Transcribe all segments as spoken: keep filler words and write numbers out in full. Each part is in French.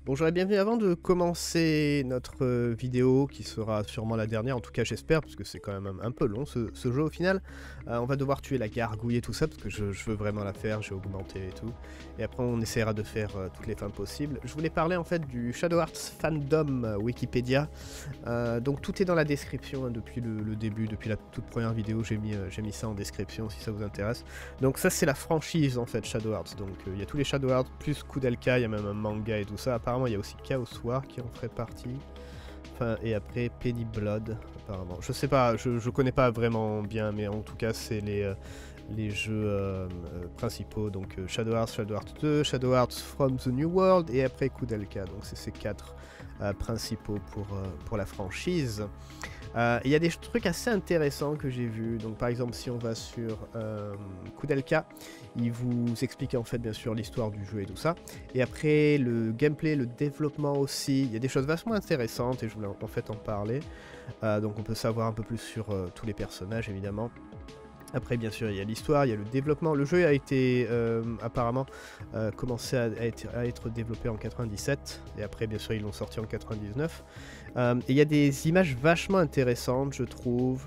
Bonjour et bienvenue. Avant de commencer notre euh, vidéo, qui sera sûrement la dernière, en tout cas j'espère, parce que c'est quand même un, un peu long ce, ce jeu au final, euh, on va devoir tuer la gargouille et tout ça, parce que je, je veux vraiment la faire, j'ai augmenté et tout. Et après on essaiera de faire euh, toutes les fins possibles. Je voulais parler en fait du Shadow Hearts Fandom euh, Wikipédia. Euh, donc tout est dans la description hein, depuis le, le début, depuis la toute première vidéo, j'ai mis, euh, j'ai mis ça en description si ça vous intéresse. Donc ça c'est la franchise en fait Shadow Hearts, donc il euh, y a tous les Shadow Hearts, plus Koudelka, il y a même un manga et tout ça. Apparemment il y a aussi Chaos War qui en ferait partie. Enfin, et après Penny Blood, apparemment. Je sais pas, je, je connais pas vraiment bien, mais en tout cas c'est les, euh, les jeux euh, euh, principaux. Donc euh, Shadow Hearts, Shadow Hearts deux, Shadow Hearts from the New World et après Koudelka. Donc c'est ces quatre euh, principaux pour, euh, pour la franchise. Il euh, y a des trucs assez intéressants que j'ai vus. Donc par exemple si on va sur euh, Koudelka, il vous explique en fait bien sûr l'histoire du jeu et tout ça. Et après le gameplay, le développement aussi, il y a des choses vachement intéressantes et je voulais en fait en parler. Euh, donc on peut savoir un peu plus sur euh, tous les personnages évidemment. Après, bien sûr, il y a l'histoire, il y a le développement. Le jeu a été euh, apparemment euh, commencé à, à, être, à être développé en quatre-vingt-dix-sept. Et après, bien sûr, ils l'ont sorti en quatre-vingt-dix-neuf. Euh, et il y a des images vachement intéressantes, je trouve.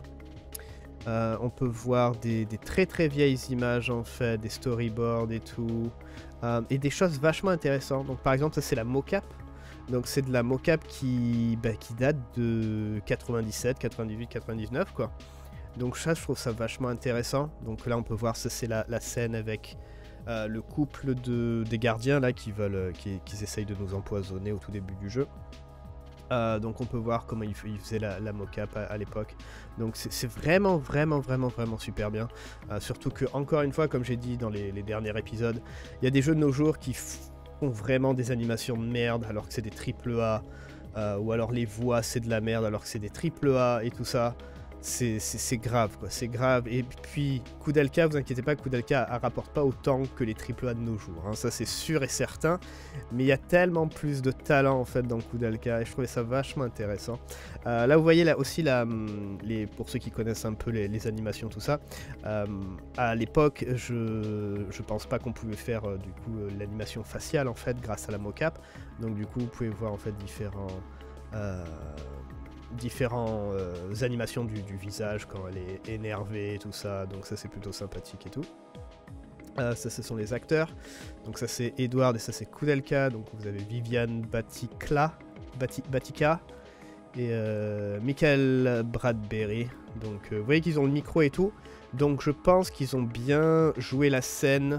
Euh, on peut voir des, des très très vieilles images, en fait, des storyboards et tout. Euh, et des choses vachement intéressantes. Donc, par exemple, ça, c'est la mocap. Donc, c'est de la mocap qui, bah, qui date de quatre-vingt-dix-sept, quatre-vingt-dix-huit, quatre-vingt-dix-neuf, quoi. Donc ça, je trouve ça vachement intéressant. Donc là, on peut voir, ça c'est la, la scène avec euh, le couple de, des gardiens là qui veulent, euh, qui, qui essayent de nous empoisonner au tout début du jeu. Euh, donc on peut voir comment ils il faisaient la, la mocap à, à l'époque. Donc c'est vraiment, vraiment, vraiment, vraiment super bien. Euh, surtout que, encore une fois, comme j'ai dit dans les, les derniers épisodes, il y a des jeux de nos jours qui font vraiment des animations de merde alors que c'est des triple A. Euh, ou alors les voix c'est de la merde alors que c'est des triple A et tout ça. C'est grave, quoi, c'est grave. Et puis, Koudelka, vous inquiétez pas, Koudelka ne rapporte pas autant que les triple A de nos jours. Hein, ça, c'est sûr et certain. Mais il y a tellement plus de talent, en fait, dans Koudelka. Et je trouvais ça vachement intéressant. Euh, là, vous voyez, là aussi, là, les, pour ceux qui connaissent un peu les, les animations, tout ça, euh, à l'époque, je, je pense pas qu'on pouvait faire, euh, du coup, euh, l'animation faciale, en fait, grâce à la mocap. Donc, du coup, vous pouvez voir, en fait, différents... Euh, différentes euh, animations du, du visage quand elle est énervée et tout ça, donc ça c'est plutôt sympathique et tout. Euh, ça ce sont les acteurs, donc ça c'est Edward et ça c'est Koudelka, donc vous avez Viviane Batikla, Bati, Batika et euh, Michael Bradbury, donc euh, vous voyez qu'ils ont le micro et tout, donc je pense qu'ils ont bien joué la scène.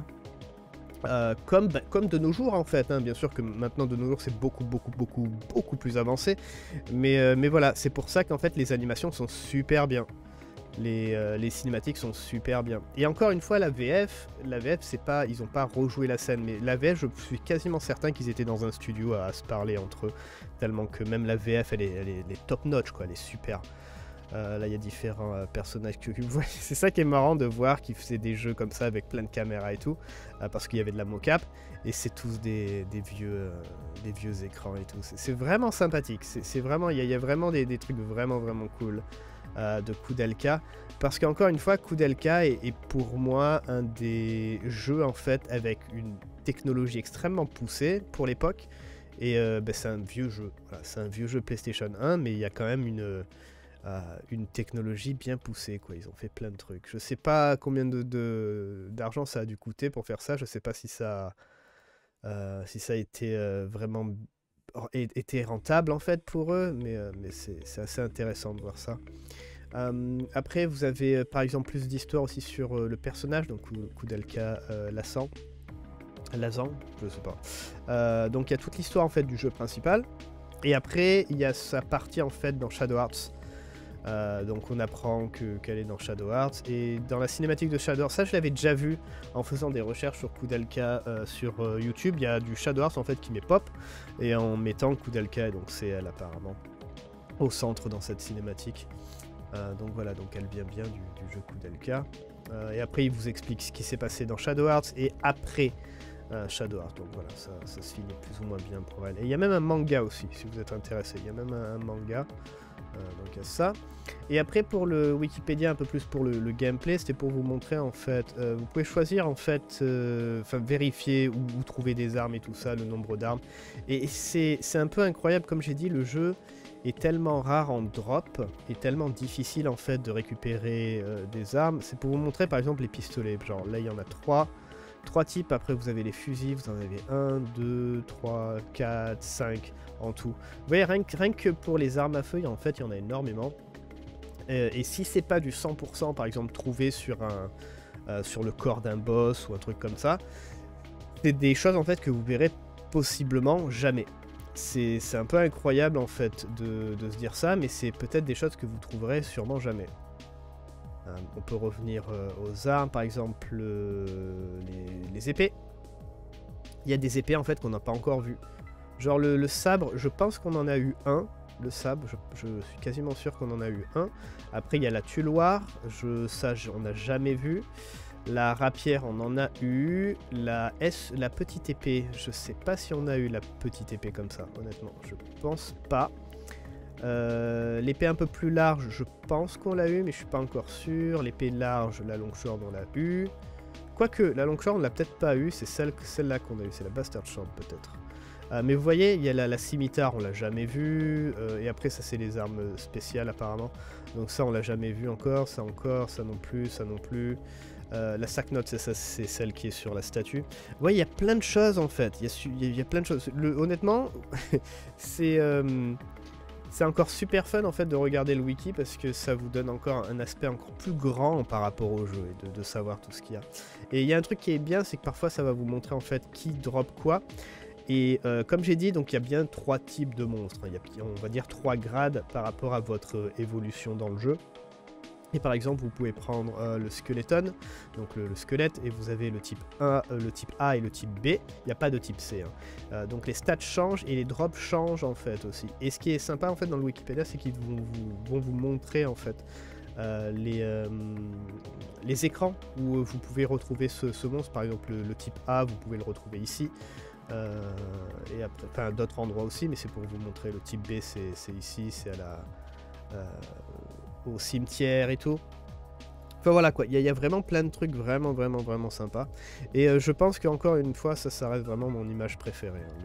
Euh, comme, bah, comme de nos jours en fait, hein. Bien sûr que maintenant de nos jours c'est beaucoup beaucoup beaucoup beaucoup plus avancé, mais, euh, mais voilà, c'est pour ça qu'en fait les animations sont super bien, les, euh, les cinématiques sont super bien. Et encore une fois la V F, la V F c'est pas, ils ont pas rejoué la scène, mais la V F je suis quasiment certain qu'ils étaient dans un studio à, à se parler entre eux, tellement que même la V F elle est, elle est, elle est top notch quoi, elle est super. Euh, là, il y a différents euh, personnages que vous voyez. C'est ça qui est marrant de voir qu'ils faisaient des jeux comme ça avec plein de caméras et tout, euh, parce qu'il y avait de la mocap et c'est tous des, des vieux, euh, des vieux écrans et tout. C'est vraiment sympathique. C'est vraiment, il y, y a vraiment des, des trucs vraiment vraiment cool euh, de Koudelka, parce qu'encore une fois, Koudelka est, est pour moi un des jeux en fait avec une technologie extrêmement poussée pour l'époque. Et euh, ben, c'est un vieux jeu. Voilà, c'est un vieux jeu PlayStation un, mais il y a quand même une Euh, une technologie bien poussée, quoi. Ils ont fait plein de trucs. Je sais pas combien de, de, d'argent ça a dû coûter pour faire ça. Je sais pas si ça, euh, si ça a été euh, vraiment été rentable en fait pour eux, mais, euh, mais c'est assez intéressant de voir ça. Euh, après, vous avez euh, par exemple plus d'histoire aussi sur euh, le personnage, donc Koudelka euh, Lassan. Lazan, je sais pas. Euh, donc il y a toute l'histoire en fait du jeu principal. Et après, il y a sa partie en fait dans Shadow Hearts. Euh, donc on apprend qu'elle qu est dans Shadow Hearts, et dans la cinématique de Shadow Hearts, ça je l'avais déjà vu en faisant des recherches sur Koudelka euh, sur euh, YouTube. Il y a du Shadow Hearts en fait qui met pop, et en mettant Koudelka, donc c'est elle apparemment au centre dans cette cinématique. Euh, donc voilà, donc elle vient bien du, du jeu Koudelka. Euh, et après il vous explique ce qui s'est passé dans Shadow Hearts et après euh, Shadow Hearts. Donc voilà, ça, ça se finit plus ou moins bien pour elle. Et il y a même un manga aussi, si vous êtes intéressé. Il y a même un, un manga. Euh, donc il y a ça. Et après pour le Wikipédia, un peu plus pour le, le gameplay, c'était pour vous montrer en fait, euh, vous pouvez choisir en fait, euh, enfin vérifier où, où trouver des armes et tout ça, le nombre d'armes. Et c'est un peu incroyable, comme j'ai dit, le jeu est tellement rare en drop, et tellement difficile en fait de récupérer euh, des armes. C'est pour vous montrer par exemple les pistolets, genre là il y en a trois. Trois types, après vous avez les fusils, vous en avez un, deux, trois, quatre, cinq en tout. Vous voyez, rien que, rien que pour les armes à feu, en fait, il y en a énormément. Euh, et si c'est pas du cent pour cent, par exemple, trouvé sur, un, euh, sur le corps d'un boss ou un truc comme ça, c'est des choses en fait que vous verrez possiblement jamais. C'est un peu incroyable en fait de, de se dire ça, mais c'est peut-être des choses que vous trouverez sûrement jamais. Euh, on peut revenir euh, aux armes, par exemple euh, les, les épées. Il y a des épées en fait qu'on n'a pas encore vues. Genre le, le sabre, je pense qu'on en a eu un. Le sabre, je, je suis quasiment sûr qu'on en a eu un. Après il y a la tuloire, je, ça je, on n'a jamais vu. La rapière, on en a eu. La, S, la petite épée, je sais pas si on a eu la petite épée comme ça, honnêtement. Je pense pas. Euh, L'épée un peu plus large, je pense qu'on l'a eu, mais je suis pas encore sûr. L'épée large, la longsword, on l'a eu. Quoique, la longsword, on l'a peut-être pas eu. C'est celle-là celle qu'on a eu. C'est la bastard sword, peut-être. Euh, mais vous voyez, il y a la, la scimitar, on l'a jamais vu. Euh, et après, ça, c'est les armes spéciales, apparemment. Donc ça, on l'a jamais vu encore. Ça encore, ça non plus, ça non plus. Euh, la sacknote, c'est celle qui est sur la statue. Vous voyez, il y a plein de choses, en fait. Il y, y, y a plein de choses. Le, honnêtement, c'est... Euh, C'est encore super fun en fait de regarder le wiki parce que ça vous donne encore un aspect encore plus grand par rapport au jeu et de, de savoir tout ce qu'il y a. Et il y a un truc qui est bien, c'est que parfois ça va vous montrer en fait qui drop quoi. Et euh, comme j'ai dit, donc il y a bien trois types de monstres. Il y a, on va dire trois grades par rapport à votre évolution dans le jeu. Et par exemple, vous pouvez prendre euh, le skeleton, donc le, le squelette, et vous avez le type un, euh, le type A et le type B. Il n'y a pas de type C. Hein. Euh, donc les stats changent et les drops changent en fait aussi. Et ce qui est sympa en fait dans le Wikipédia, c'est qu'ils vont vous, vont vous montrer en fait euh, les, euh, les écrans où vous pouvez retrouver ce, ce monstre. Par exemple, le, le type A, vous pouvez le retrouver ici. Euh, et après, enfin d'autres endroits aussi, mais c'est pour vous montrer. Le type B, c'est ici, c'est à la... Euh, au cimetière et tout. Enfin voilà quoi, il y, y a vraiment plein de trucs vraiment vraiment vraiment sympas. Et euh, je pense qu'encore une fois, ça, ça reste vraiment mon image préférée. Hein.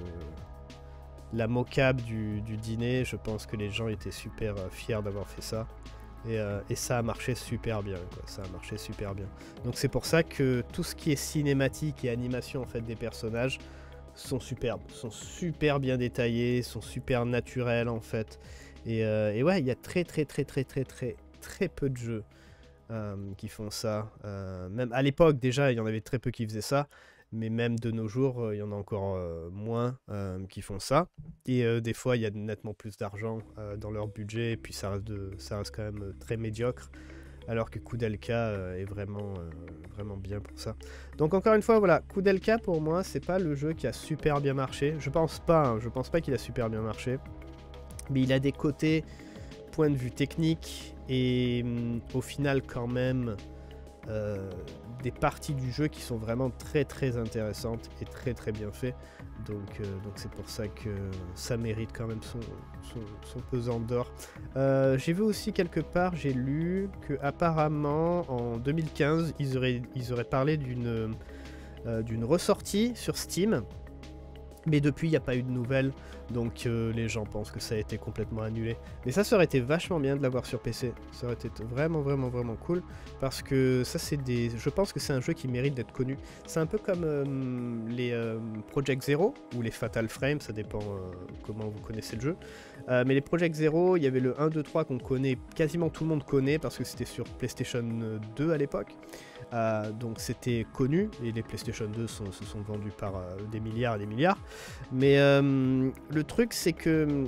Le... La mocap du, du dîner, je pense que les gens étaient super euh, fiers d'avoir fait ça. Et, euh, et ça a marché super bien, quoi. Ça a marché super bien. Donc c'est pour ça que tout ce qui est cinématique et animation en fait des personnages sont superbes, sont super bien détaillés, sont super naturels en fait. Et, euh, et ouais, il y a très très très très très très très peu de jeux euh, qui font ça. Euh, même à l'époque déjà, il y en avait très peu qui faisaient ça, mais même de nos jours, euh, il y en a encore euh, moins euh, qui font ça. Et euh, des fois, il y a nettement plus d'argent euh, dans leur budget, et puis ça reste, de, ça reste quand même très médiocre. Alors que Koudelka euh, est vraiment, euh, vraiment bien pour ça. Donc encore une fois, voilà, Koudelka pour moi, c'est pas le jeu qui a super bien marché. Je pense pas, hein, je pense pas qu'il a super bien marché. Mais il a des côtés, point de vue technique, et hum, au final quand même euh, des parties du jeu qui sont vraiment très très intéressantes et très très bien fait. Donc euh, donc c'est pour ça que ça mérite quand même son, son, son pesant d'or. Euh, j'ai vu aussi quelque part, j'ai lu que apparemment en deux mille quinze ils auraient, ils auraient parlé d'une euh, d'une ressortie sur Steam. Mais depuis, il n'y a pas eu de nouvelles, donc euh, les gens pensent que ça a été complètement annulé. Mais ça, ça aurait été vachement bien de l'avoir sur P C. Ça aurait été vraiment, vraiment, vraiment cool. Parce que ça, c'est des... Je pense que c'est un jeu qui mérite d'être connu. C'est un peu comme euh, les euh, Project Zero, ou les Fatal Frame, ça dépend euh, comment vous connaissez le jeu. Euh, mais les Project Zero, il y avait le un, deux, trois qu'on connaît, quasiment tout le monde connaît, parce que c'était sur PlayStation deux à l'époque. Euh, donc c'était connu, et les PlayStation deux sont, se sont vendus par euh, des milliards et des milliards. Mais euh, le truc c'est que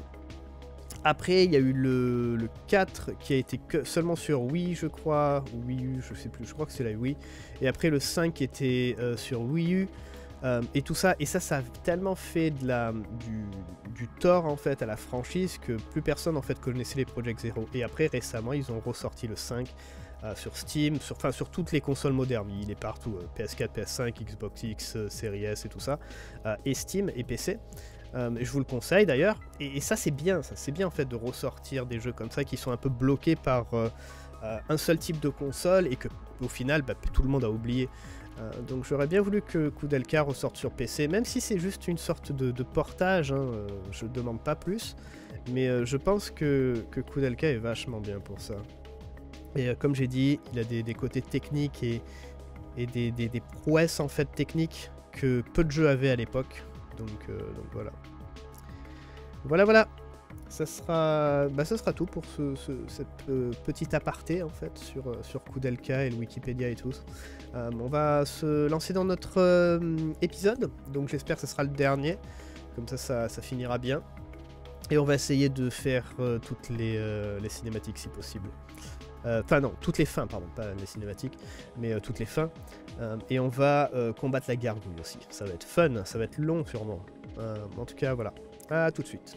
après il y a eu le, le quatre qui a été que seulement sur Wii je crois, ou Wii U, je sais plus, je crois que c'est la Wii. Et après le cinq qui était euh, sur Wii U. Euh, et tout ça, et ça, ça a tellement fait de la, du, du tort en fait à la franchise que plus personne en fait connaissait les Project Zero. Et après récemment ils ont ressorti le cinq euh, sur Steam, sur, enfin sur toutes les consoles modernes, il est partout, euh, P S quatre, P S cinq, Xbox X, euh, Series S et tout ça, euh, et Steam et P C. Euh, et je vous le conseille d'ailleurs. Et, et ça c'est bien, ça c'est bien en fait de ressortir des jeux comme ça qui sont un peu bloqués par euh, euh, un seul type de console et que au final bah, tout le monde a oublié. Euh, donc j'aurais bien voulu que Koudelka ressorte sur P C, même si c'est juste une sorte de, de portage, hein, euh, je ne demande pas plus. Mais euh, je pense que, que Koudelka est vachement bien pour ça. Et euh, comme j'ai dit, il a des, des côtés techniques et, et des, des, des prouesses en fait techniques que peu de jeux avaient à l'époque. Donc, euh, donc voilà. Voilà, voilà. Ça sera, bah, ça sera tout pour ce, ce, cette euh, petite aparté en fait sur, euh, sur Koudelka et le Wikipédia et tout. Euh, on va se lancer dans notre euh, épisode. Donc j'espère que ce sera le dernier. Comme ça, ça, ça finira bien. Et on va essayer de faire euh, toutes les, euh, les cinématiques si possible. Enfin euh, non, toutes les fins, pardon, pas les cinématiques, mais euh, toutes les fins. Euh, et on va euh, combattre la gargouille aussi. Ça va être fun, ça va être long sûrement. Euh, en tout cas, voilà. À tout de suite.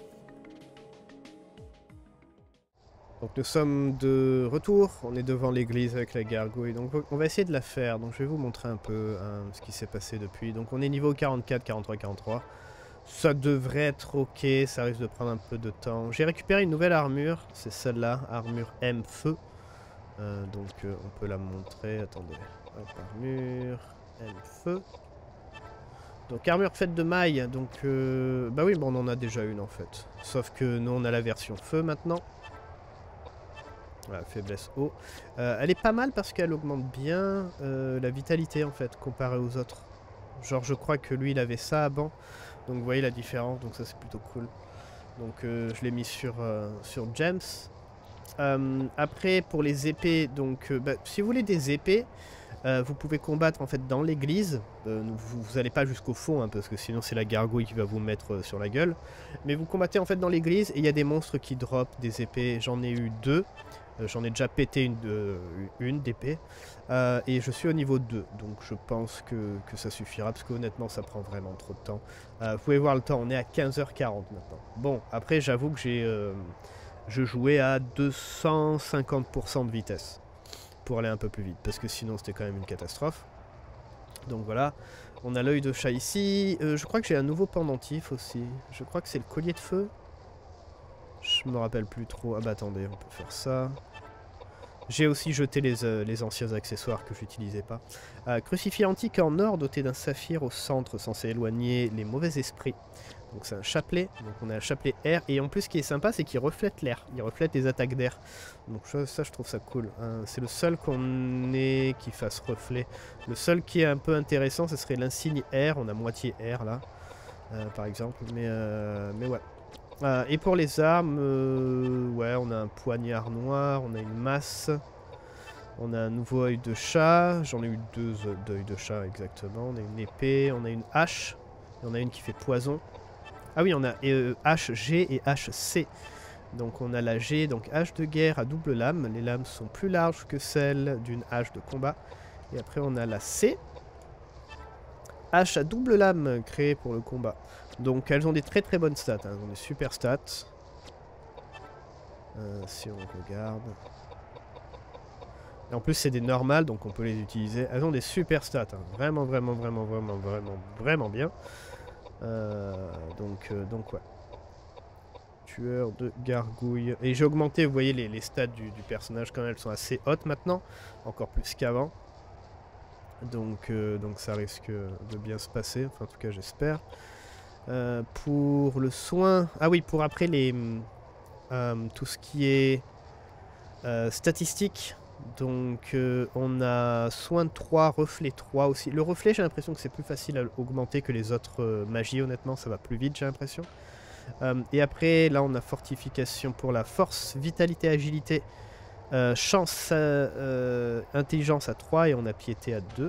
Donc nous sommes de retour, on est devant l'église avec la gargouille, donc on va essayer de la faire. Donc je vais vous montrer un peu hein, ce qui s'est passé depuis. Donc on est niveau quarante-quatre, quarante-trois, quarante-trois. Ça devrait être ok, ça risque de prendre un peu de temps. J'ai récupéré une nouvelle armure, c'est celle-là, armure M feu. Euh, donc euh, on peut la montrer, attendez. Hop, armure M feu. Donc armure faite de mailles, donc euh, bah oui, bon, on en a déjà une en fait. Sauf que nous on a la version feu maintenant. Voilà, faiblesse eau. Euh, elle est pas mal parce qu'elle augmente bien euh, la vitalité en fait, comparée aux autres. Genre je crois que lui il avait ça avant. Donc vous voyez la différence, donc ça c'est plutôt cool. Donc euh, je l'ai mis sur, euh, sur James. Euh, après pour les épées, donc euh, bah, si vous voulez des épées, euh, vous pouvez combattre en fait dans l'église. Euh, vous, vous allez pas jusqu'au fond hein, parce que sinon c'est la gargouille qui va vous mettre euh, sur la gueule. Mais vous combattez en fait dans l'église et il y a des monstres qui drop des épées. J'en ai eu deux. Euh, J'en ai déjà pété une, euh, une d'épée. Euh, et je suis au niveau deux. Donc je pense que, que ça suffira. Parce qu'honnêtement ça prend vraiment trop de temps. Euh, vous pouvez voir le temps. On est à quinze heures quarante maintenant. Bon, après j'avoue que j'ai... Euh, je jouais à deux cent cinquante pour cent de vitesse. Pour aller un peu plus vite. Parce que sinon c'était quand même une catastrophe. Donc voilà. On a l'œil de chat ici. Euh, je crois que j'ai un nouveau pendentif aussi. Je crois que c'est le collier de feu. Je me rappelle plus trop. Ah bah attendez, on peut faire ça. J'ai aussi jeté les, euh, les anciens accessoires que j'utilisais pas. Euh, crucifix antique en or doté d'un saphir au centre censé éloigner les mauvais esprits. Donc c'est un chapelet. Donc on a un chapelet air. Et en plus ce qui est sympa c'est qu'il reflète l'air. Il reflète les attaques d'air. Donc ça, ça je trouve ça cool. Hein. C'est le seul qu'on ait qui fasse reflet. Le seul qui est un peu intéressant ce serait l'insigne air. On a moitié air là. Euh, par exemple. Mais, euh, mais ouais. Euh, et pour les armes, euh, ouais, on a un poignard noir, on a une masse, on a un nouveau œil de chat, j'en ai eu deux d'œil de chat exactement, on a une épée, on a une hache, et on a une qui fait poison. Ah oui, on a euh, H G et H C. Donc on a la G, donc hache de guerre à double lame, les lames sont plus larges que celles d'une hache de combat. Et après on a la C, hache à double lame créée pour le combat. Donc elles ont des très très bonnes stats, hein. Elles ont des super stats. Euh, si on regarde. Et en plus c'est des normales donc on peut les utiliser. Elles ont des super stats, hein. Vraiment vraiment vraiment vraiment vraiment vraiment bien. Euh, donc, euh, donc ouais. Tueur de gargouille. Et j'ai augmenté, vous voyez les, les stats du, du personnage quand même, elles sont assez hautes maintenant. Encore plus qu'avant. Donc, euh, donc ça risque de bien se passer, enfin en tout cas j'espère. Euh, pour le soin... Ah oui, pour après les... Euh, tout ce qui est euh, statistique. Donc euh, on a soin trois, reflet trois aussi. Le reflet j'ai l'impression que c'est plus facile à augmenter que les autres euh, magies honnêtement. Ça va plus vite j'ai l'impression. Euh, et après là on a fortification pour la force, vitalité, agilité. Euh, chance, euh, euh, intelligence à trois et on a piété à deux.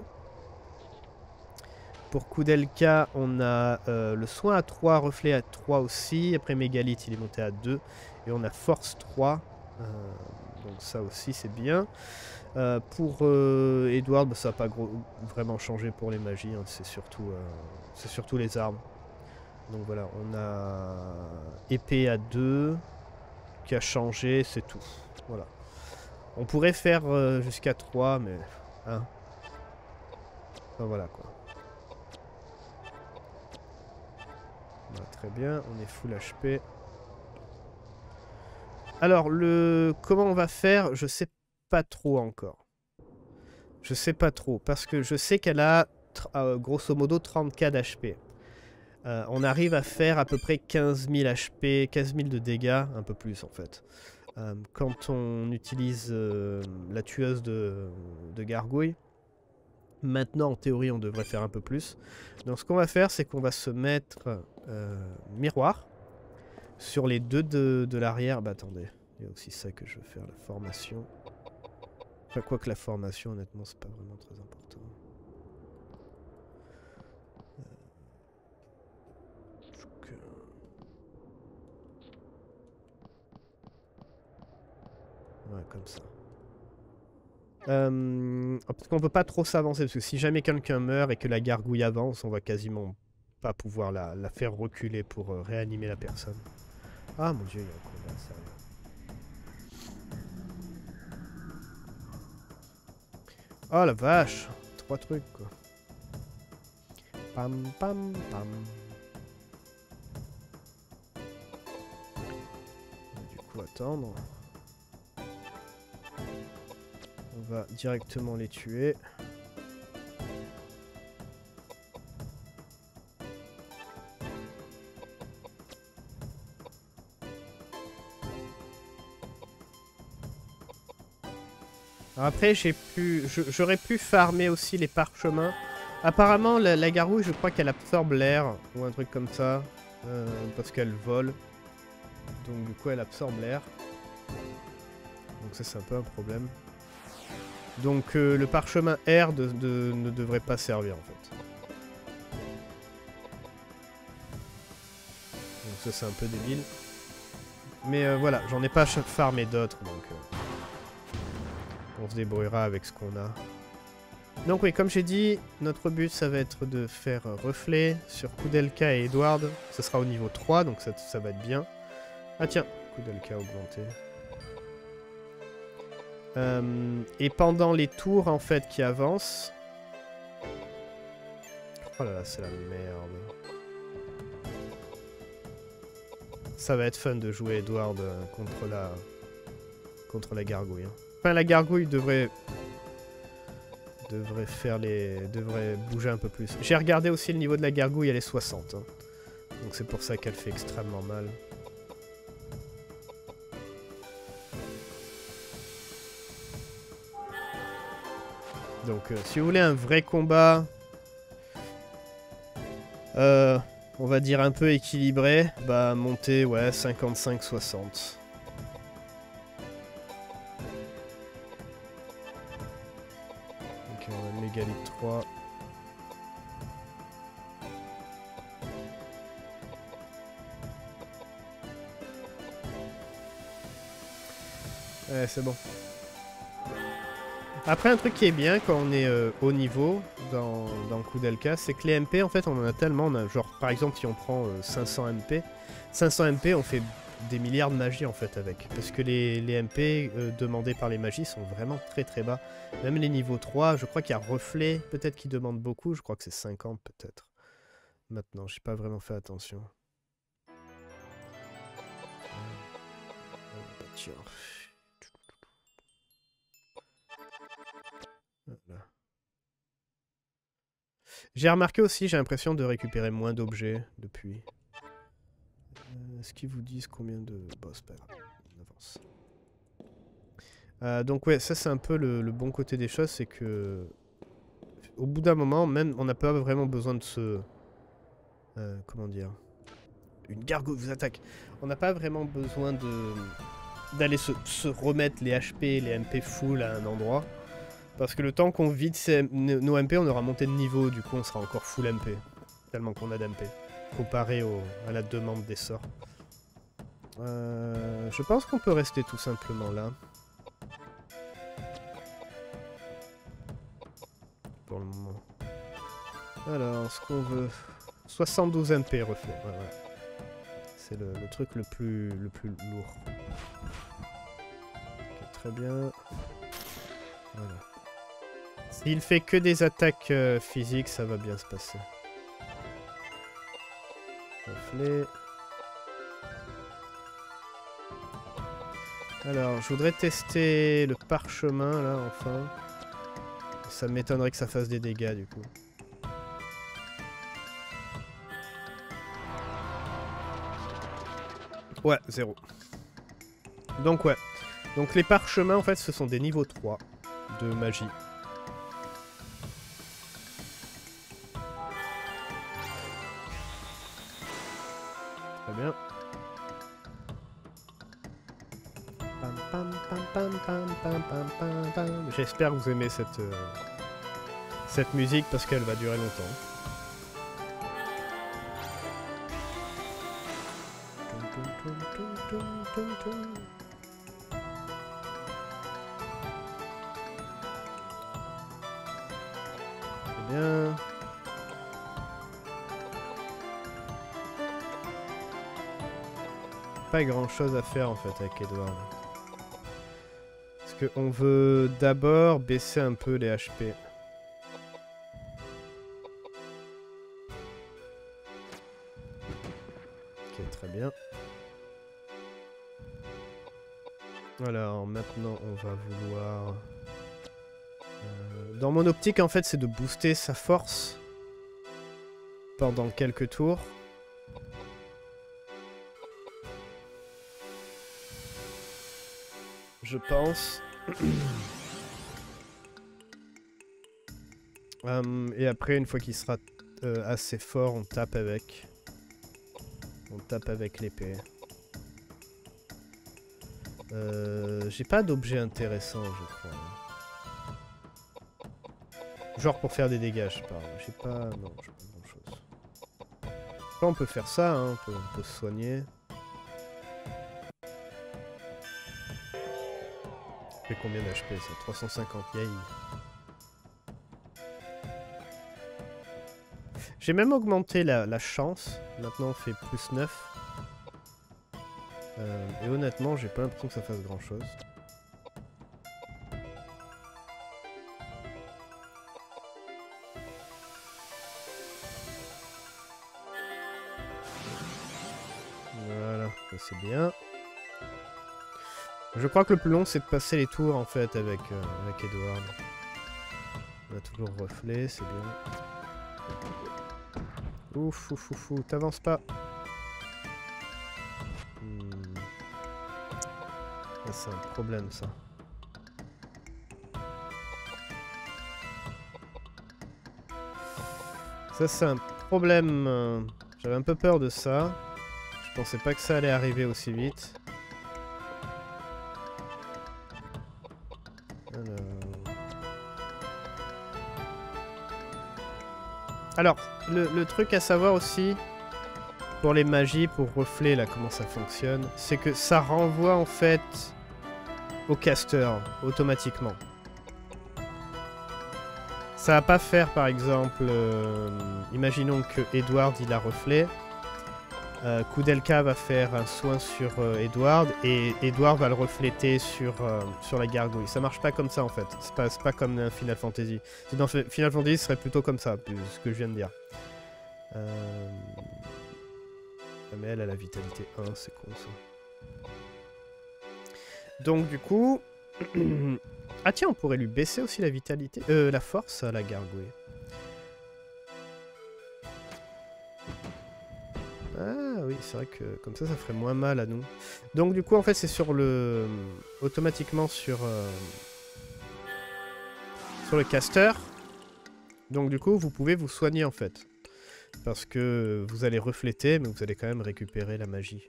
Pour Koudelka, on a euh, le soin à trois, reflet à trois aussi. Après Mégalithe, il est monté à deux. Et on a force trois. Euh, donc ça aussi, c'est bien. Euh, pour euh, Edward, bah, ça n'a pas gros, vraiment changé pour les magies. Hein. C'est surtout, euh, c'est surtout les armes. Donc voilà, on a épée à deux qui a changé, c'est tout. Voilà. On pourrait faire euh, jusqu'à trois, mais... Hein. Enfin, voilà quoi. Bah, très bien, on est full H P. Alors, le comment on va faire, je sais pas trop encore. Je sais pas trop, parce que je sais qu'elle a euh, grosso modo trente K d'H P. Euh, on arrive à faire à peu près quinze mille H P, quinze mille de dégâts, un peu plus en fait. Euh, quand on utilise euh, la tueuse de, de gargouille. Maintenant, en théorie, on devrait faire un peu plus. Donc, ce qu'on va faire, c'est qu'on va se mettre euh, miroir sur les deux de, de l'arrière. Bah, attendez, il y a aussi ça que je veux faire, la formation. Enfin, quoi que la formation, honnêtement, c'est pas vraiment très important. Ouais, comme ça. Euh, parce qu'on peut pas trop s'avancer, parce que si jamais quelqu'un meurt et que la gargouille avance, on va quasiment pas pouvoir la, la faire reculer pour euh, réanimer la personne. Ah mon dieu, il y a un combat, sérieux. Oh la vache, trois trucs quoi. Pam pam pam. Du coup, attendre. On va directement les tuer. Alors après, j'ai pu, j'aurais pu farmer aussi les parchemins. Apparemment, la, la gargouille, je crois qu'elle absorbe l'air ou un truc comme ça, euh, parce qu'elle vole. Donc du coup, elle absorbe l'air. Donc ça, c'est un peu un problème. Donc euh, le parchemin air de, de, ne devrait pas servir en fait. Donc ça, c'est un peu débile. Mais euh, voilà, j'en ai pas farmé d'autres, donc euh, on se débrouillera avec ce qu'on a. Donc oui, comme j'ai dit, notre but ça va être de faire reflet sur Koudelka et Edward. Ça sera au niveau trois, donc ça, ça va être bien. Ah tiens, Koudelka augmenté. Euh, et pendant les tours en fait qui avancent... Oh là là, c'est la merde. Ça va être fun de jouer Edward euh, contre la... contre la gargouille. Hein. Enfin, la gargouille devrait... devrait faire les... devrait bouger un peu plus. J'ai regardé aussi le niveau de la gargouille, elle est soixante. Hein. Donc c'est pour ça qu'elle fait extrêmement mal. Donc euh, si vous voulez un vrai combat... Euh, on va dire un peu équilibré, bah monter ouais cinquante-cinq soixante. Ok, on a le mégalith trois. Ouais, c'est bon. Après, un truc qui est bien quand on est euh, haut niveau dans, dans Koudelka, c'est que les M P, en fait, on en a tellement. On a, genre, par exemple, si on prend euh, cinq cents M P, cinq cents M P, on fait des milliards de magie, en fait, avec. Parce que les, les M P euh, demandés par les magies sont vraiment très très bas. Même les niveaux trois, je crois qu'il y a Reflet, peut-être, qui demande beaucoup. Je crois que c'est cinquante, peut-être. Maintenant, j'ai pas vraiment fait attention. Euh, Voilà. J'ai remarqué aussi, j'ai l'impression de récupérer moins d'objets depuis. Euh, Est-ce qu'ils vous disent combien de... Bon, c'est pas grave, on avance. Euh, donc ouais, ça c'est un peu le, le bon côté des choses, c'est que... Au bout d'un moment, même, on n'a pas vraiment besoin de se... Euh, comment dire... Une gargouille vous attaque. On n'a pas vraiment besoin de... d'aller se, se remettre les H P, les M P full à un endroit. Parce que le temps qu'on vide ces, nos M P, on aura monté de niveau, du coup on sera encore full M P. Tellement qu'on a d'M P. Comparé au, à la demande des sorts. Euh, je pense qu'on peut rester tout simplement là. Pour le moment. Alors, ce qu'on veut... soixante-douze M P refait. Ouais, ouais. C'est le, le truc le plus, le plus lourd. Okay, très bien. Voilà. S'il fait que des attaques euh, physiques, ça va bien se passer. Reflet. Alors, je voudrais tester le parchemin, là, enfin. Ça m'étonnerait que ça fasse des dégâts, du coup. Ouais, zéro. Donc, ouais. Donc, les parchemins, en fait, ce sont des niveaux trois de magie. Très bien. J'espère que vous aimez cette, euh, cette musique parce qu'elle va durer longtemps. Très bien. Pas grand chose à faire en fait avec Edward. Parce qu'on veut d'abord baisser un peu les H P. Ok, très bien. Alors maintenant on va vouloir... Euh, dans mon optique en fait c'est de booster sa force pendant quelques tours. Je pense. um, et après, une fois qu'il sera euh, assez fort, on tape avec. On tape avec l'épée. Euh, J'ai pas d'objet intéressant, je crois. Genre pour faire des dégâts, je parle. J'ai pas... Non, j'ai pas grand chose. Après, on peut faire ça, hein. on, peut, on peut se soigner. Ça fait combien d'H P ça? trois cent cinquante, yay. J'ai même augmenté la, la chance. Maintenant on fait plus neuf. Euh, et honnêtement, j'ai pas l'impression que ça fasse grand chose. Voilà, ça c'est bien. Je crois que le plus long c'est de passer les tours en fait avec, euh, avec Edward. On a toujours reflet, c'est bien. Ouf, ouf, ouf, ouf, t'avances pas. Hmm. Ah, c'est un problème ça. Ça c'est un problème. euh, J'avais un peu peur de ça. Je pensais pas que ça allait arriver aussi vite. Alors... Alors, le, le truc à savoir aussi, pour les magies, pour reflet, là, comment ça fonctionne, c'est que ça renvoie, en fait, au caster, automatiquement. Ça va pas faire, par exemple, euh, imaginons que Edward, il a reflet, euh, Koudelka va faire un soin sur euh, Edward, et Edward va le refléter sur, euh, sur la gargouille. Ça marche pas comme ça, en fait. C'est pas, pas comme un Final Fantasy. Dans Final Fantasy, ce serait plutôt comme ça, ce que je viens de dire. Euh... Ah, mais elle a la vitalité un, c'est con ça. Donc du coup... ah tiens, on pourrait lui baisser aussi la vitalité... Euh, la force à la gargouille. Ah oui, c'est vrai que comme ça, ça ferait moins mal à nous. Donc du coup, en fait, c'est sur le... automatiquement sur... Euh... sur le caster. Donc du coup, vous pouvez vous soigner en fait. Parce que vous allez refléter, mais vous allez quand même récupérer la magie.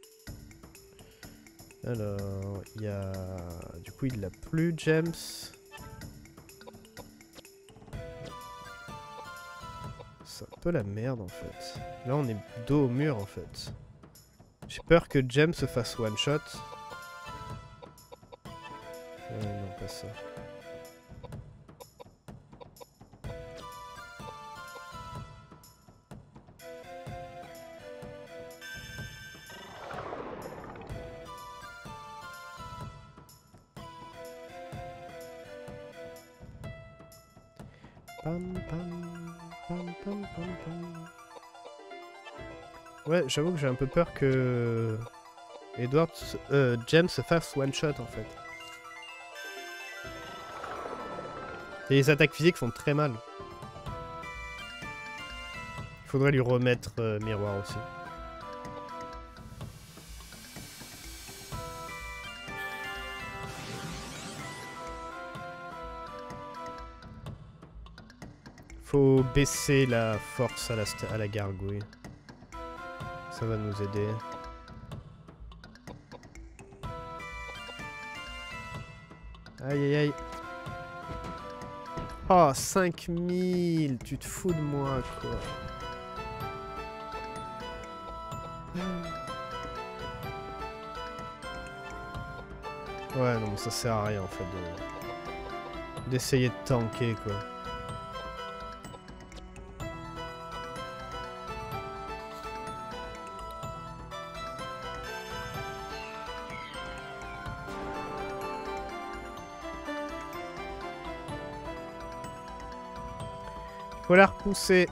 Alors, il y a... Du coup, il l'a plus, James. C'est un peu la merde, en fait. Là, on est dos au mur, en fait. J'ai peur que James se fasse one-shot. Euh, non, pas ça. Pam, pam, pam, pam, pam, pam. Ouais, j'avoue que j'ai un peu peur que Edward, euh, James se fasse one shot en fait. Et les attaques physiques font très mal. Il faudrait lui remettre euh, miroir aussi. Faut baisser la force à la, à la gargouille. Ça va nous aider. Aïe aïe aïe. Oh, cinq mille. Tu te fous de moi, quoi. Ouais, non, ça sert à rien, en fait, de... d'essayer de tanker, quoi. Faut la repousser.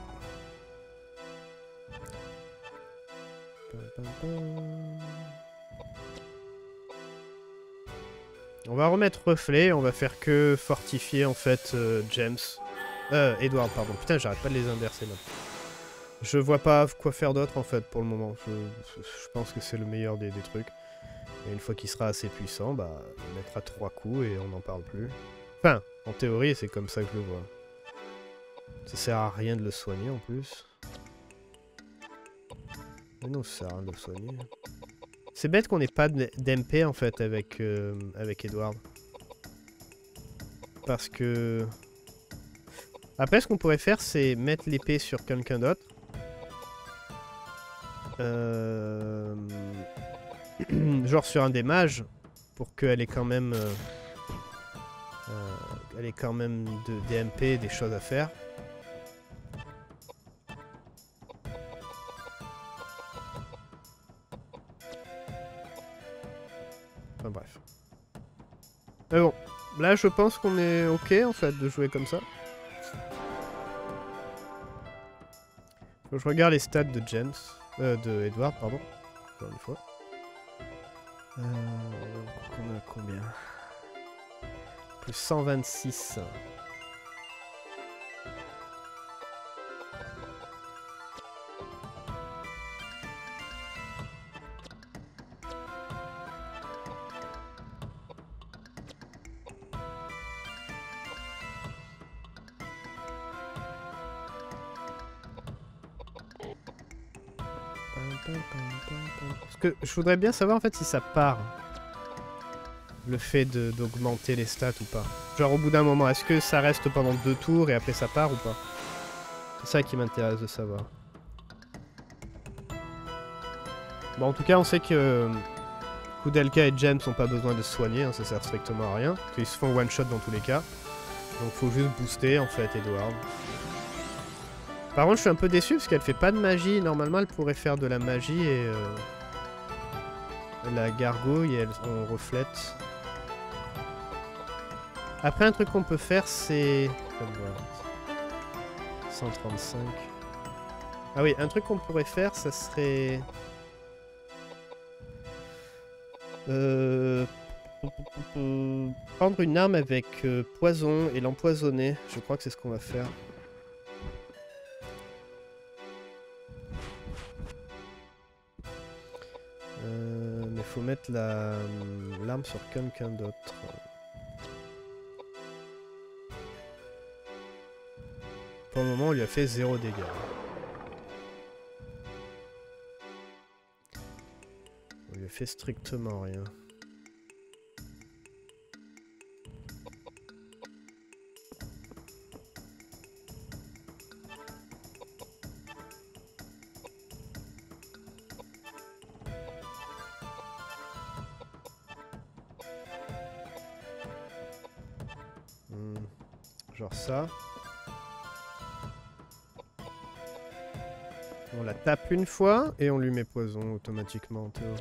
On va remettre reflet, on va faire que fortifier en fait euh, James. Euh, Edward, pardon. Putain, j'arrête pas de les inverser maintenant. Je vois pas quoi faire d'autre en fait pour le moment. Je, je pense que c'est le meilleur des, des trucs. Et une fois qu'il sera assez puissant, bah, on mettra trois coups et on n'en parle plus. Enfin, en théorie, c'est comme ça que je le vois. Ça sert à rien de le soigner en plus. Mais non, ça sert à rien de le soigner. C'est bête qu'on n'ait pas d'M P en fait avec, euh, avec Edward. Parce que... Après, ce qu'on pourrait faire, c'est mettre l'épée sur quelqu'un d'autre. Euh... Genre sur un des mages. Pour qu'elle ait quand même... Euh... Euh... Elle ait quand même de, des M P, des choses à faire. Enfin bref. Mais bon, là je pense qu'on est ok en fait de jouer comme ça. Faut que je regarde les stats de James, euh, de Edward, pardon. Encore une fois. Euh, on a combien? Plus cent vingt-six. Parce que je voudrais bien savoir en fait si ça part. Le fait d'augmenter les stats ou pas. Genre au bout d'un moment, est-ce que ça reste pendant deux tours et après ça part ou pas? C'est ça qui m'intéresse de savoir. Bon en tout cas on sait que Koudelka et James n'ont pas besoin de se soigner, hein, ça sert strictement à rien. Parce qu'ils se font one shot dans tous les cas. Donc faut juste booster en fait Edward. Par contre je suis un peu déçu parce qu'elle fait pas de magie. Normalement elle pourrait faire de la magie et... Euh, la gargouille et elle, on reflète. Après un truc qu'on peut faire c'est... cent trente-cinq. Ah oui, un truc qu'on pourrait faire ça serait... Euh... Prendre une arme avec euh, poison et l'empoisonner. Je crois que c'est ce qu'on va faire. Euh, mais faut mettre la l'arme sur quelqu'un d'autre. Pour le moment, on lui a fait zéro dégâts. On lui a fait strictement rien. Hmm. Genre ça. On la tape une fois et on lui met poison automatiquement en théorie.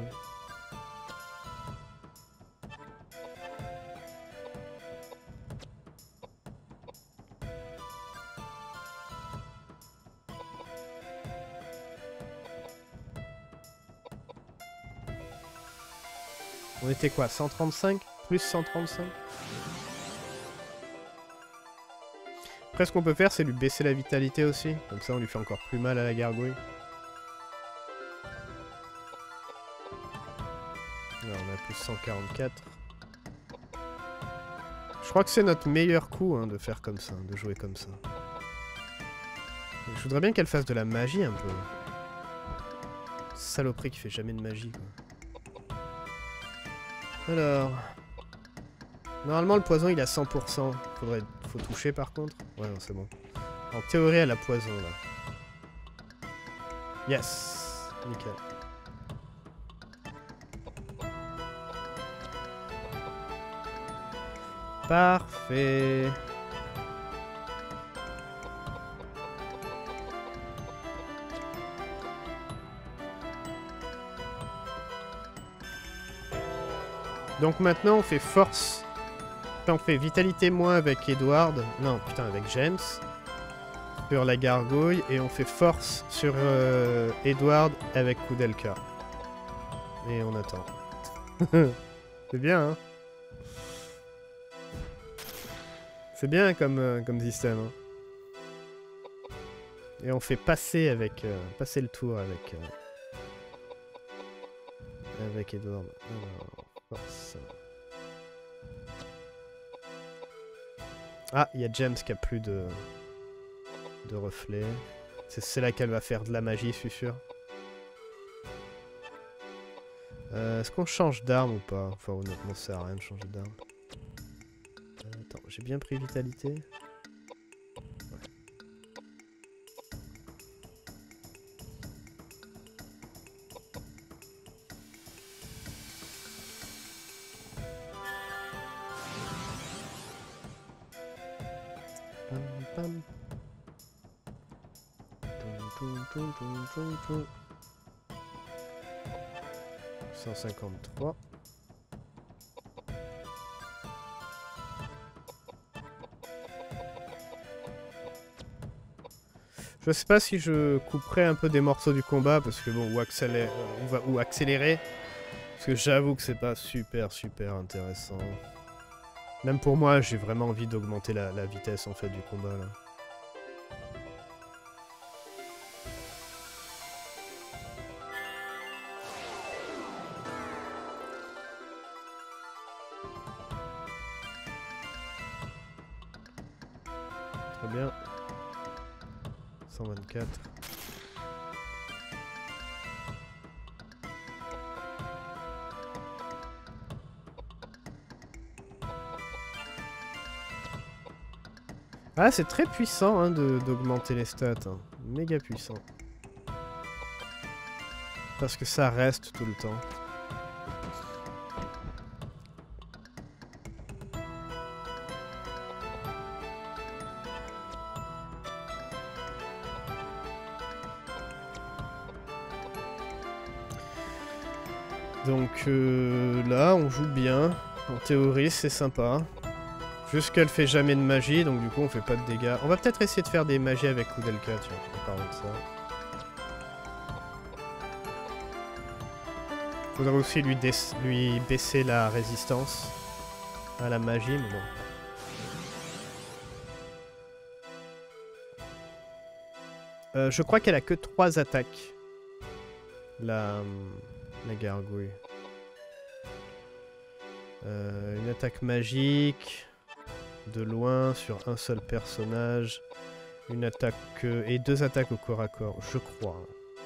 On était quoi, cent trente-cinq? Plus cent trente-cinq? Après, ce qu'on peut faire, c'est lui baisser la vitalité aussi. Comme ça, on lui fait encore plus mal à la gargouille. Là, on a plus cent quarante-quatre. Je crois que c'est notre meilleur coup hein, de faire comme ça, de jouer comme ça. Je voudrais bien qu'elle fasse de la magie un peu. Saloperie qui fait jamais de magie quoi. Alors... Normalement le poison il est à cent pour cent. Faudrait... Faut toucher par contre. Ouais non c'est bon. En théorie elle a poison là. Yes. Nickel. Parfait. Donc maintenant on fait force. Enfin, on fait vitalité moins avec Edward. Non putain avec James. Sur la gargouille. Et on fait force sur euh, Edward avec Koudelka. Et on attend. C'est bien hein. C'est bien comme, euh, comme système. Hein. Et on fait passer avec euh, passer le tour avec euh, avec Edward. Alors, force. Ah, il y a James qui a plus de de reflets. C'est là qu'elle va faire de la magie, je suis sûr. Euh, Est-ce qu'on change d'arme ou pas? Enfin, honnêtement, ça sert à rien de changer d'arme. Euh, attends, j'ai bien pris vitalité. Ouais. Pam, pam. Toum, toum, toum, toum, toum. cent cinquante-trois. Je sais pas si je couperai un peu des morceaux du combat parce que bon, ou accélérer, ou accélérer parce que j'avoue que c'est pas super super intéressant. Même pour moi, j'ai vraiment envie d'augmenter la, la vitesse en fait du combat là. Très bien. cent vingt-quatre. Ah, c'est très puissant hein, d'augmenter les stats. Hein. Méga puissant. Parce que ça reste tout le temps. Donc euh, là, on joue bien. En théorie, c'est sympa. Juste qu'elle fait jamais de magie, donc du coup, on fait pas de dégâts. On va peut-être essayer de faire des magies avec Koudelka, tiens, je vais parler de ça. Faudrait aussi lui, lui baisser la résistance à la magie, mais bon. Euh, je crois qu'elle a que trois attaques. La, la gargouille. Euh, une attaque magique. De loin, sur un seul personnage. Une attaque... Euh, et deux attaques au corps à corps, je crois.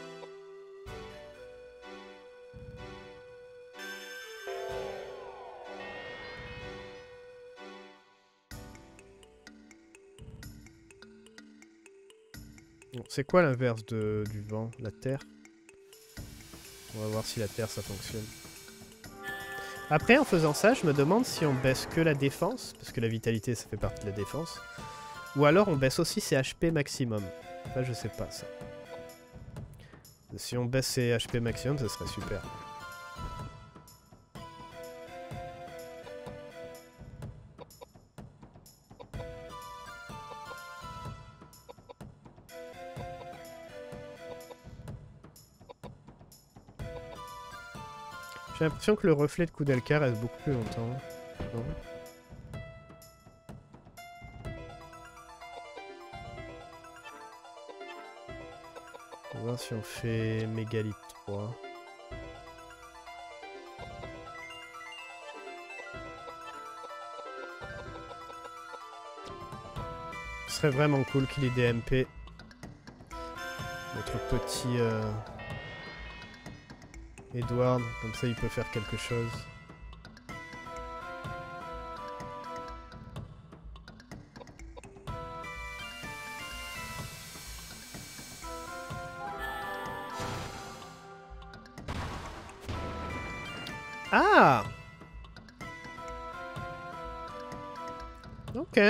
C'est quoi l'inverse du vent? La terre? On va voir si la terre ça fonctionne. Après en faisant ça je me demande si on baisse que la défense, parce que la vitalité ça fait partie de la défense, ou alors on baisse aussi ses H P maximum. Enfin je sais pas ça. Si on baisse ses H P maximum ça serait super. J'ai l'impression que le reflet de Koudelka reste beaucoup plus longtemps. Non ? On va voir si on fait mégalithe trois. Ce serait vraiment cool qu'il ait des M P. Notre petit euh, Edward, comme ça il peut faire quelque chose. Ah! Ok.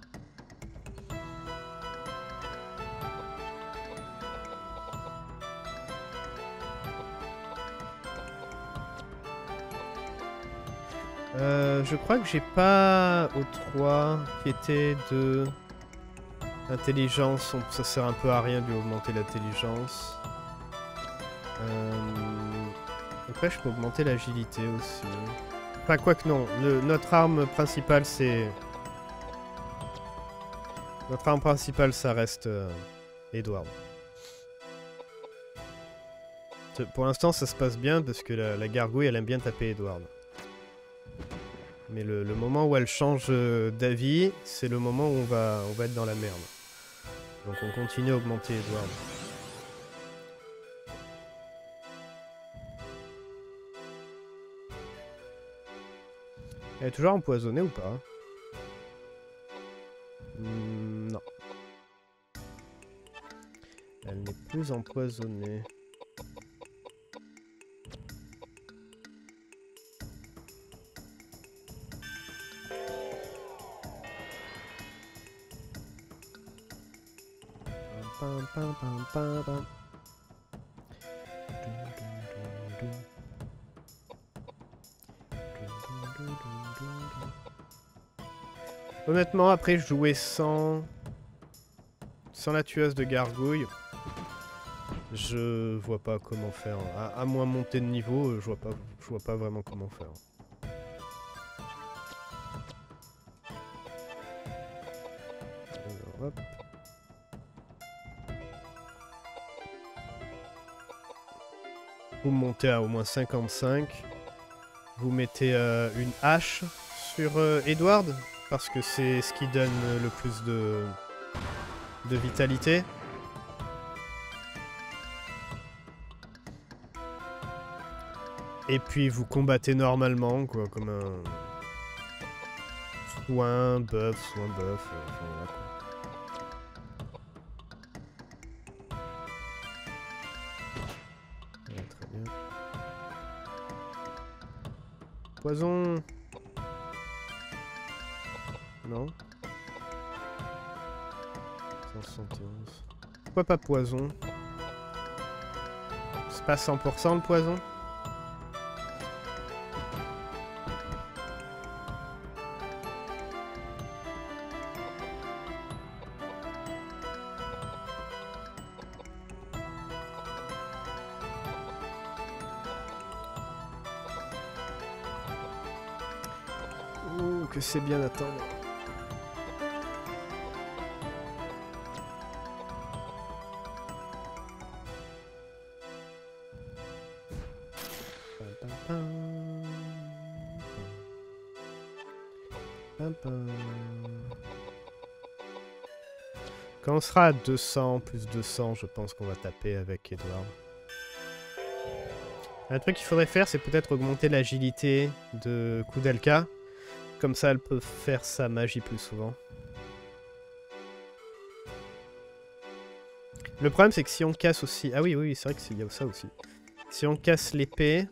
Euh, je crois que j'ai pas au trois qui était de intelligence. Ça sert un peu à rien de lui augmenter l'intelligence. Euh... Après, je peux augmenter l'agilité aussi. Enfin, quoi que non. Le, notre arme principale, c'est... Notre arme principale, ça reste euh, Edward. Pour l'instant, ça se passe bien parce que la, la gargouille, elle aime bien taper Edward. Mais le, le moment où elle change euh, d'avis, c'est le moment où on va, on va être dans la merde. Donc on continue à augmenter Edward. Elle est toujours empoisonnée ou pas? mmh, Non. Elle n'est plus empoisonnée. Pam, pam, pam, pam, pam. Honnêtement, après jouer sans sans la tueuse de gargouille, je vois pas comment faire. À, à moins monter de niveau, je vois pas, je vois pas vraiment comment faire. Alors, hop. Vous montez à au moins cinquante-cinq. Vous mettez euh, une hache sur euh, Edward, parce que c'est ce qui donne le plus de, de vitalité. Et puis vous combattez normalement, quoi, comme un... Soin, buff, soin, buff, euh, enfin, voilà, quoi. Ouais, très bien. Poison. Non. cent soixante et onze. Pourquoi pas poison? C'est pas cent pour cent le poison? Oh, que c'est bien d'attendre. Quand on sera à deux cents, plus deux cents, je pense qu'on va taper avec Edward. Un truc qu'il faudrait faire, c'est peut-être augmenter l'agilité de Koudelka. Comme ça, elle peut faire sa magie plus souvent. Le problème, c'est que si on casse aussi... Ah oui, oui, c'est vrai qu'il y a ça aussi. Si on casse l'épée...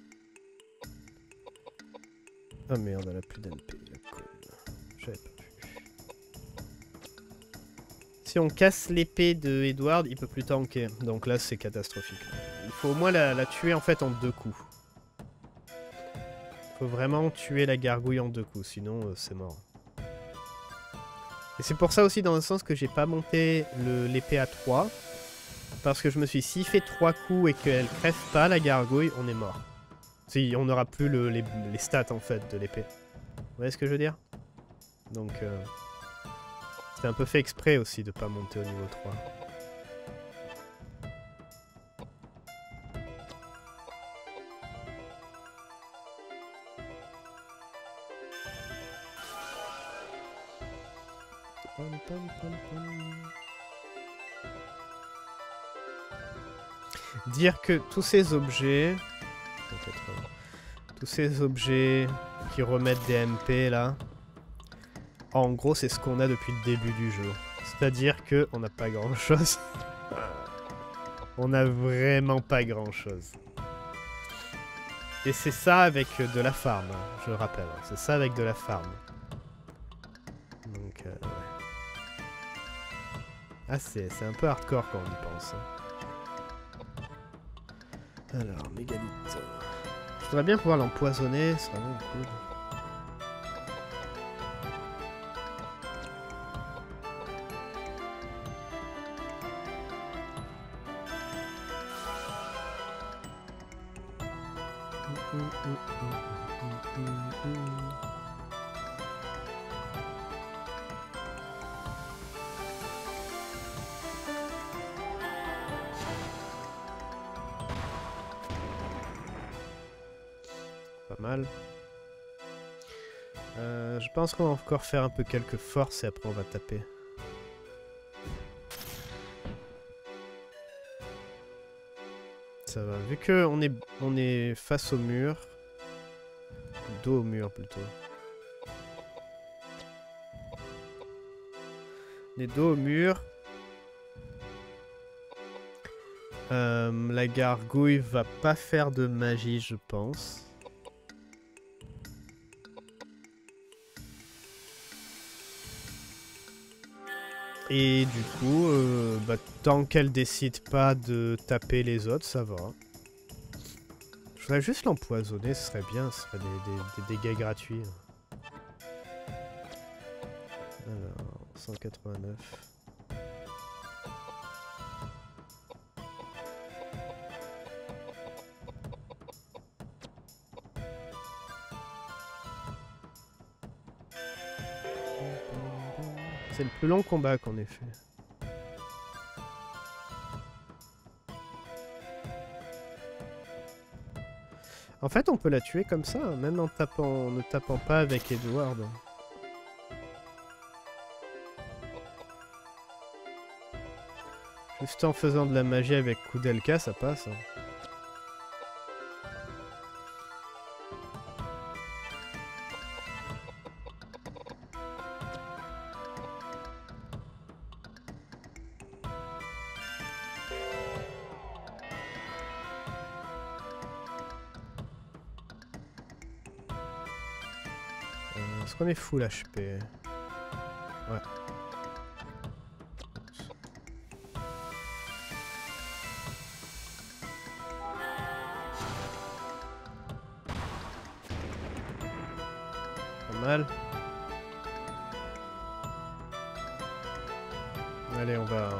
Ah merde, elle a plus d'M P, la conne. J'avais pas vu. Si on casse l'épée de Edward, il peut plus tanker. Donc là, c'est catastrophique. Il faut au moins la, la tuer en fait en deux coups. Il faut vraiment tuer la gargouille en deux coups, sinon euh, c'est mort. Et c'est pour ça aussi dans un sens que j'ai pas monté l'épée à trois. Parce que je me suis dit, s'il fait trois coups et qu'elle crève pas la gargouille, on est mort. Si, on n'aura plus le, les, les stats en fait de l'épée. Vous voyez ce que je veux dire? Donc, euh, c'était un peu fait exprès aussi de pas monter au niveau trois. Pam, pam, pam, pam. Dire que tous ces objets... Tous ces objets qui remettent des M P là, en gros c'est ce qu'on a depuis le début du jeu. C'est-à-dire que on n'a pas grand chose. On n'a vraiment pas grand chose. Et c'est ça avec de la farm, je le rappelle. C'est ça avec de la farm. Donc, euh, ouais. Ah, c'est un peu hardcore quand on y pense. Alors, mégalith. Je voudrais bien pouvoir l'empoisonner, c'est vraiment cool. Pas mal. Euh, je pense qu'on va encore faire un peu quelques forces et après on va taper. Ça va. Vu que on est, on est face au mur, dos au mur plutôt. On est dos au mur. Euh, la gargouille va pas faire de magie, je pense. Et du coup, euh, bah, tant qu'elle décide pas de taper les autres, ça va. Je voudrais juste l'empoisonner, ce serait bien, ce serait des, des, des dégâts gratuits. Alors, cent quatre-vingt-neuf. C'est le plus long combat qu'on ait fait. En fait, on peut la tuer comme ça, hein, même en, tapant, en ne tapant pas avec Edward. Juste en faisant de la magie avec Koudelka, ça passe. Hein. Est-ce qu'on est full H P? Ouais. Pas mal. Allez, on va...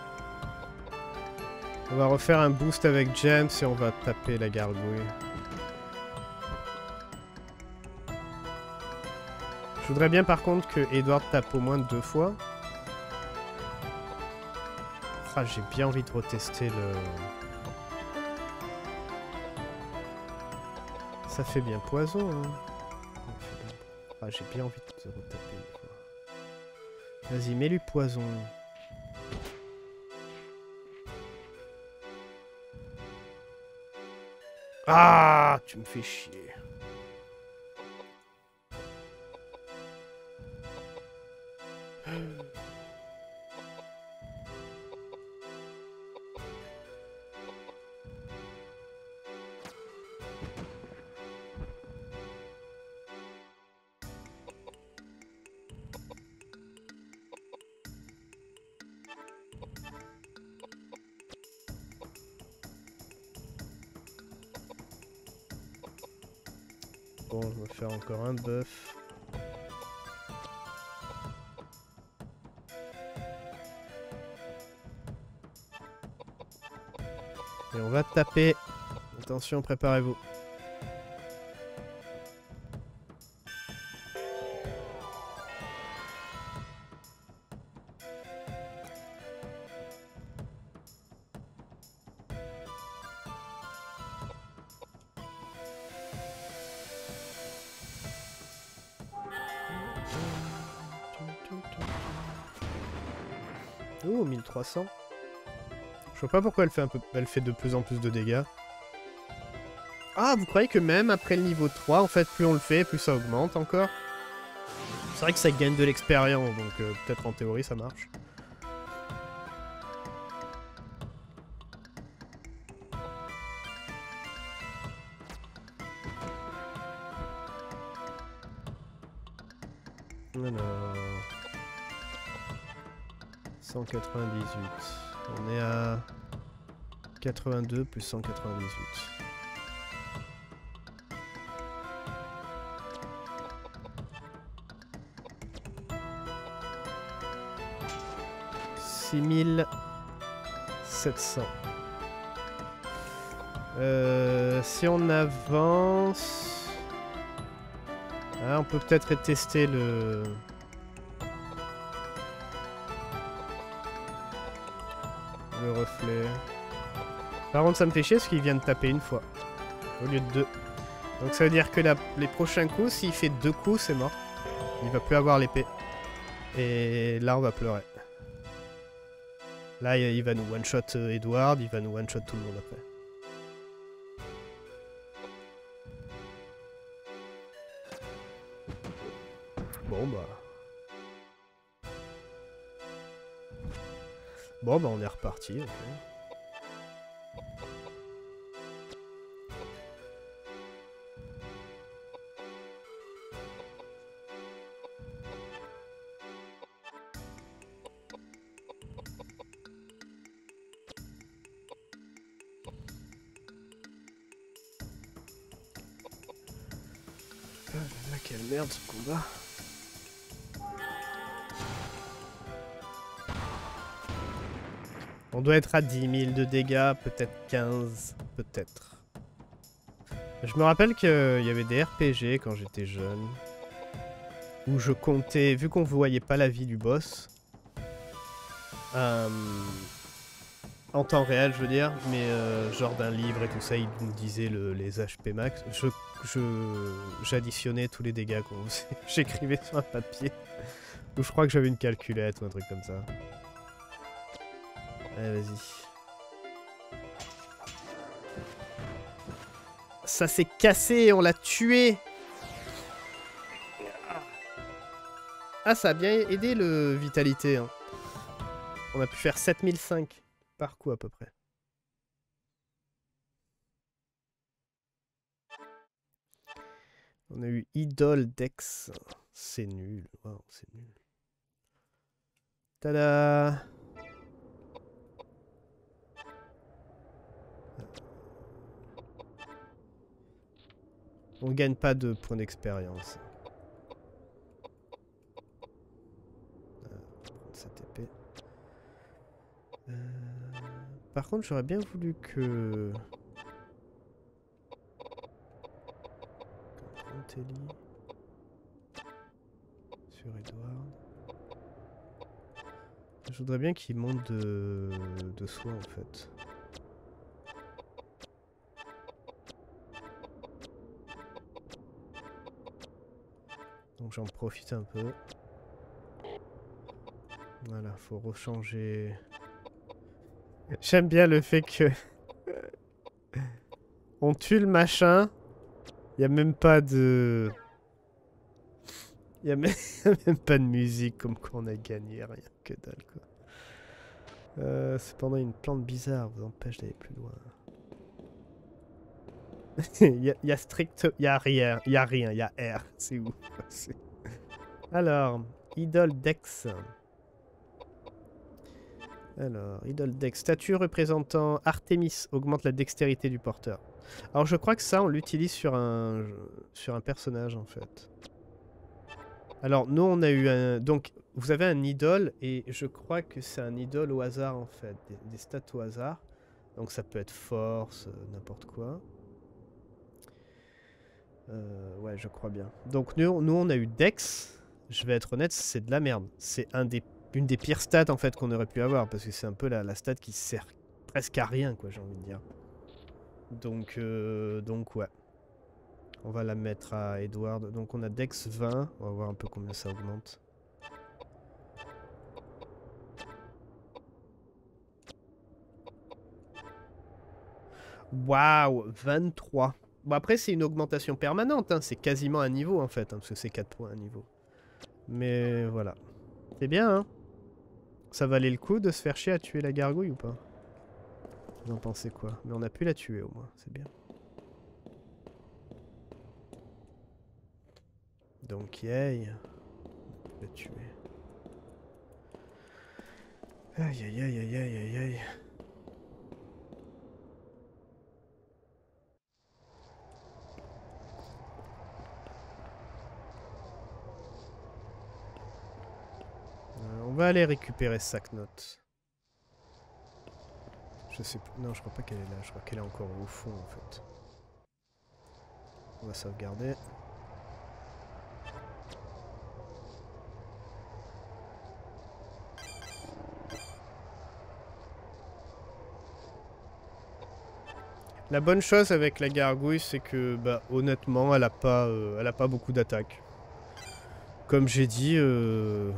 On va refaire un boost avec James et on va taper la gargouille. Je voudrais bien par contre que Edward tape au moins deux fois. Ah, j'ai bien envie de retester le... Ça fait bien poison, hein. Ah, j'ai bien envie de retaper une fois. Vas-y, mets-lui poison. Ah, tu me fais chier. Bon, on va faire encore un buff. Et on va taper. Attention, préparez-vous. Oh, mille trois cents. Je vois pas pourquoi elle fait, un peu... elle fait de plus en plus de dégâts. Ah, vous croyez que même après le niveau trois, en fait, plus on le fait, plus ça augmente encore? C'est vrai que ça gagne de l'expérience, donc euh, peut-être en théorie ça marche. Alors... cent quatre-vingt-dix-huit. On est à quatre-vingt-deux plus cent quatre-vingt-dix-huit. six mille sept cents. Euh, si on avance... Ah, on peut peut-être tester le... Le reflet. Par contre, ça me fait chier parce qu'il vient de taper une fois. Au lieu de deux. Donc ça veut dire que la... les prochains coups, s'il fait deux coups, c'est mort. Il va plus avoir l'épée. Et là, on va pleurer. Là, il va nous one-shot Edward, il va nous one-shot tout le monde après. Bon, bah... Bon, bah on est reparti. Okay. Ah, quelle merde ce combat. On doit être à dix mille de dégâts, peut-être quinze, peut-être. Je me rappelle qu'il y avait des R P G quand j'étais jeune, où je comptais, vu qu'on ne voyait pas la vie du boss, euh, en temps réel je veux dire, mais euh, genre d'un livre et tout ça, il nous disait le, les H P max, je, je, j'additionnais tous les dégâts qu'on faisait, j'écrivais sur un papier, ou je crois que j'avais une calculette ou un truc comme ça. Allez, vas-y. Ça s'est cassé, on l'a tué. Ah, ça a bien aidé le vitalité. Hein. On a pu faire sept mille cinq par coup à peu près. On a eu Idol Dex. C'est nul. Wow, c'est nul. Tada! On gagne pas de points d'expérience. Euh, cette épée. Euh... Par contre, j'aurais bien voulu que... Telly. Sur Edward. Je voudrais bien qu'il monte de... de soi en fait. Donc j'en profite un peu. Voilà, faut rechanger. J'aime bien le fait que... on tue le machin. Il n'y a même pas de... Il n'y a même... même pas de musique comme qu'on a gagné. Rien que dalle quoi. Euh, cependant une plante bizarre vous empêche d'aller plus loin. Il y, y a strict... Il y a rien. Il y a rien. Il y a R. C'est où? Alors, Idol Dex. Alors, Idol Dex. Statue représentant Artemis augmente la dextérité du porteur. Alors je crois que ça on l'utilise sur un sur un personnage en fait. Alors nous on a eu un... Donc vous avez un idole et je crois que c'est un idole au hasard en fait. Des, des stats au hasard. Donc ça peut être force, euh, n'importe quoi. Euh, ouais je crois bien. Donc nous, nous on a eu Dex. Je vais être honnête, c'est de la merde. C'est un des, une des pires stats en fait qu'on aurait pu avoir. Parce que c'est un peu la, la stat qui sert presque à rien quoi j'ai envie de dire. Donc, euh, donc ouais. On va la mettre à Edward. Donc on a Dex vingt. On va voir un peu combien ça augmente. Waouh, vingt-trois. Bon après c'est une augmentation permanente, hein. C'est quasiment un niveau en fait, hein, parce que c'est quatre points un niveau. Mais voilà. C'est bien, hein. Ça valait le coup de se faire chier à tuer la gargouille ou pas? Vous en pensez quoi? Mais on a pu la tuer au moins, c'est bien. Donc yay. On peut la tuer. Aïe aïe aïe aïe aïe aïe aïe. Euh, on va aller récupérer Sacknote. Je sais pas. Non, je crois pas qu'elle est là. Je crois qu'elle est encore au fond en fait. On va sauvegarder. La bonne chose avec la gargouille, c'est que, bah, honnêtement, elle a pas, euh, elle a pas beaucoup d'attaques. Comme j'ai dit, euh...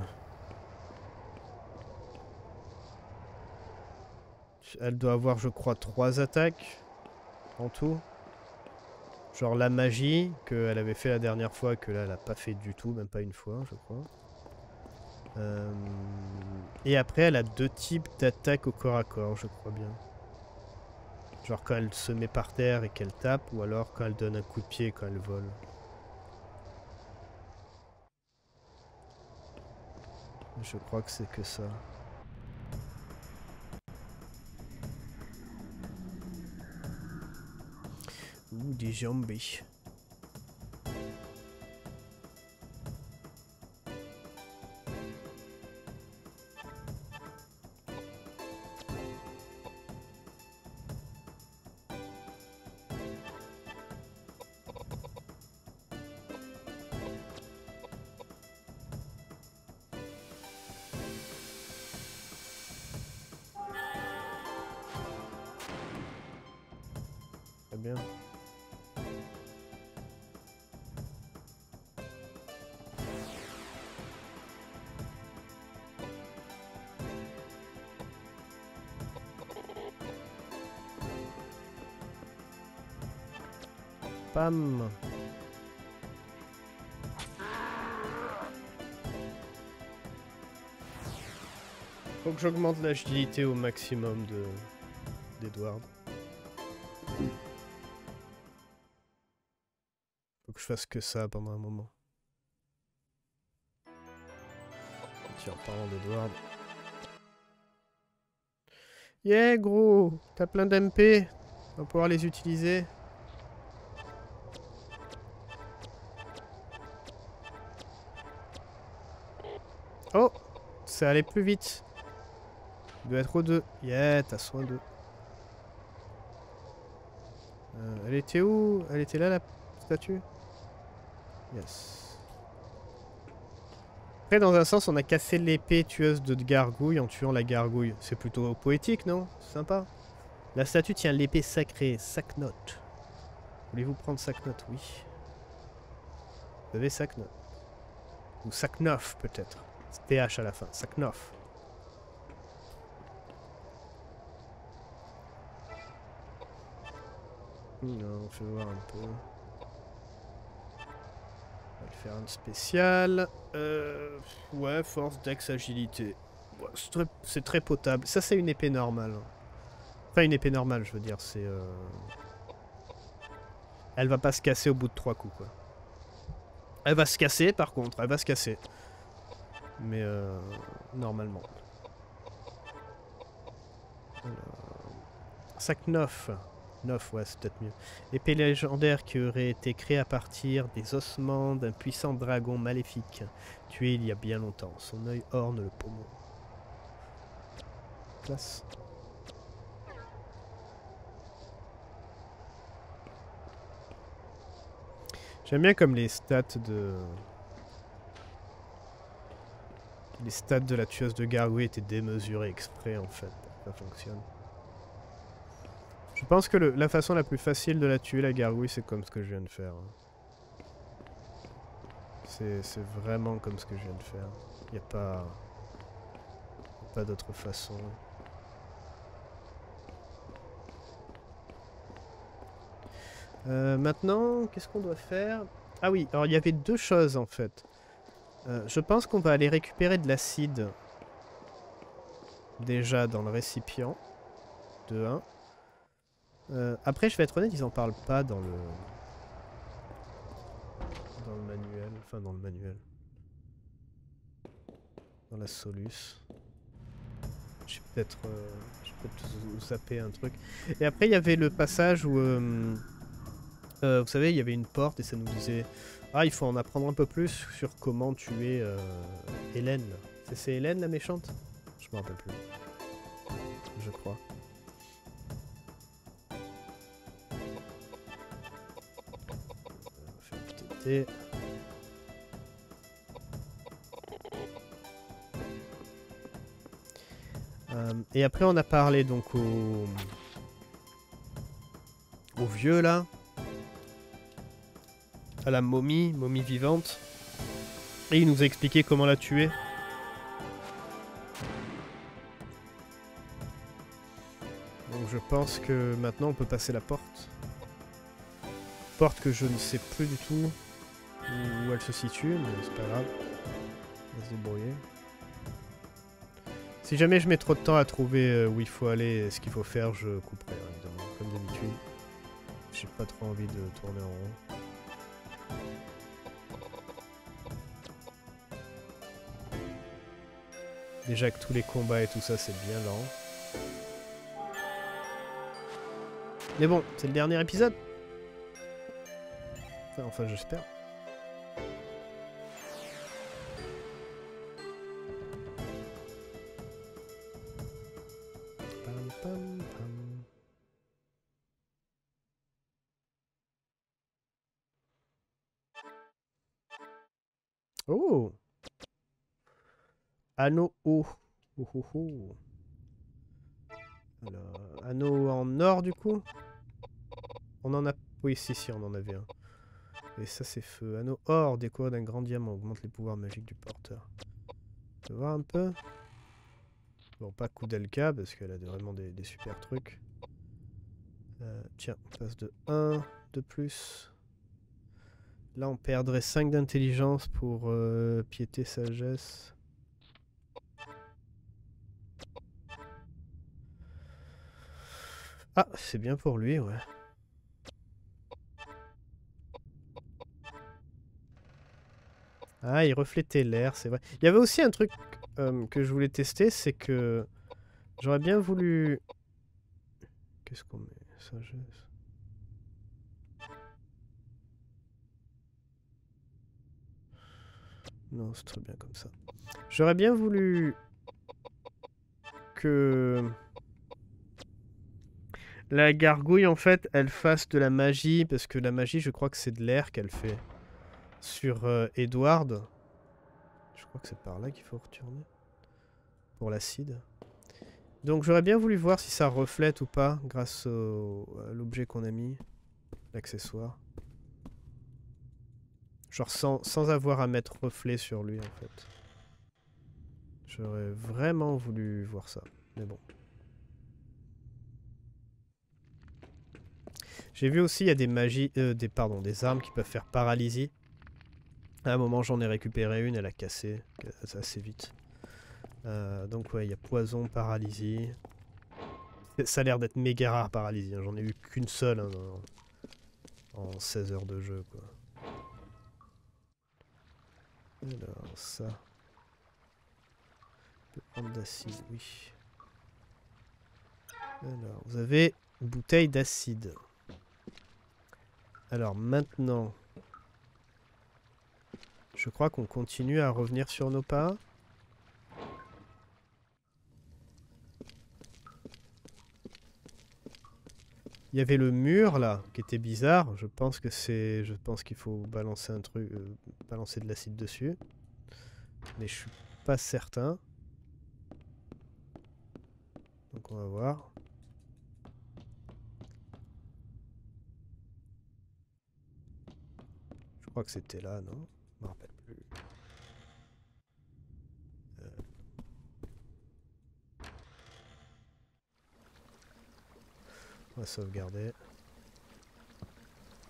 elle doit avoir, je crois, trois attaques en tout. Genre la magie qu'elle avait fait la dernière fois, que là, elle a pas fait du tout, même pas une fois, je crois. Euh... Et après, elle a deux types d'attaques au corps à corps, je crois bien. Genre quand elle se met par terre et qu'elle tape, ou alors quand elle donne un coup de pied quand elle vole. Je crois que c'est que ça. Ouh, des zombies. Très bien. Pam. Faut que j'augmente l'agilité au maximum de d'Edward. Faut que je fasse que ça pendant un moment. Tiens, en parlant d'Edward. Yeah gros, t'as plein d'M P. On va pouvoir les utiliser. Oh, ça allait plus vite. Il doit être au deux. Yeah, t'as soin d'eux. Euh, elle était où? Elle était là, la statue? Yes. Après, dans un sens, on a cassé l'épée tueuse de gargouille en tuant la gargouille. C'est plutôt poétique, non? C'est sympa. La statue tient l'épée sacrée, Sacknote. Voulez-vous prendre Sacknote? Oui. Vous avez Sacknote. Ou Sacknoff, peut-être. C'est T H à la fin. Sacknoff. Non, on fait voir un peu. On va le faire une spéciale. Euh, ouais, force, dex, agilité. Ouais, c'est très, c'est très potable. Ça, c'est une épée normale. Enfin, une épée normale, je veux dire. C'est. Euh... Elle va pas se casser au bout de trois coups, quoi. Elle va se casser, par contre. Elle va se casser. Mais euh, normalement. Sacknoff. neuf, ouais, c'est peut-être mieux. Épée légendaire qui aurait été créée à partir des ossements d'un puissant dragon maléfique, tué il y a bien longtemps. Son œil orne le pommeau. Classe. J'aime bien comme les stats de... Les stats de la tueuse de gargouille étaient démesurées exprès, en fait. Ça fonctionne. Je pense que le, la façon la plus facile de la tuer, la gargouille, c'est comme ce que je viens de faire. C'est vraiment comme ce que je viens de faire. Il n'y a pas, pas d'autre façon. Euh, maintenant, qu'est-ce qu'on doit faire? Ah oui, alors il y avait deux choses en fait. Euh, je pense qu'on va aller récupérer de l'acide. Déjà dans le récipient. De un. Euh, après, je vais être honnête, ils en parlent pas dans le... Dans le manuel. Enfin, dans le manuel. Dans la soluce. Je vais peut-être euh, peut zapper un truc. Et après, il y avait le passage où... Euh, euh, vous savez, il y avait une porte et ça nous disait... Ah, il faut en apprendre un peu plus sur comment tuer euh, Hélène. C'est Hélène la méchante? Je me rappelle plus. Je crois. On va faire un petit thé. Euh, et après, on a parlé donc au... au vieux là. À la momie, momie vivante. Et il nous a expliqué comment la tuer. Donc je pense que maintenant on peut passer la porte. Porte que je ne sais plus du tout où elle se situe, mais c'est pas grave. On va se débrouiller. Si jamais je mets trop de temps à trouver où il faut aller et ce qu'il faut faire, je couperai évidemment, comme d'habitude. J'ai pas trop envie de tourner en rond. Déjà que tous les combats et tout ça, c'est bien lent. Mais bon, c'est le dernier épisode. Enfin, enfin j'espère. Pam, pam, pam. Oh! Anneau haut. Oh, oh, oh. Alors, anneau en or du coup? On en a... Oui, si, si, on en avait un. Et ça, c'est feu. Anneau or, décoré d'un grand diamant, augmente les pouvoirs magiques du porteur. On peut voir un peu? Bon, pas Koudelka, parce qu'elle a vraiment des, des super trucs. Euh, tiens, on passe de un de plus. Là, on perdrait cinq d'intelligence pour euh, piété, sagesse. Ah, c'est bien pour lui, ouais. Ah, il reflétait l'air, c'est vrai. Il y avait aussi un truc euh, que je voulais tester, c'est que j'aurais bien voulu... Qu'est-ce qu'on met? Sagesse. Non, c'est très bien comme ça. J'aurais bien voulu que la gargouille, en fait, elle fasse de la magie, parce que la magie, je crois que c'est de l'air qu'elle fait. Sur euh, Edward. Je crois que c'est par là qu'il faut retourner. Pour l'acide. Donc j'aurais bien voulu voir si ça reflète ou pas, grâce au, à l'objet qu'on a mis. L'accessoire. Genre sans, sans avoir à mettre reflet sur lui, en fait. J'aurais vraiment voulu voir ça. Mais bon. J'ai vu aussi, il y a des magies, euh, des, pardon, des armes qui peuvent faire paralysie. À un moment, j'en ai récupéré une, elle a cassé assez vite. Euh, donc ouais, il y a poison, paralysie. Ça a l'air d'être méga rare, paralysie. Hein. J'en ai eu qu'une seule hein, en, en seize heures de jeu, quoi. Alors, ça. On peut prendre d'acide, oui. Alors, vous avez une bouteille d'acide. Alors, maintenant... Je crois qu'on continue à revenir sur nos pas. Il y avait le mur là qui était bizarre. Je pense que c'est, je pense qu'il faut balancer un truc, euh, balancer de l'acide dessus. Mais je suis pas certain. Donc on va voir. Je crois que c'était là, non? Je me rappelle plus. Euh... On va sauvegarder.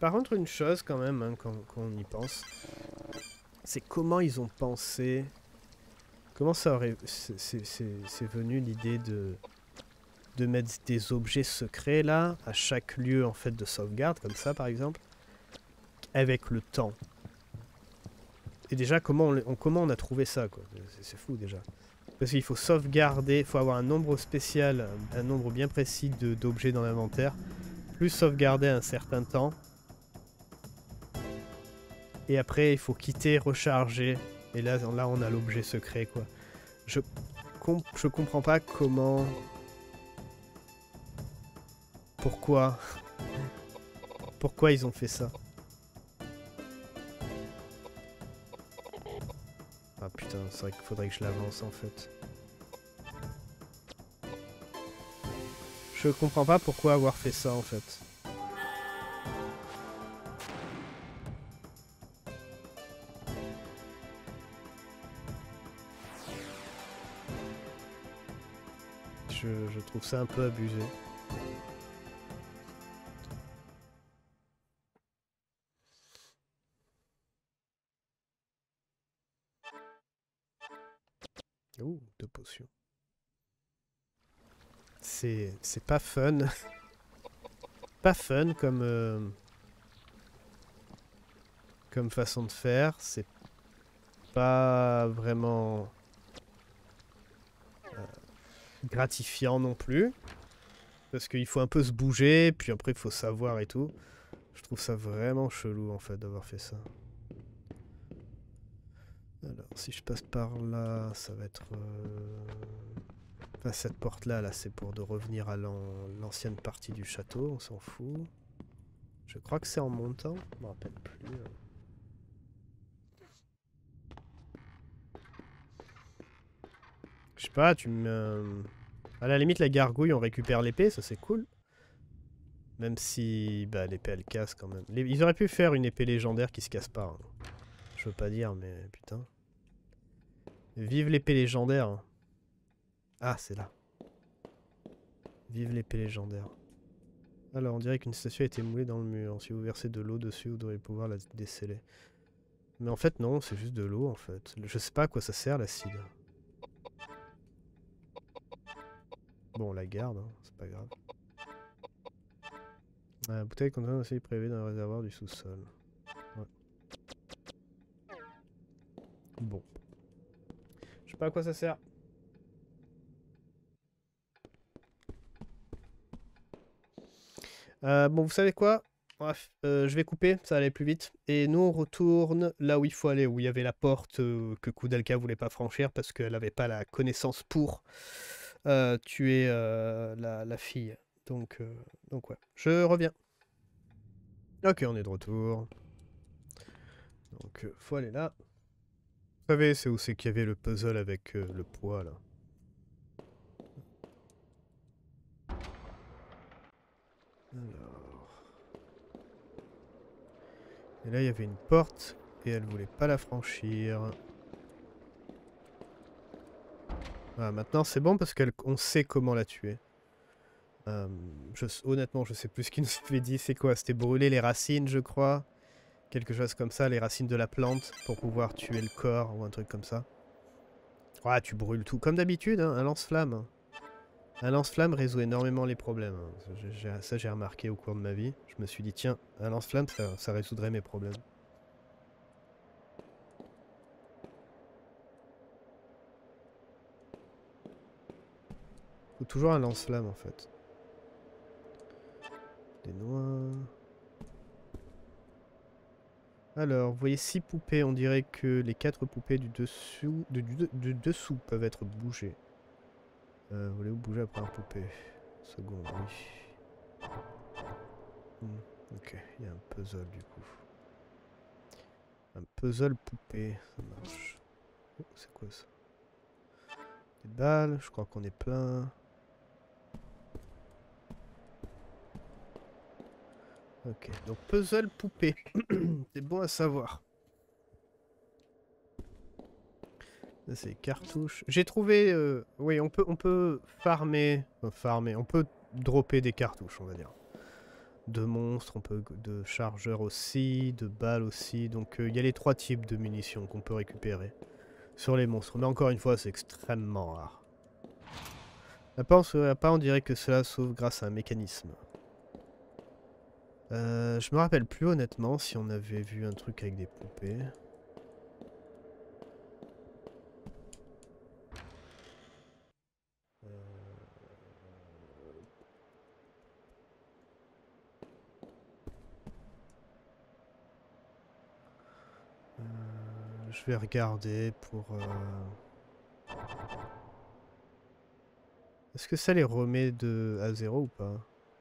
Par contre, une chose quand même, hein, quand, quand on y pense, c'est comment ils ont pensé... Comment ça aurait... C'est venu l'idée de... de mettre des objets secrets là, à chaque lieu en fait de sauvegarde, comme ça par exemple, avec le temps. Et déjà, comment on, on, comment on a trouvé ça, quoi. C'est fou déjà. Parce qu'il faut sauvegarder, il faut avoir un nombre spécial, un, un nombre bien précis d'objets dans l'inventaire, plus sauvegarder un certain temps. Et après, il faut quitter, recharger. Et là, là on a l'objet secret, quoi. Je, comp je comprends pas comment... Pourquoi Pourquoi ils ont fait ça? Ah putain, c'est vrai qu'il faudrait que je l'avance en fait. Je comprends pas pourquoi avoir fait ça en fait. Je, je trouve ça un peu abusé. Ouh, deux potions. C'est c'est pas fun. Pas fun comme euh, comme façon de faire. C'est pas vraiment euh, gratifiant non plus. Parce qu'il faut un peu se bouger, puis après il faut savoir et tout. Je trouve ça vraiment chelou en fait d'avoir fait ça. Alors si je passe par là, ça va être... Euh... Enfin, cette porte là, là c'est pour de revenir à l'ancienne partie du château, on s'en fout. Je crois que c'est en montant, je me rappelle plus. Je sais pas, tu me... À la limite la gargouille on récupère l'épée, ça c'est cool. Même si bah, l'épée elle casse quand même. Les... Ils auraient pu faire une épée légendaire qui se casse pas. Hein. Je veux pas dire mais putain. Vive l'épée légendaire. Hein. Ah c'est là. Vive l'épée légendaire. Alors on dirait qu'une statue a été moulée dans le mur. Si vous versez de l'eau dessus vous devriez pouvoir la déceler. Mais en fait non, c'est juste de l'eau en fait. Je sais pas à quoi ça sert l'acide. Bon on la garde, hein, c'est pas grave. La bouteille contient un acide prélevé dans le réservoir du sous-sol. Ouais. Bon. Je sais pas à quoi ça sert. Euh, bon, vous savez quoi? Bref, euh, je vais couper, ça va aller plus vite. Et nous, on retourne là où il faut aller, où il y avait la porte euh, que Koudelka voulait pas franchir parce qu'elle n'avait pas la connaissance pour euh, tuer euh, la, la fille. Donc, euh, donc ouais, je reviens. Ok, on est de retour. Donc, euh, faut aller là. Vous savez, c'est où c'est qu'il y avait le puzzle avec euh, le poids, là. Alors... Et là, il y avait une porte, et elle voulait pas la franchir. Ah, maintenant, c'est bon parce qu'on sait comment la tuer. Euh, je, honnêtement, je sais plus ce qu'il nous avait dit. C'est quoi? C'était brûler les racines, je crois. Quelque chose comme ça, les racines de la plante, pour pouvoir tuer le corps, ou un truc comme ça. Ah, tu brûles tout. Comme d'habitude, hein, un lance-flamme. Un lance-flamme résout énormément les problèmes. Ça, j'ai remarqué au cours de ma vie. Je me suis dit, tiens, un lance-flamme, ça, ça résoudrait mes problèmes. Faut toujours un lance-flamme, en fait. Des noix... Alors, vous voyez six poupées. On dirait que les quatre poupées du dessous, de, du, du dessous peuvent être bougées. Euh, Voulez-vous bouger la première poupée? Seconde, oui. Hmm, ok, il y a un puzzle du coup. Un puzzle poupée, ça marche. Oh, c'est quoi ça? Des balles, je crois qu'on est plein. Ok, donc puzzle poupée. C'est bon à savoir. Là c'est cartouches. J'ai trouvé... Euh, oui, on peut, on peut farmer... Enfin, farmer. On peut dropper des cartouches, on va dire. de monstres, on peut, de chargeurs aussi, de balles aussi. Donc il euh, y a les trois types de munitions qu'on peut récupérer sur les monstres. Mais encore une fois, c'est extrêmement rare. La pas, on, pas, on dirait que cela sauve grâce à un mécanisme. Euh, je me rappelle plus honnêtement si on avait vu un truc avec des poupées. Euh... Euh, je vais regarder pour... Euh... Est-ce que ça les remet de à zéro ou pas?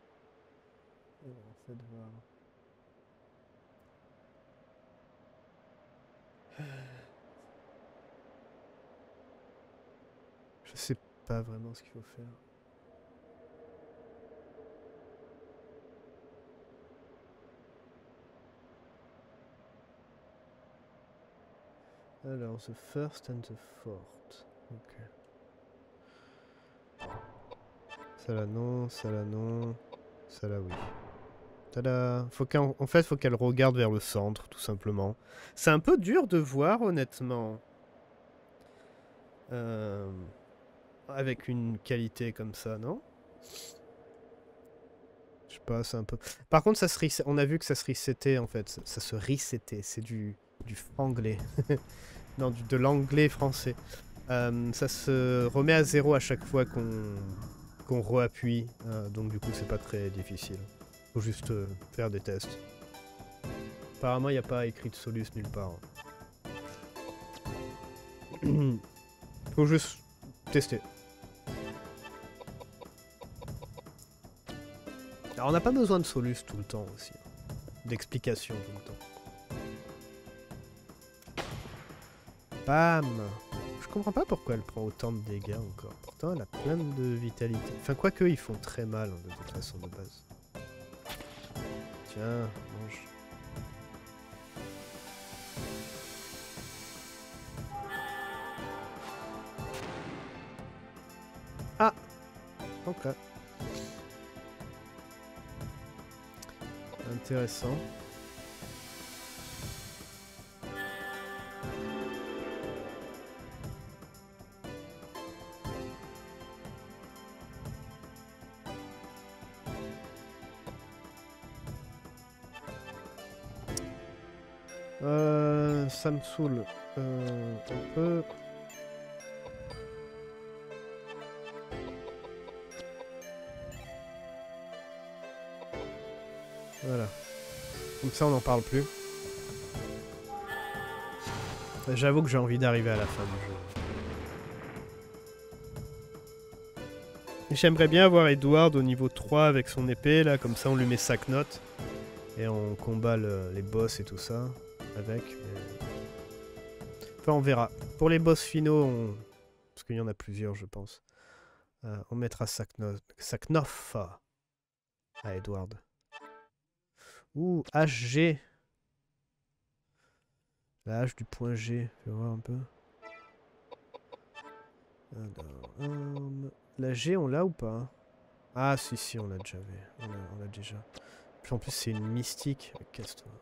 Je sais pas vraiment ce qu'il faut faire. Alors, the first and the fourth. Ok. Ça là non, ça là non, ça là oui. Tada. Faut qu'en en fait, faut qu'elle regarde vers le centre, tout simplement. C'est un peu dur de voir, honnêtement. Euh... Avec une qualité comme ça, non? Je sais pas, c'est un peu... Par contre, ça se reset... on a vu que ça se resettait, en fait. Ça, ça se resettait, c'est du, du franglais. Non, du, de l'anglais français. Euh, ça se remet à zéro à chaque fois qu'on qu'on re-appuie. Euh, donc du coup, c'est pas très difficile. Faut juste euh, faire des tests. Apparemment, il n'y a pas écrit de Solus nulle part. Faut juste tester. Alors, on n'a pas besoin de Solus tout le temps aussi. D'explications tout le temps. Bam! Je comprends pas pourquoi elle prend autant de dégâts encore. Pourtant, elle a plein de vitalité. Enfin, quoique, ils font très mal hein, de toute façon de base. Tiens, mange. Ah! Ok. Intéressant. Euh, ça me saoule euh, un peu. Voilà. Comme ça, on n'en parle plus. J'avoue que j'ai envie d'arriver à la fin du jeu. J'aimerais bien avoir Edward au niveau trois avec son épée, là, comme ça on lui met sac note. Et on combat le, les boss et tout ça avec. Mais... Enfin, on verra. Pour les boss finaux, on... parce qu'il y en a plusieurs, je pense. Euh, on mettra Saknoff à Edward. Ouh, H G. La hache du point G. Fais voir un peu. Alors, um, la G, on l'a ou pas? Ah, si, si, on l'a déjà vu. On l'a déjà. Puis en plus, c'est une mystique. Casse-toi.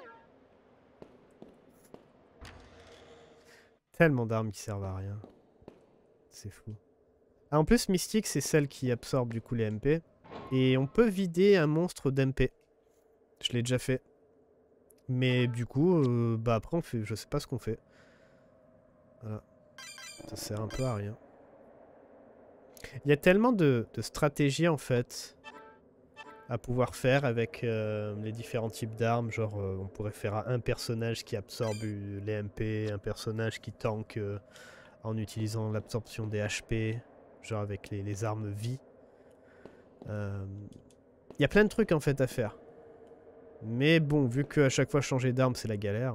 Tellement d'armes qui servent à rien. C'est fou. Ah, en plus, mystique, c'est celle qui absorbe du coup les M P. Et on peut vider un monstre d'M P. Je l'ai déjà fait. Mais du coup, euh, bah après, on fait, je sais pas ce qu'on fait. Voilà. Ça sert un peu à rien. Il y a tellement de, de stratégies en fait à pouvoir faire avec euh, les différents types d'armes. Genre, euh, on pourrait faire un personnage qui absorbe les M P, un personnage qui tank euh, en utilisant l'absorption des H P, genre avec les, les armes vie. Euh, Il y a plein de trucs en fait à faire. Mais bon, vu qu'à chaque fois changer d'arme c'est la galère.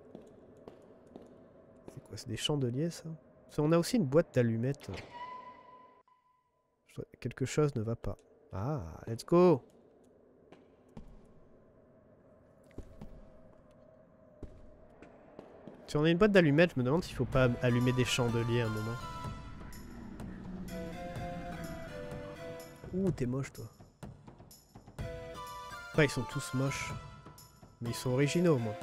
C'est quoi? C'est des chandeliers ça? On a aussi une boîte d'allumettes. Quelque chose ne va pas. Ah, let's go! Si on a une boîte d'allumettes, je me demande s'il faut pas allumer des chandeliers à un moment. Ouh, t'es moche toi. Enfin, ils sont tous moches. Mais ils sont originaux, moi.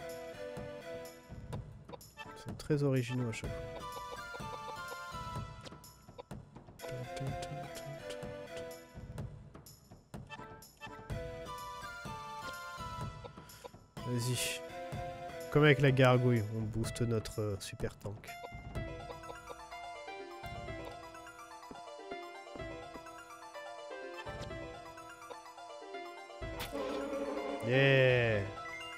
Ils sont très originaux à chaque fois. Vas-y. Comme avec la gargouille, on booste notre euh, super tank. Yeah.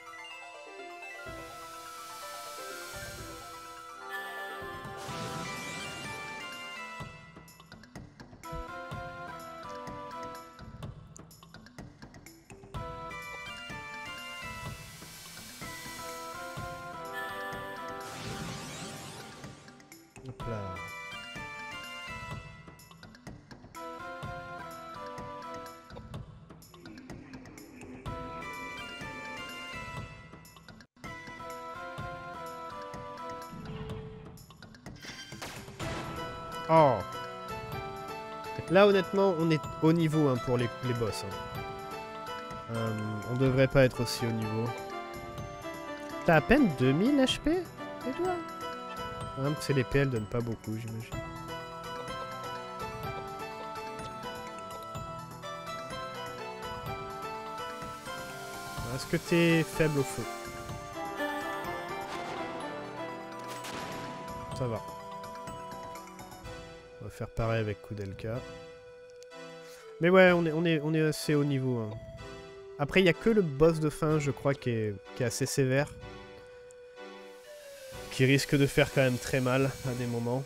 Hop là. Oh. Là honnêtement on est au niveau hein, pour les, les boss. Hein. Euh, on devrait pas être aussi au niveau. T'as à peine deux mille H P, Edouard? Hein, c'est l'épée, elle donne pas beaucoup j'imagine. Est-ce que t'es faible au feu? Ça va. On va faire pareil avec Koudelka. Mais ouais, on est, on est, on est assez haut niveau. Hein. Après, il n'y a que le boss de fin, je crois, qui est, qui est assez sévère. Qui risque de faire quand même très mal à des moments.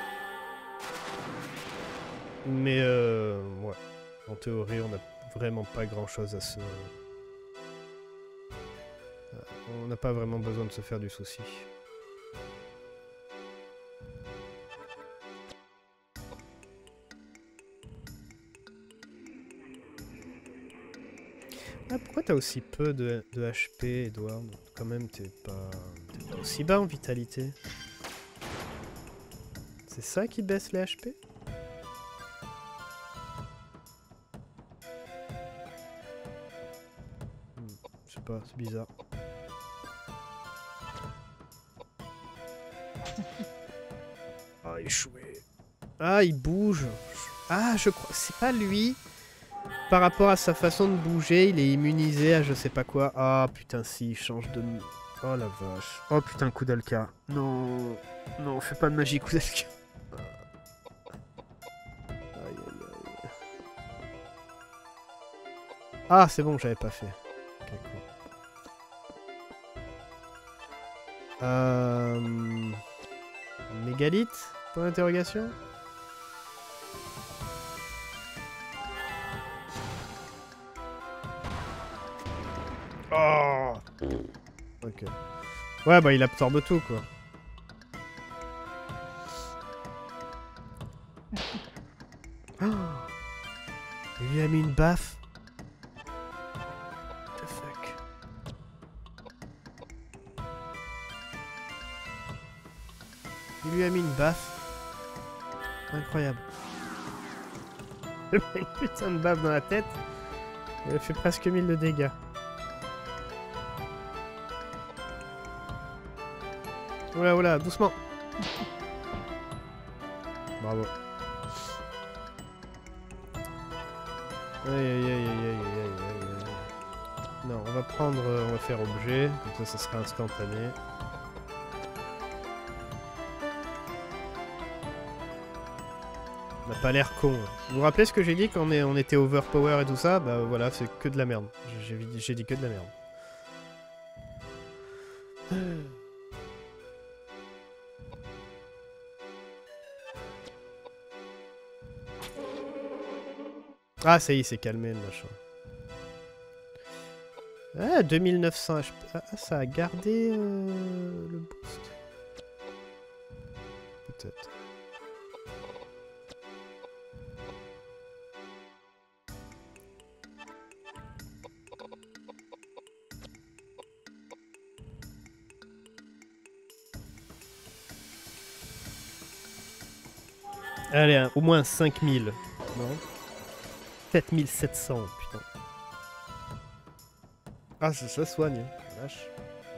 Mais euh, ouais. En théorie, on n'a vraiment pas grand-chose à se... On n'a pas vraiment besoin de se faire du souci. Ah, pourquoi t'as aussi peu de, de H P, Edouard? Quand même, t'es pas, t'es pas aussi bas en vitalité. C'est ça qui baisse les H P? hmm, Je sais pas, c'est bizarre. Ah, échoué. Ah, il bouge. Ah, je crois... C'est pas lui. Par rapport à sa façon de bouger, il est immunisé à je sais pas quoi. Ah, putain, si, il change de... Oh, la vache. Oh, putain, Koudelka. Non. Non, fais pas de magie, Koudelka. Aïe, aïe, aïe. Ah, c'est bon, j'avais pas fait. Ok, cool. Euh... Mégalithe? Point d'interrogation? Oh. Ok. Ouais, bah il absorbe tout, quoi. Oh. Il lui a mis une baffe. What the fuck? Il lui a mis une baffe. Incroyable. Il a une putain de baffe dans la tête. Il a fait presque mille de dégâts. Oula, oula, doucement. Bravo. Aïe aïe aïe aïe aïe aïe aïe aïe. Non, on va prendre, on va faire objet, comme ça ça sera instantané. On n'a pas l'air con. Vous vous rappelez ce que j'ai dit quand on, est, on était overpower et tout ça? Bah voilà, c'est que de la merde. J'ai dit que de la merde. Ah, ça y est, il s'est calmé le machin. Ah, deux mille neuf cents H P. Ah, ça a gardé euh, le boost. Peut-être. Allez, hein, au moins cinq mille. Non sept mille sept cents, putain. Ah, ça, ça soigne, hein. Vache.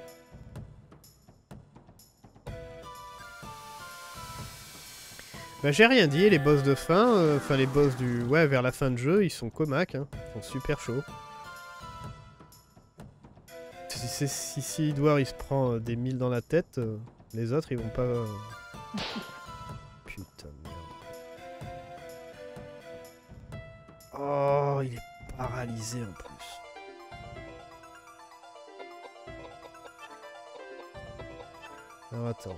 Bah j'ai rien dit, les boss de fin, euh, enfin les boss du... Ouais, vers la fin de jeu, ils sont comaques, hein. Ils sont super chauds. Si, si, si, si Edouard il se prend euh, des mille dans la tête, euh, les autres ils vont pas... euh, Putain de merde. Oh, il est paralysé en plus. Alors attends.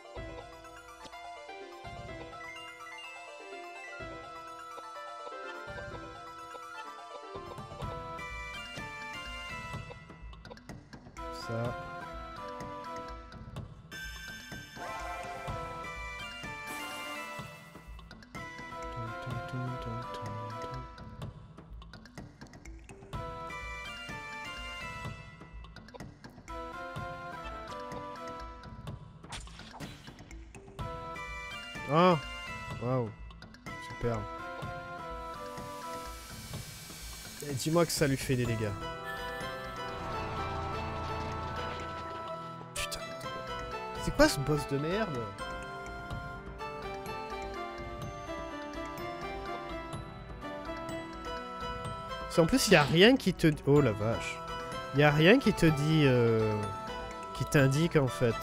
Ça. Ah, waouh, super. Et dis-moi que ça lui fait des dégâts. Putain. C'est quoi ce boss de merde? En plus, il n'y a rien qui te... Oh la vache. Il n'y a rien qui te dit... Euh... qui t'indique en fait.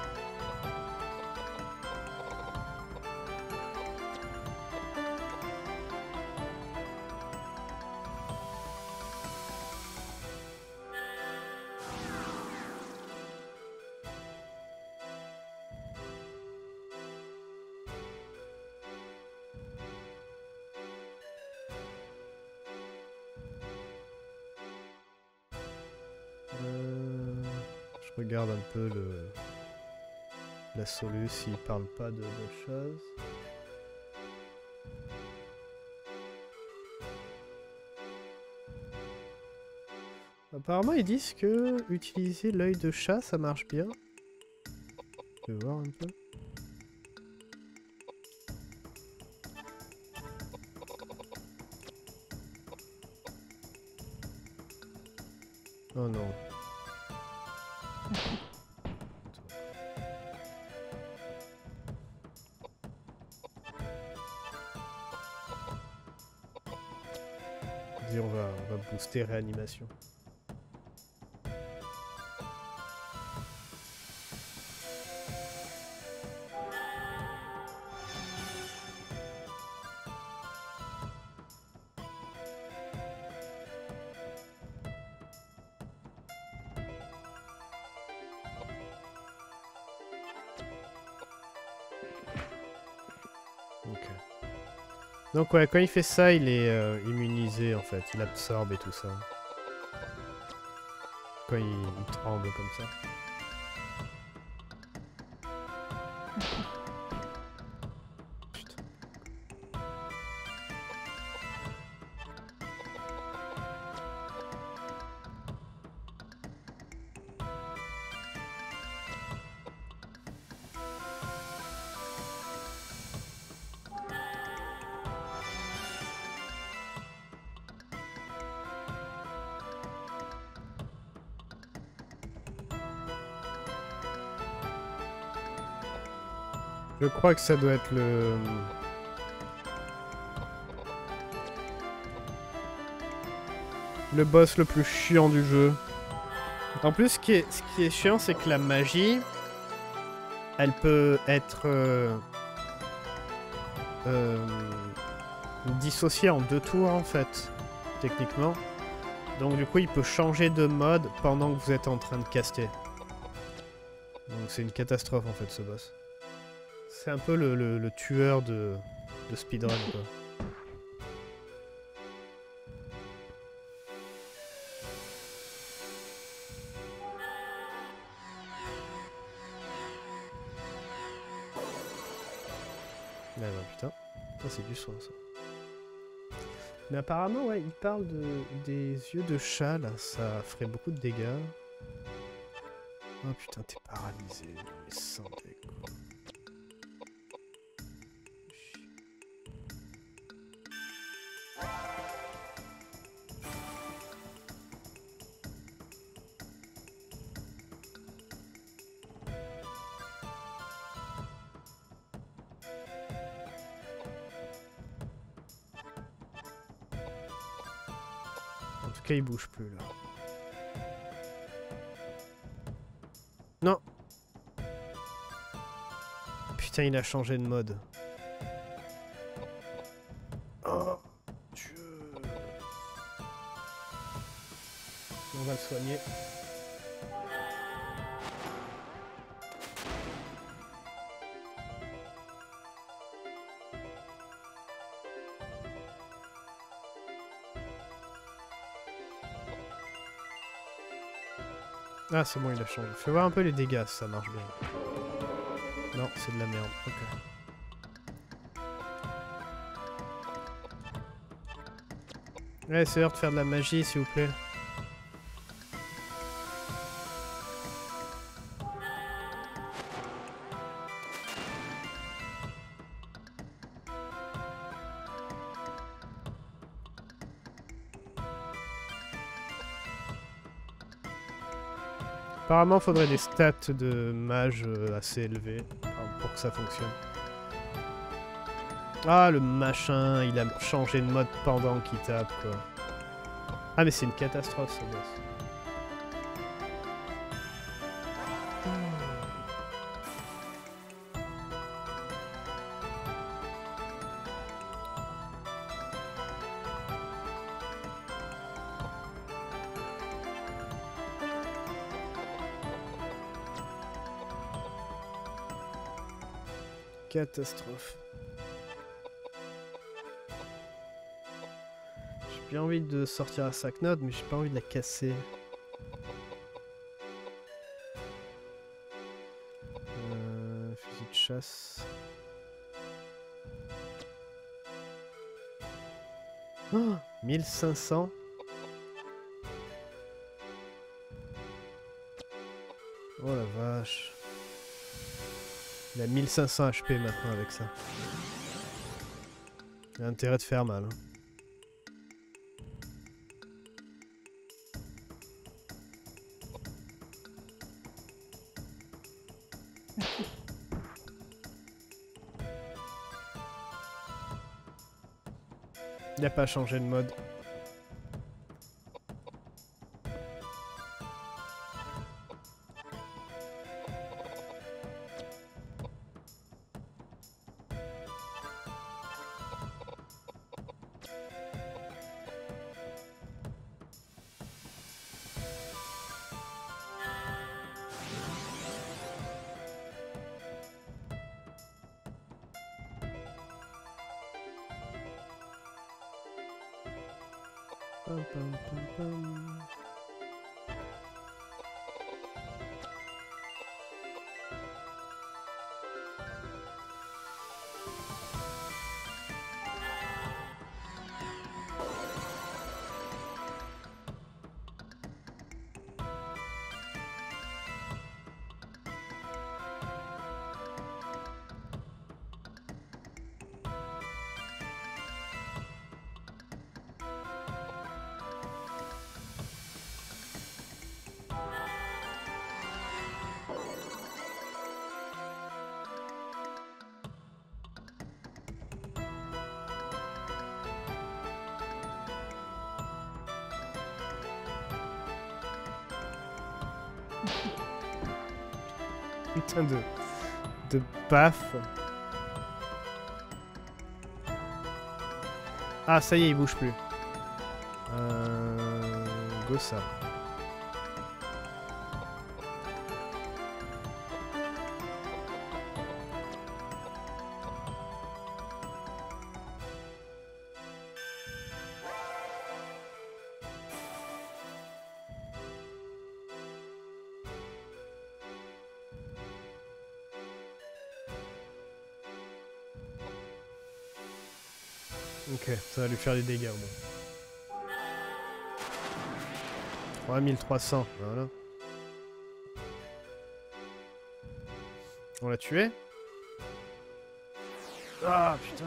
Euh... Je regarde un peu le... la solu s'il parle pas de d'autre chose. Apparemment ils disent que utiliser l'œil de chat ça marche bien. Je vais voir un peu. Oh non. Vas-y, on va, on va booster réanimation. Donc ouais, quand il fait ça, il est euh, immunisé en fait, il absorbe et tout ça. Quand il, il tremble comme ça. Putain. Je crois que ça doit être le... le boss le plus chiant du jeu. En plus, ce qui est, ce qui est chiant, c'est que la magie, elle peut être euh, euh, dissociée en deux tours, en fait, techniquement. Donc du coup, il peut changer de mode pendant que vous êtes en train de caster. Donc c'est une catastrophe, en fait, ce boss. C'est un peu le, le, le tueur de, de speedrun, quoi. Ah bah putain, ça c'est du soin ça. Mais apparemment ouais, il parle de, des yeux de chat là, ça ferait beaucoup de dégâts. Oh putain, t'es paralysé, mais sans déco. tout cas, il bouge plus là. Non. Putain, il a changé de mode. Oh, Dieu. On va le soigner. Ah, c'est bon, il a changé. Fais voir un peu les dégâts, ça marche bien. Non, c'est de la merde. Ok. Ouais, c'est l'heure de faire de la magie, s'il vous plaît. Apparemment, il faudrait des stats de mage assez élevés pour que ça fonctionne. Ah, le machin, il a changé de mode pendant qu'il tape, quoi. Ah, mais c'est une catastrophe, ce boss. Catastrophe. J'ai bien envie de sortir à Sacknode, mais j'ai pas envie de la casser. Euh, fusil de chasse. Oh, mille cinq cents. Oh la vache. Il a mille cinq cents H P maintenant avec ça. Il a intérêt de faire mal. Hein. Il n'a pas changé de mode. Pam, pam, pam, pam. Putain de... de paf. Ah, ça y est, il bouge plus. Euh... Gossa. Ok, ça va lui faire des dégâts au moins. trois mille trois cents, voilà. On l'a tué? Ah putain.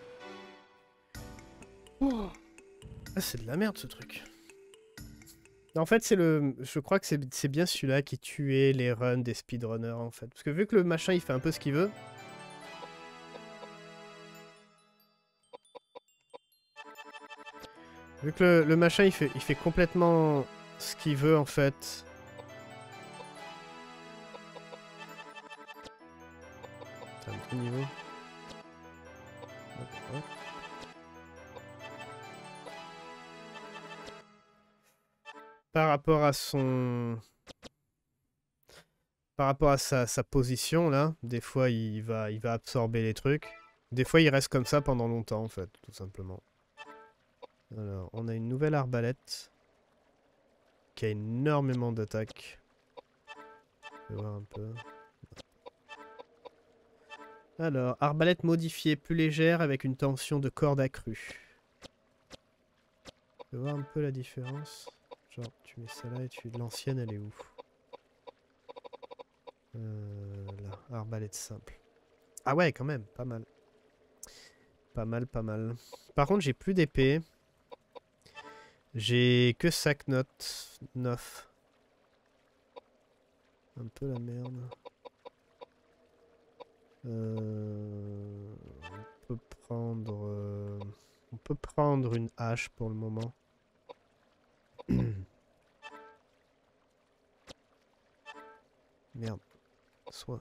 Oh. Ah, c'est de la merde ce truc. En fait, c'est le. Je crois que c'est bien celui-là qui tuait les runs des speedrunners en fait. Parce que vu que le machin il fait un peu ce qu'il veut. Vu que le, le machin il fait, il fait complètement ce qu'il veut en fait. C'est un petit niveau. Hop, hop. Par rapport à son... Par rapport à sa, sa position là, des fois il va, il va absorber les trucs. Des fois il reste comme ça pendant longtemps en fait, tout simplement. Alors, on a une nouvelle arbalète qui a énormément d'attaques. Je vais voir un peu. Alors, arbalète modifiée, plus légère avec une tension de corde accrue. Je vais voir un peu la différence. Genre, tu mets ça là et tu... L'ancienne, elle est où? euh, Là, arbalète simple. Ah ouais, quand même, pas mal. Pas mal, pas mal. Par contre, j'ai plus d'épée. J'ai que sac note neuf. Un peu la merde. Euh, on peut prendre... Euh, on peut prendre une hache pour le moment. Merde. Soit.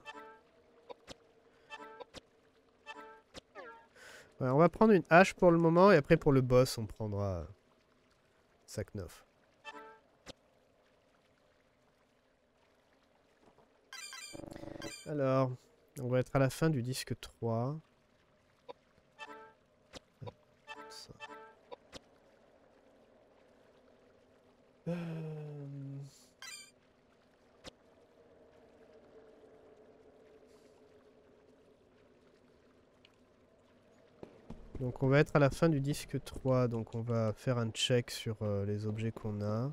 Ouais, on va prendre une hache pour le moment et après pour le boss on prendra sac neuf. Alors, on va être à la fin du disque trois. Ça. Euh... Donc on va être à la fin du disque trois, donc on va faire un check sur euh, les objets qu'on a.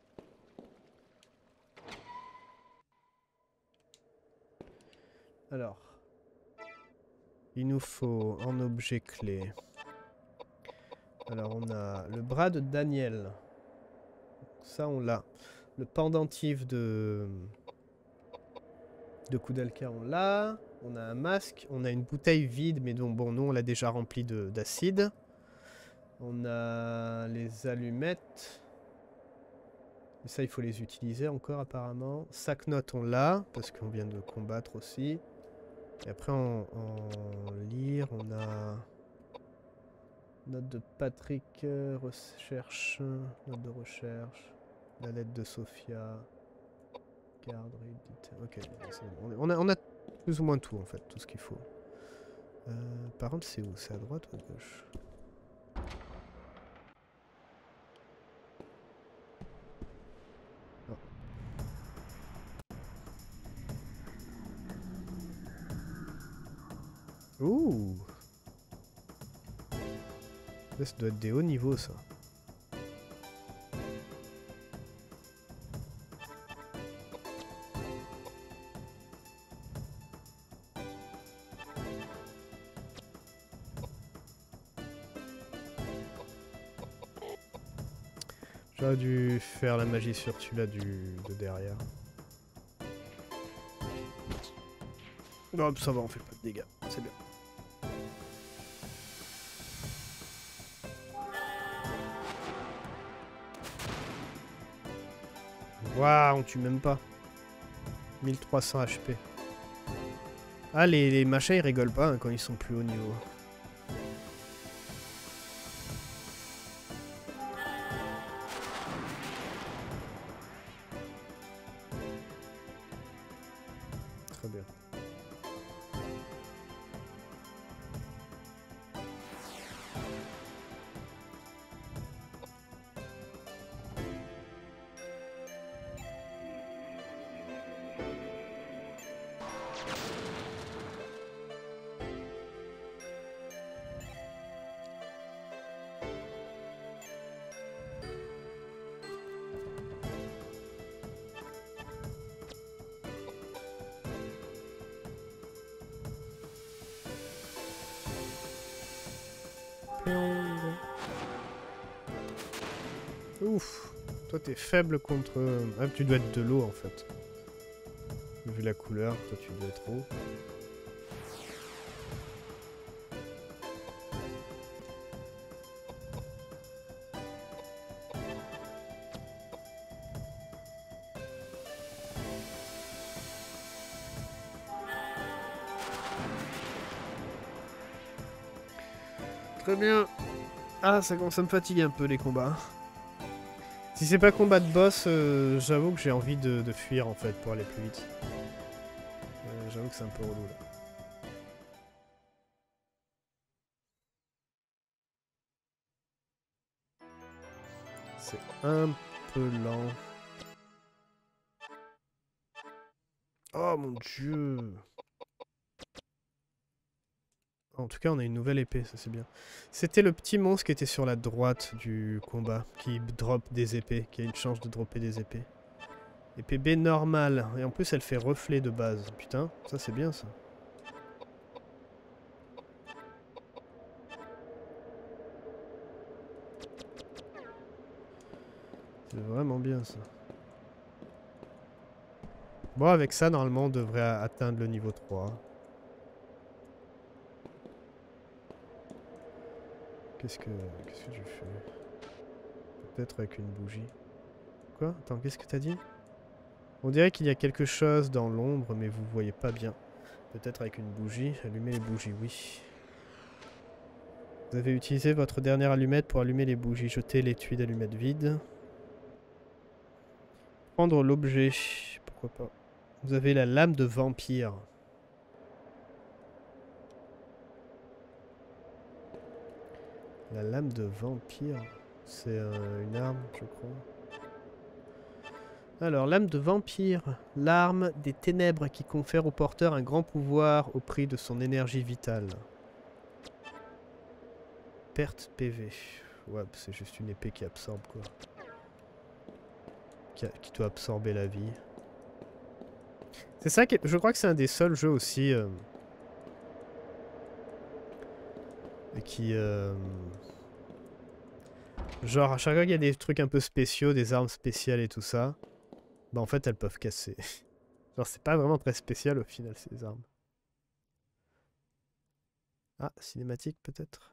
Alors, il nous faut en objet clé. Alors on a le bras de Daniel. Ça on l'a. Le pendentif de... de Koudelka on l'a. On a un masque. On a une bouteille vide mais dont bon nous on l'a déjà remplie d'acide. On a les allumettes. Et ça il faut les utiliser encore apparemment. Sac note on l'a parce qu'on vient de combattre aussi. Et après en, en lire on a... Note de Patrick, euh, recherche, note de recherche, la lettre de Sophia, garde, réédite. Ok, bon. on, a, on a plus ou moins tout en fait, tout ce qu'il faut. Euh, par contre, c'est où? C'est à droite ou à gauche? Oh. Ouh! Là, ça doit être des hauts niveaux ça. J'aurais dû faire la magie sur celui-là du de derrière. Non, ça va, on fait pas de dégâts, c'est bien. Waouh, on tue même pas. mille trois cents H P. Ah, les, les machins ils rigolent pas hein, quand ils sont plus haut niveau. Très bien. Ouf, toi t'es faible contre... Ah, tu dois être de l'eau en fait. Vu la couleur, toi tu dois être haut. Très bien. Ah, ça commence à me fatiguer un peu les combats. Si c'est pas combat de boss, euh, j'avoue que j'ai envie de, de fuir en fait pour aller plus vite. Euh, j'avoue que c'est un peu relou là. C'est un peu lent. Oh mon dieu. En tout cas, on a une nouvelle épée, ça c'est bien. C'était le petit monstre qui était sur la droite du combat, qui drop des épées, qui a une chance de dropper des épées. Épée B normale, et en plus elle fait reflet de base. Putain, ça c'est bien ça. C'est vraiment bien ça. Bon, avec ça, normalement, on devrait atteindre le niveau trois. Qu'est-ce que... Qu'est-ce que tu fais? Peut-être avec une bougie. Quoi? Attends, qu'est-ce que t'as dit? On dirait qu'il y a quelque chose dans l'ombre, mais vous voyez pas bien. Peut-être avec une bougie. Allumer les bougies, oui. Vous avez utilisé votre dernière allumette pour allumer les bougies. Jetez l'étui d'allumette vide. Prendre l'objet. Pourquoi pas. Vous avez la lame de vampire. La lame de vampire. C'est euh, une arme, je crois. Alors, lame de vampire. L'arme des ténèbres qui confère au porteur un grand pouvoir au prix de son énergie vitale. Perte P V. Ouais, c'est juste une épée qui absorbe quoi. Qui, a, qui doit absorber la vie. C'est ça qui... Je crois que c'est un des seuls jeux aussi... Euh, qui... Euh, genre, à chaque fois qu'il y a des trucs un peu spéciaux, des armes spéciales et tout ça, bah en fait, elles peuvent casser. Genre, c'est pas vraiment très spécial au final, ces armes. Ah, cinématique peut-être?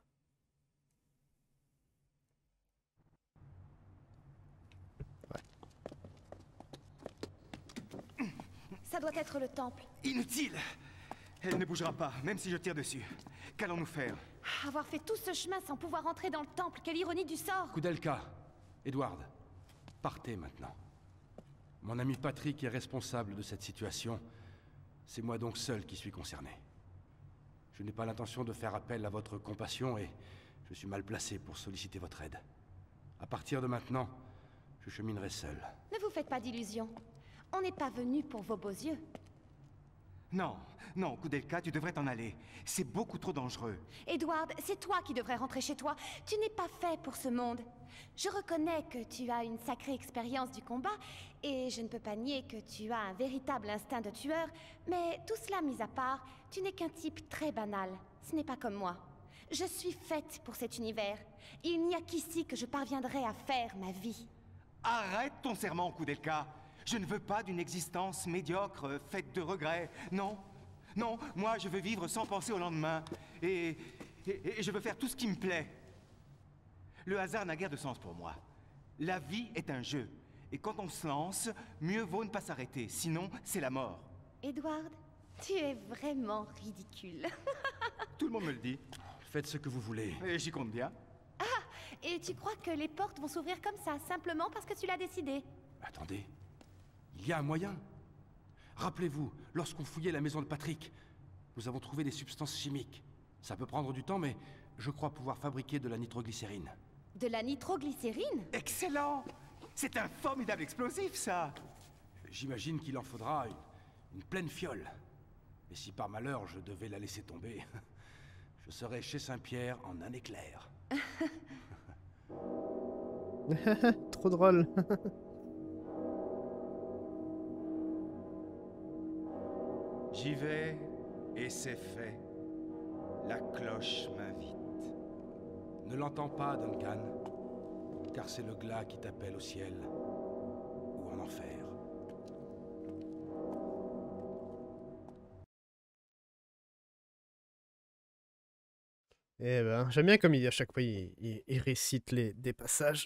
Ça doit être le temple. Inutile! Elle ne bougera pas, même si je tire dessus. Qu'allons-nous faire? Avoir fait tout ce chemin sans pouvoir entrer dans le temple, quelle ironie du sort! Koudelka, Edward, partez maintenant. Mon ami Patrick est responsable de cette situation. C'est moi donc seul qui suis concerné. Je n'ai pas l'intention de faire appel à votre compassion et je suis mal placé pour solliciter votre aide. À partir de maintenant, je cheminerai seul. Ne vous faites pas d'illusions. On n'est pas venu pour vos beaux yeux. Non, non, Koudelka, tu devrais t'en aller. C'est beaucoup trop dangereux. Edward, c'est toi qui devrais rentrer chez toi. Tu n'es pas fait pour ce monde. Je reconnais que tu as une sacrée expérience du combat, et je ne peux pas nier que tu as un véritable instinct de tueur, mais tout cela mis à part, tu n'es qu'un type très banal. Ce n'est pas comme moi. Je suis faite pour cet univers. Il n'y a qu'ici que je parviendrai à faire ma vie. Arrête ton serment, Koudelka. Je ne veux pas d'une existence médiocre, faite de regrets. Non, non, moi je veux vivre sans penser au lendemain. Et, et, et je veux faire tout ce qui me plaît. Le hasard n'a guère de sens pour moi. La vie est un jeu. Et quand on se lance, mieux vaut ne pas s'arrêter. Sinon, c'est la mort. Edward, tu es vraiment ridicule. Tout le monde me le dit. Faites ce que vous voulez. Et j'y compte bien. Ah, et tu crois que les portes vont s'ouvrir comme ça, simplement parce que tu l'as décidé? Attendez. Il y a un moyen. Rappelez-vous, lorsqu'on fouillait la maison de Patrick, nous avons trouvé des substances chimiques. Ça peut prendre du temps, mais je crois pouvoir fabriquer de la nitroglycérine. De la nitroglycérine? Excellent! C'est un formidable explosif, ça! J'imagine qu'il en faudra une, une pleine fiole. Et si par malheur je devais la laisser tomber, je serais chez Saint-Pierre en un éclair. Trop drôle. J'y vais, et c'est fait. La cloche m'invite. Ne l'entends pas, Duncan, car c'est le glas qui t'appelle au ciel ou en enfer. Eh ben, j'aime bien comme il, à chaque fois il, il, il récite les, des passages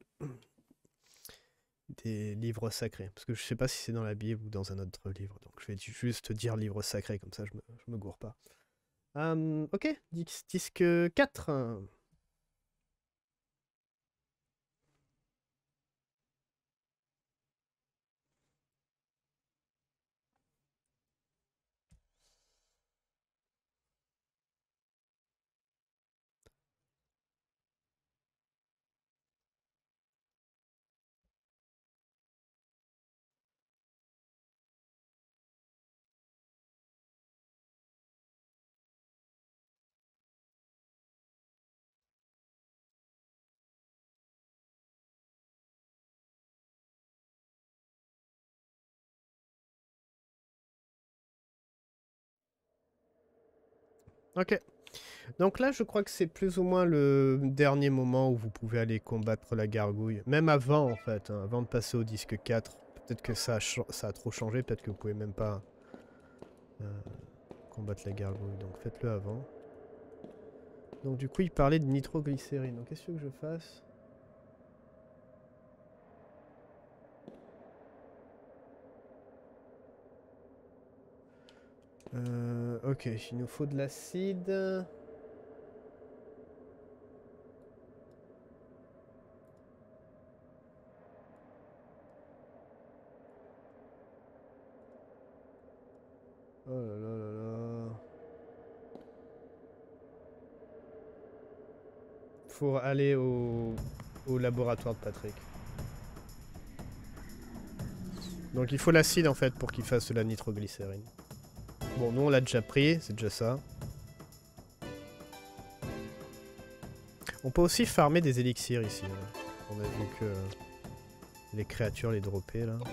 des livres sacrés. Parce que je sais pas si c'est dans la Bible ou dans un autre livre. Donc je vais juste dire livre sacré, comme ça je me, je me gourre pas. Euh, ok, dis- disque quatre. Ok. Donc là, je crois que c'est plus ou moins le dernier moment où vous pouvez aller combattre la gargouille. Même avant, en fait, hein, avant de passer au disque quatre. Peut-être que ça a, ça a trop changé, peut-être que vous pouvez même pas euh, combattre la gargouille. Donc faites-le avant. Donc du coup, il parlait de nitroglycérine. Donc qu'est-ce que je fasse? euh, Ok, il nous faut de l'acide. Oh là là là là. Faut aller au, au laboratoire de Patrick. Donc il faut l'acide en fait pour qu'il fasse de la nitroglycérine. Bon, nous on l'a déjà pris, c'est déjà ça. On peut aussi farmer des élixirs ici. Là. On a vu que les créatures les droppaient là.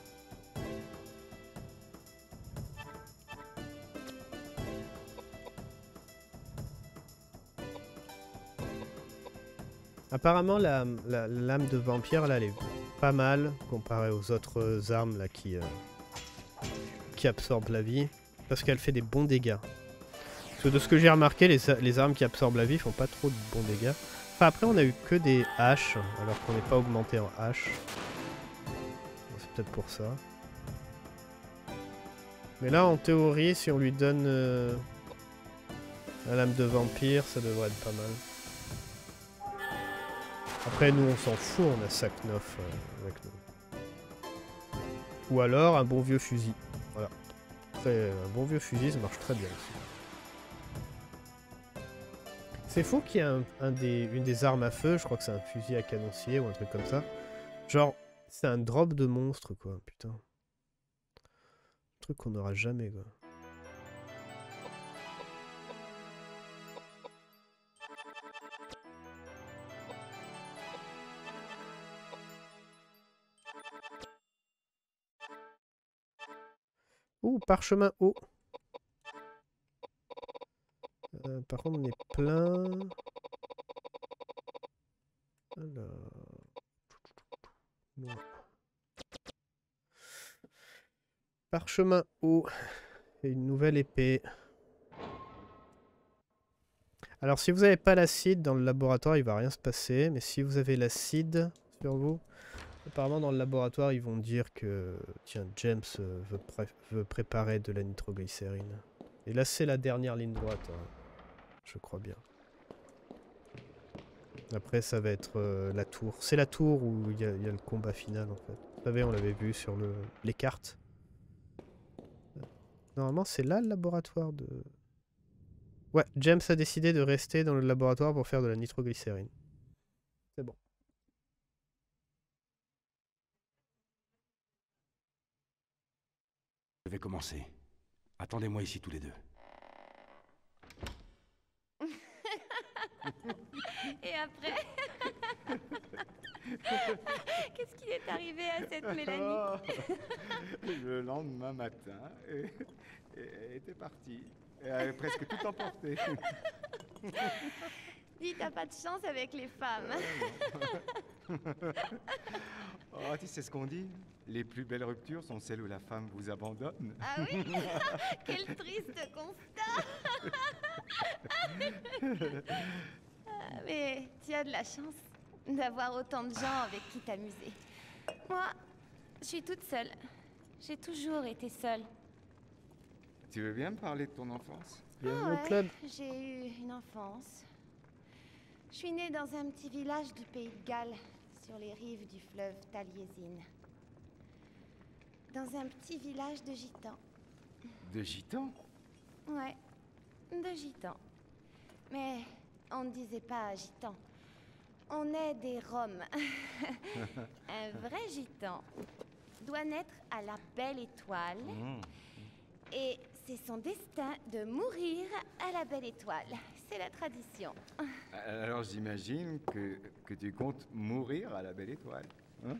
Apparemment la, la, la lame de vampire là elle est pas mal comparée aux autres armes là qui, euh, qui absorbent la vie. Parce qu'elle fait des bons dégâts. Parce que de ce que j'ai remarqué, les, les armes qui absorbent la vie font pas trop de bons dégâts. Enfin après on a eu que des haches, alors qu'on n'est pas augmenté en hache. C'est peut-être pour ça. Mais là en théorie, si on lui donne euh, la lame de vampire, ça devrait être pas mal. Après nous on s'en fout, on a Saknoff euh, avec nous. Ou alors un bon vieux fusil. Voilà. Après un bon vieux fusil ça marche très bien aussi. C'est fou qu'il y ait un, un des, une des armes à feu, je crois que c'est un fusil à canoncier ou un truc comme ça. Genre, c'est un drop de monstre quoi, putain. Un truc qu'on n'aura jamais quoi. Ouh, parchemin haut. Euh, par contre, on est plein. Alors... Non. Parchemin haut. Et une nouvelle épée. Alors, si vous n'avez pas l'acide dans le laboratoire, il va rien se passer. Mais si vous avez l'acide sur vous, apparemment dans le laboratoire, ils vont dire que tiens, James veut, pré veut préparer de la nitroglycérine. Et là, c'est la dernière ligne droite. Hein. Je crois bien. Après, ça va être euh, la tour. C'est la tour où il y, y a le combat final, en fait. Vous savez, on l'avait vu sur le, les cartes. Normalement, c'est là le laboratoire de... Ouais, James a décidé de rester dans le laboratoire pour faire de la nitroglycérine. C'est bon. Je vais commencer. Attendez-moi ici tous les deux. Et après qu'est-ce qui est arrivé à cette Mélanie? Le lendemain matin, elle était partie. Elle avait presque tout emporté. Dis, t'as pas de chance avec les femmes. Oh, tu sais ce qu'on dit? Les plus belles ruptures sont celles où la femme vous abandonne. Ah oui? Quel triste constat. Mais tu as de la chance d'avoir autant de gens avec qui t'amuser. Moi, je suis toute seule. J'ai toujours été seule. Tu veux bien me parler de ton enfance? Bienvenue Ah au ouais, club. j'ai eu une enfance. Je suis née dans un petit village du pays de Galles, sur les rives du fleuve Taliesin. Dans un petit village de gitans. De gitans? Ouais, de gitans. Mais on ne disait pas gitans. On est des Roms. Un vrai gitan doit naître à la Belle Étoile. Mmh. Et c'est son destin de mourir à la Belle Étoile. C'est la tradition. Alors j'imagine que, que tu comptes mourir à la Belle Étoile. Hein?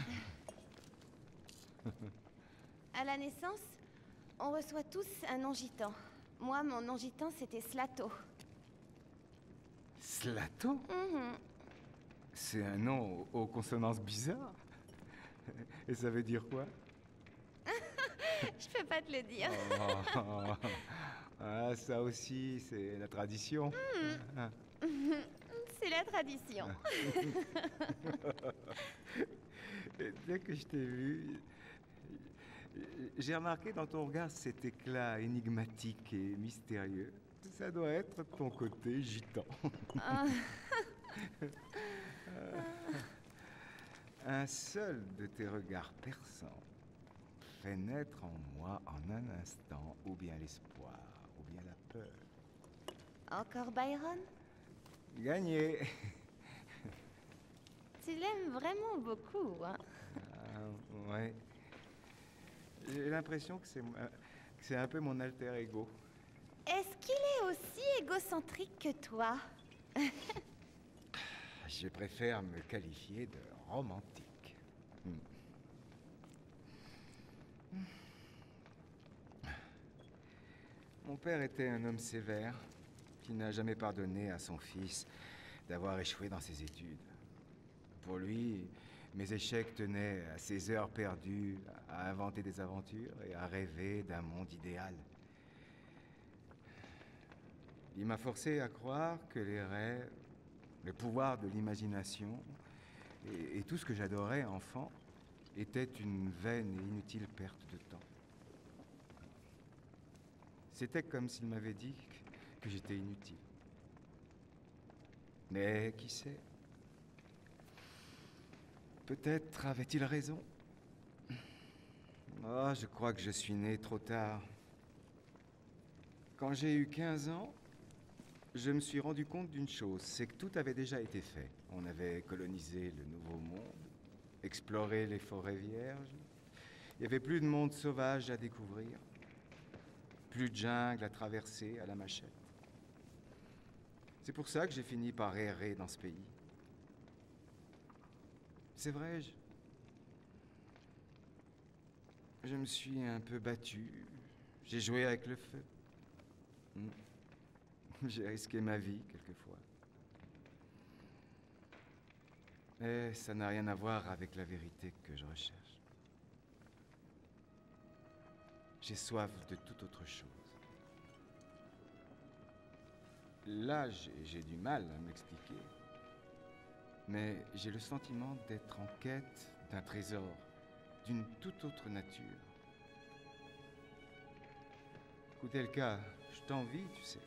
À la naissance, on reçoit tous un nom gitan. Moi, mon nom gitan, c'était Slato. Slato? Mhm. C'est un nom aux, aux consonances bizarres. Et ça veut dire quoi? Je peux pas te le dire. Oh. Ah, ça aussi, c'est la tradition. Ah. C'est la tradition. Et dès que je t'ai vu, j'ai remarqué dans ton regard cet éclat énigmatique et mystérieux. Ça doit être ton côté gitan. Ah. Un seul de tes regards perçants fait naître en moi en un instant ou bien l'espoir, ou bien la peur. Encore Byron? Gagné. Tu l'aimes vraiment beaucoup, hein? Ah, ouais. J'ai l'impression que c'est moi- que c'est un peu mon alter ego. Est-ce qu'il est aussi égocentrique que toi? Je préfère me qualifier de romantique. Hmm. Mon père était un homme sévère qui n'a jamais pardonné à son fils d'avoir échoué dans ses études. Pour lui, mes échecs tenaient à ses heures perdues à inventer des aventures et à rêver d'un monde idéal. Il m'a forcé à croire que les rêves, le pouvoir de l'imagination et, et tout ce que j'adorais enfant était une vaine et inutile perte de temps. C'était comme s'il m'avait dit que, que j'étais inutile. Mais qui sait? Peut-être avait-il raison. Oh, je crois que je suis né trop tard. Quand j'ai eu quinze ans, je me suis rendu compte d'une chose, c'est que tout avait déjà été fait. On avait colonisé le Nouveau Monde, exploré les forêts vierges. Il n'y avait plus de monde sauvage à découvrir, plus de jungle à traverser à la machette. C'est pour ça que j'ai fini par errer dans ce pays. C'est vrai, je... je me suis un peu battu. J'ai joué avec le feu. Hmm. J'ai risqué ma vie quelquefois. Et ça n'a rien à voir avec la vérité que je recherche. J'ai soif de toute autre chose. Là, j'ai, j'ai du mal à m'expliquer. Mais j'ai le sentiment d'être en quête d'un trésor, d'une toute autre nature. Koudelka, je t'envie, tu sais.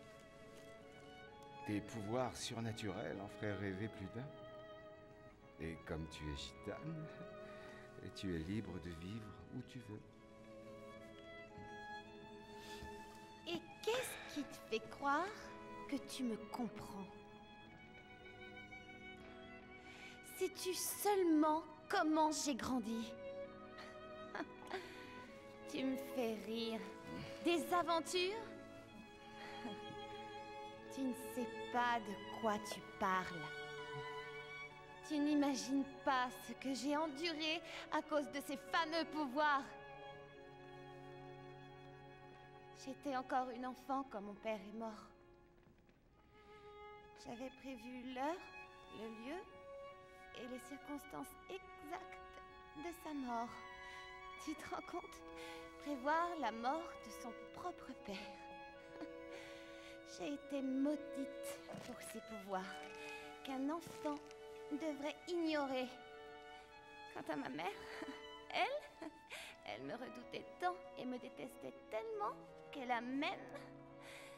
Tes pouvoirs surnaturels en feraient rêver plus d'un. Et comme tu es gitane, tu es libre de vivre où tu veux. Et qu'est-ce qui te fait croire que tu me comprends? Sais-tu seulement comment j'ai grandi? Tu me fais rire. Des aventures? Tu ne sais pas de quoi tu parles. Tu n'imagines pas ce que j'ai enduré à cause de ces fameux pouvoirs. J'étais encore une enfant quand mon père est mort. J'avais prévu l'heure, le lieu et les circonstances exactes de sa mort. Tu te rends compte? Prévoir la mort de son propre père. J'ai été maudite pour ces pouvoirs qu'un enfant devrait ignorer. Quant à ma mère, elle, elle me redoutait tant et me détestait tellement qu'elle a même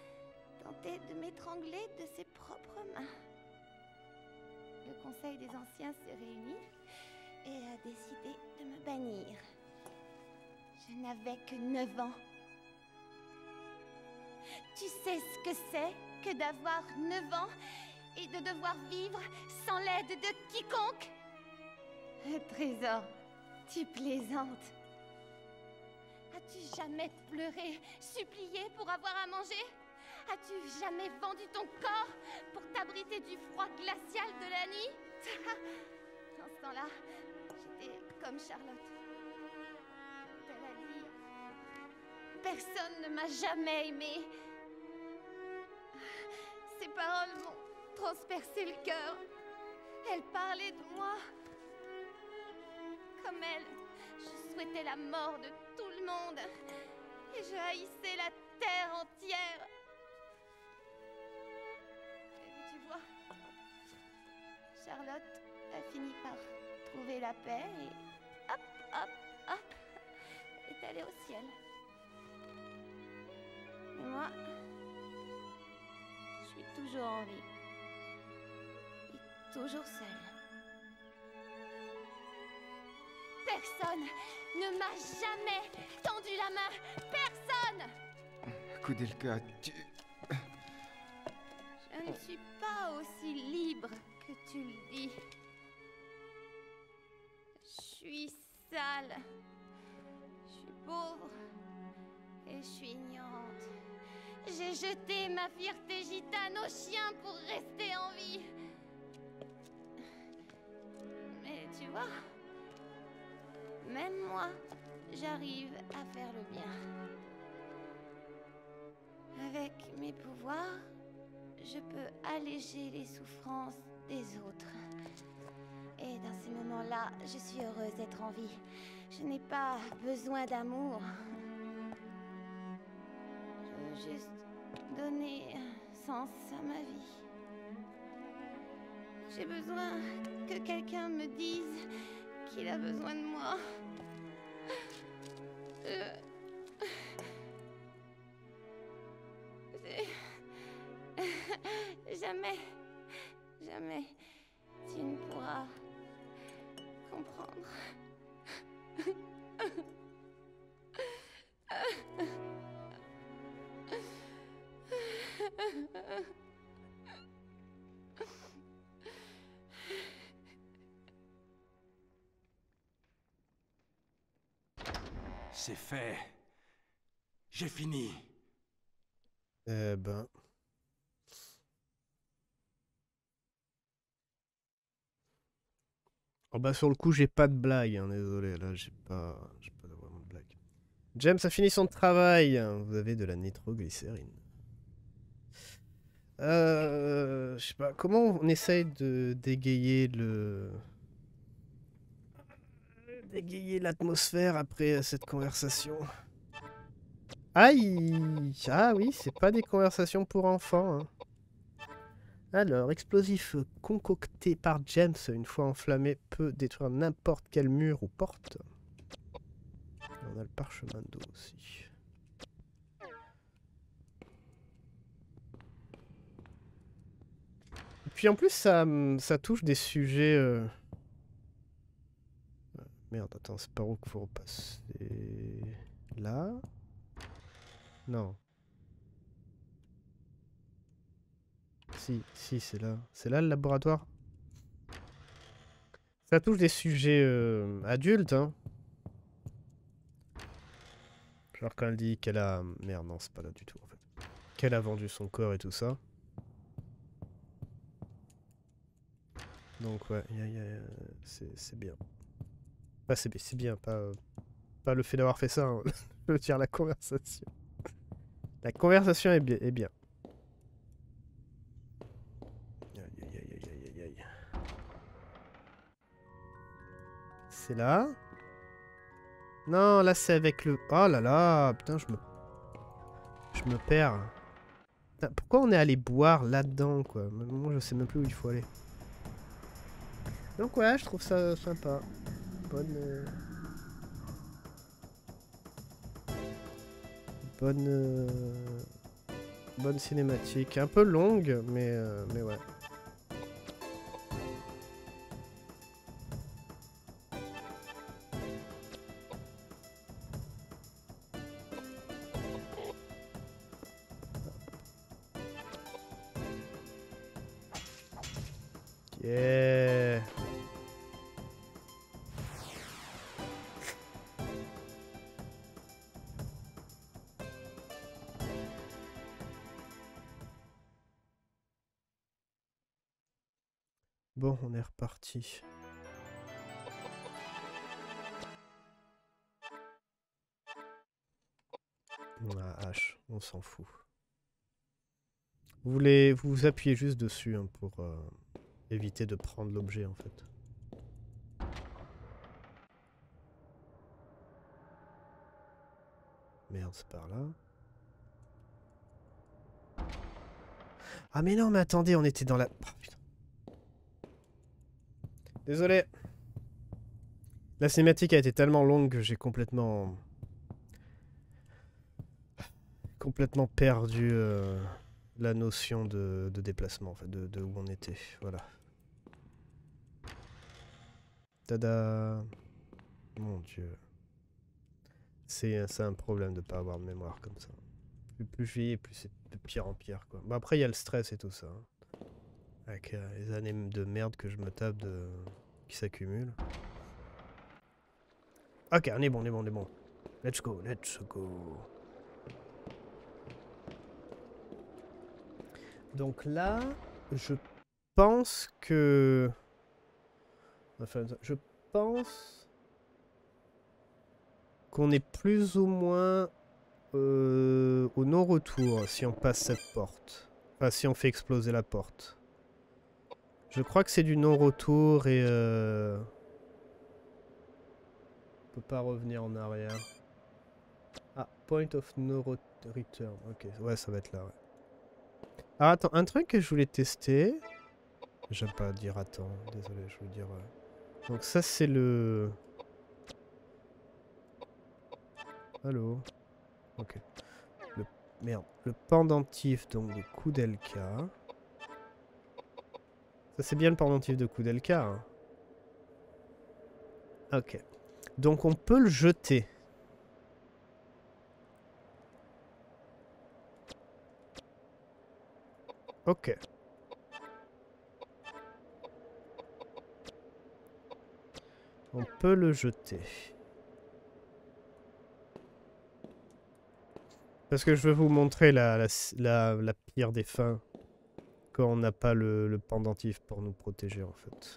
tenté de m'étrangler de ses propres mains. Le Conseil des Anciens s'est réuni et a décidé de me bannir. Je n'avais que neuf ans. Tu sais ce que c'est que d'avoir neuf ans et de devoir vivre sans l'aide de quiconque? Trésor, tu plaisantes. As-tu jamais pleuré, supplié pour avoir à manger? As-tu jamais vendu ton corps pour t'abriter du froid glacial de la nuit? Dans ce temps-là, j'étais comme Charlotte. Elle a dit... Personne ne m'a jamais aimée. Ces paroles m'ont transpercé le cœur. Elle parlait de moi. Comme elle, je souhaitais la mort de tout le monde. Et je haïssais la terre entière. Et tu vois, Charlotte a fini par trouver la paix et hop, hop, hop, est allée au ciel. Et moi, je suis toujours en vie. Et toujours seule. Personne ne m'a jamais tendu la main. Personne! Koudelka, tu... Je ne suis pas aussi libre que tu le dis. Je suis sale. Je suis pauvre. Et je suis ignorante. J'ai jeté ma fierté gitane au chien pour rester en vie. Mais tu vois, même moi, j'arrive à faire le bien. Avec mes pouvoirs, je peux alléger les souffrances des autres. Et dans ces moments-là, je suis heureuse d'être en vie. Je n'ai pas besoin d'amour. Je veux juste donner un sens à ma vie. J'ai besoin que quelqu'un me dise qu'il a besoin de moi. Je... Jamais, jamais, tu ne pourras comprendre. C'est fait. J'ai fini. Eh ben... Oh bah sur le coup j'ai pas de blague, hein, désolé, là j'ai pas, j'ai pas vraiment de blague. James a fini son travail, vous avez de la nitroglycérine. Euh, je sais pas, comment on essaye de dégayer le... Dégayer l'atmosphère après cette conversation. Aïe! Ah oui, c'est pas des conversations pour enfants, hein. Alors, explosif concocté par James, une fois enflammé, peut détruire n'importe quel mur ou porte. On a le parchemin d'eau aussi. Et puis en plus, ça, ça touche des sujets... Euh... Merde, attends, c'est par où qu'il faut repasser? Là? Non. Si, si, c'est là. C'est là le laboratoire. Ça touche des sujets euh, adultes, hein. Genre quand elle dit qu'elle a... Merde, non, c'est pas là du tout, en fait. Qu'elle a vendu son corps et tout ça. Donc, ouais, y a, y a, c'est bien. Enfin, c'est bien, pas, pas le fait d'avoir fait ça, hein. Je veux dire, la conversation. La conversation est bien. Est bien. C'est là? Non, là c'est avec le... Oh là là, putain, je me... Je me perds. Putain, pourquoi on est allé boire là-dedans, quoi? Moi, je sais même plus où il faut aller. Donc ouais, je trouve ça sympa. Bonne... Euh... Bonne... Euh... bonne cinématique. Un peu longue, mais, euh, mais ouais. Yeah. Bon, on est reparti. Ah, H, on s'en fout. Vous voulez vous appuyez juste dessus hein, pour euh, éviter de prendre l'objet en fait. Merde, c'est par là. Ah mais non, mais attendez, on était dans la... Oh, putain. Désolé. La cinématique a été tellement longue que j'ai complètement... complètement perdu euh, la notion de, de déplacement, en fait, de, de où on était. Voilà. Tada. Mon Dieu. C'est un problème de pas avoir de mémoire comme ça. Plus, plus je vieillis, plus c'est de pire en pire, quoi. Bon, après, il y a le stress et tout ça. Hein. Avec euh, les années de merde que je me tape de... qui s'accumulent. Ok, on est bon, on est bon, on est bon. Let's go, let's go. Donc là, je pense que... Enfin, je pense qu'on est plus ou moins euh, au non-retour si on passe cette porte. Enfin, si on fait exploser la porte. Je crois que c'est du non-retour et... Euh... On peut pas revenir en arrière. Ah, point of no return. Ok, ouais, ça va être là, ouais. Alors attends, un truc que je voulais tester. J'aime pas dire attends, désolé, je veux dire... Euh... Donc ça c'est le... Allô. Ok. Le... Merde. Le pendentif donc de Koudelka. Ça c'est bien le pendentif de Koudelka. Hein. Ok. Donc on peut le jeter. Ok. On peut le jeter. Parce que je veux vous montrer la, la, la, la pire des fins. Quand on n'a pas le, le pendentif pour nous protéger en fait.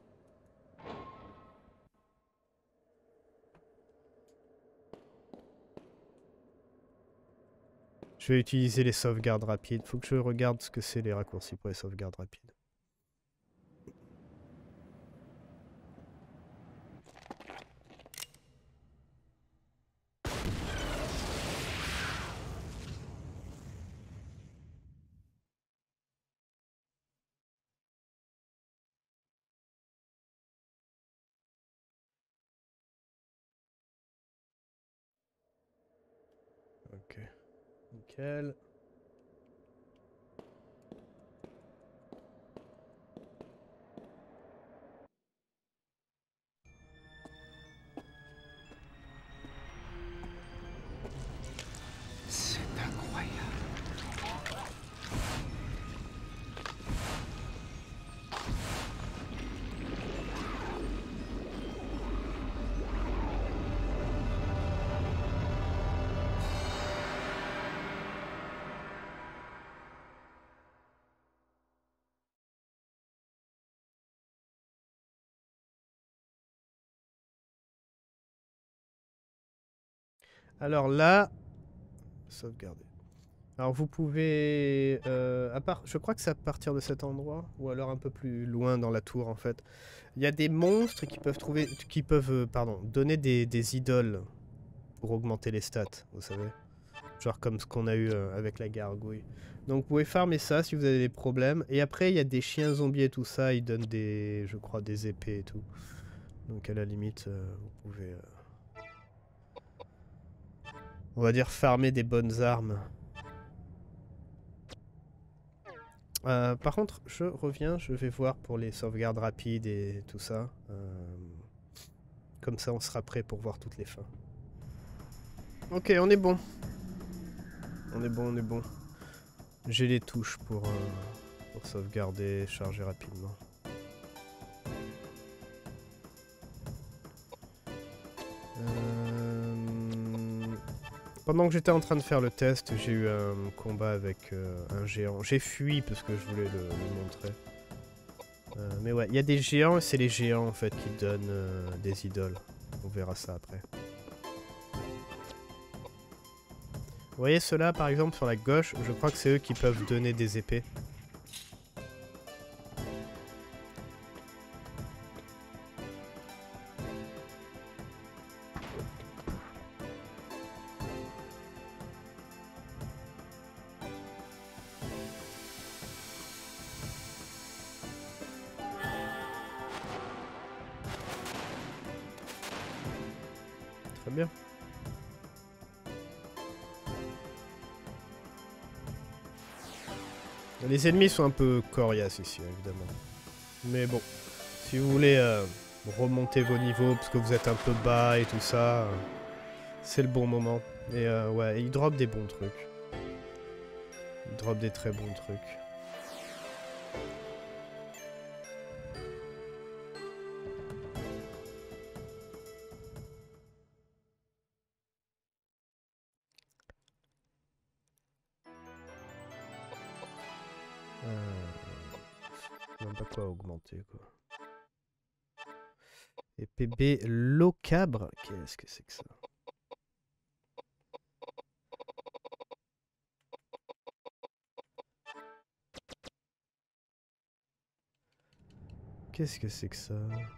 Je vais utiliser les sauvegardes rapides. Faut que je regarde ce que c'est les raccourcis pour les sauvegardes rapides. Ok. Nickel. C'est incroyable. Alors là, sauvegarder. Alors vous pouvez, euh, à part, je crois que c'est à partir de cet endroit, ou alors un peu plus loin dans la tour en fait. Il y a des monstres qui peuvent trouver, qui peuvent, euh, pardon, donner des, des idoles pour augmenter les stats, vous savez. Genre comme ce qu'on a eu euh, avec la gargouille. Donc vous pouvez farmer ça si vous avez des problèmes. Et après il y a des chiens zombies et tout ça, ils donnent des, je crois, des épées et tout. Donc à la limite, euh, vous pouvez... Euh, on va dire farmer des bonnes armes. Euh, par contre, je reviens, je vais voir pour les sauvegardes rapides et tout ça. Euh, comme ça, on sera prêt pour voir toutes les fins. Ok, on est bon. On est bon, on est bon. J'ai les touches pour, euh, pour sauvegarder, charger rapidement. Euh... Pendant que j'étais en train de faire le test, j'ai eu un combat avec euh, un géant. J'ai fui parce que je voulais le, le montrer. Euh, mais ouais, il y a des géants et c'est les géants en fait qui donnent euh, des idoles. On verra ça après. Vous voyez ceux-là par exemple sur la gauche, je crois que c'est eux qui peuvent donner des épées. Très bien. Les ennemis sont un peu coriaces ici, évidemment. Mais bon, si vous voulez euh, remonter vos niveaux parce que vous êtes un peu bas et tout ça, euh, c'est le bon moment. Et euh, ouais, ils dropent des bons trucs. Ils dropent des très bons trucs. Euh, je sais même pas quoi augmenter quoi. Et P B Locabre, qu'est-ce que c'est que ça? Qu'est-ce que c'est que ça?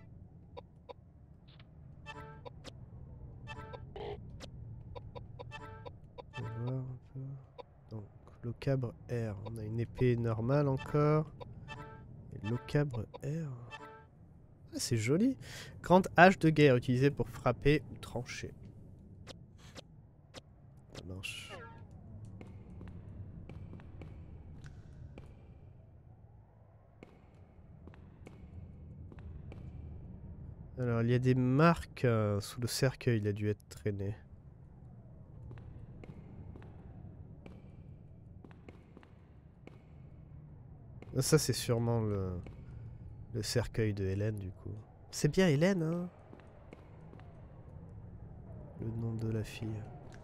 Je vais voir un peu. Donc, Locabre R, on a une épée normale encore. Et Locabre R. Ah, c'est joli. Grande hache de guerre utilisée pour frapper ou trancher. Ça marche. Alors, il y a des marques euh, sous le cercueil, il a dû être traîné. Ça, c'est sûrement le, le cercueil de Hélène, du coup. C'est bien Hélène, hein? Le nom de la fille.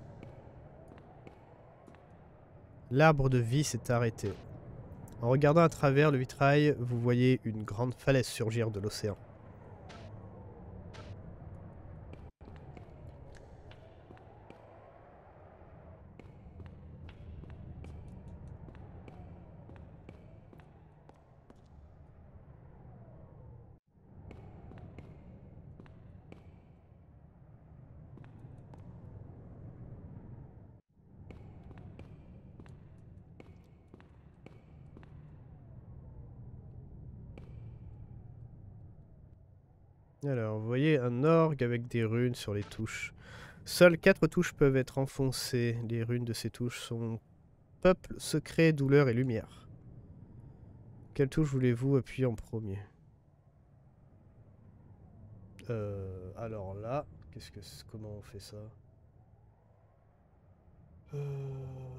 L'arbre de vie s'est arrêté. En regardant à travers le vitrail, vous voyez une grande falaise surgir de l'océan. Alors, vous voyez un orgue avec des runes sur les touches. Seules quatre touches peuvent être enfoncées. Les runes de ces touches sont peuple, secret, douleur et lumière. Quelle touche voulez-vous appuyer en premier? Euh, alors là, qu'est-ce que c'est, comment on fait ça? euh...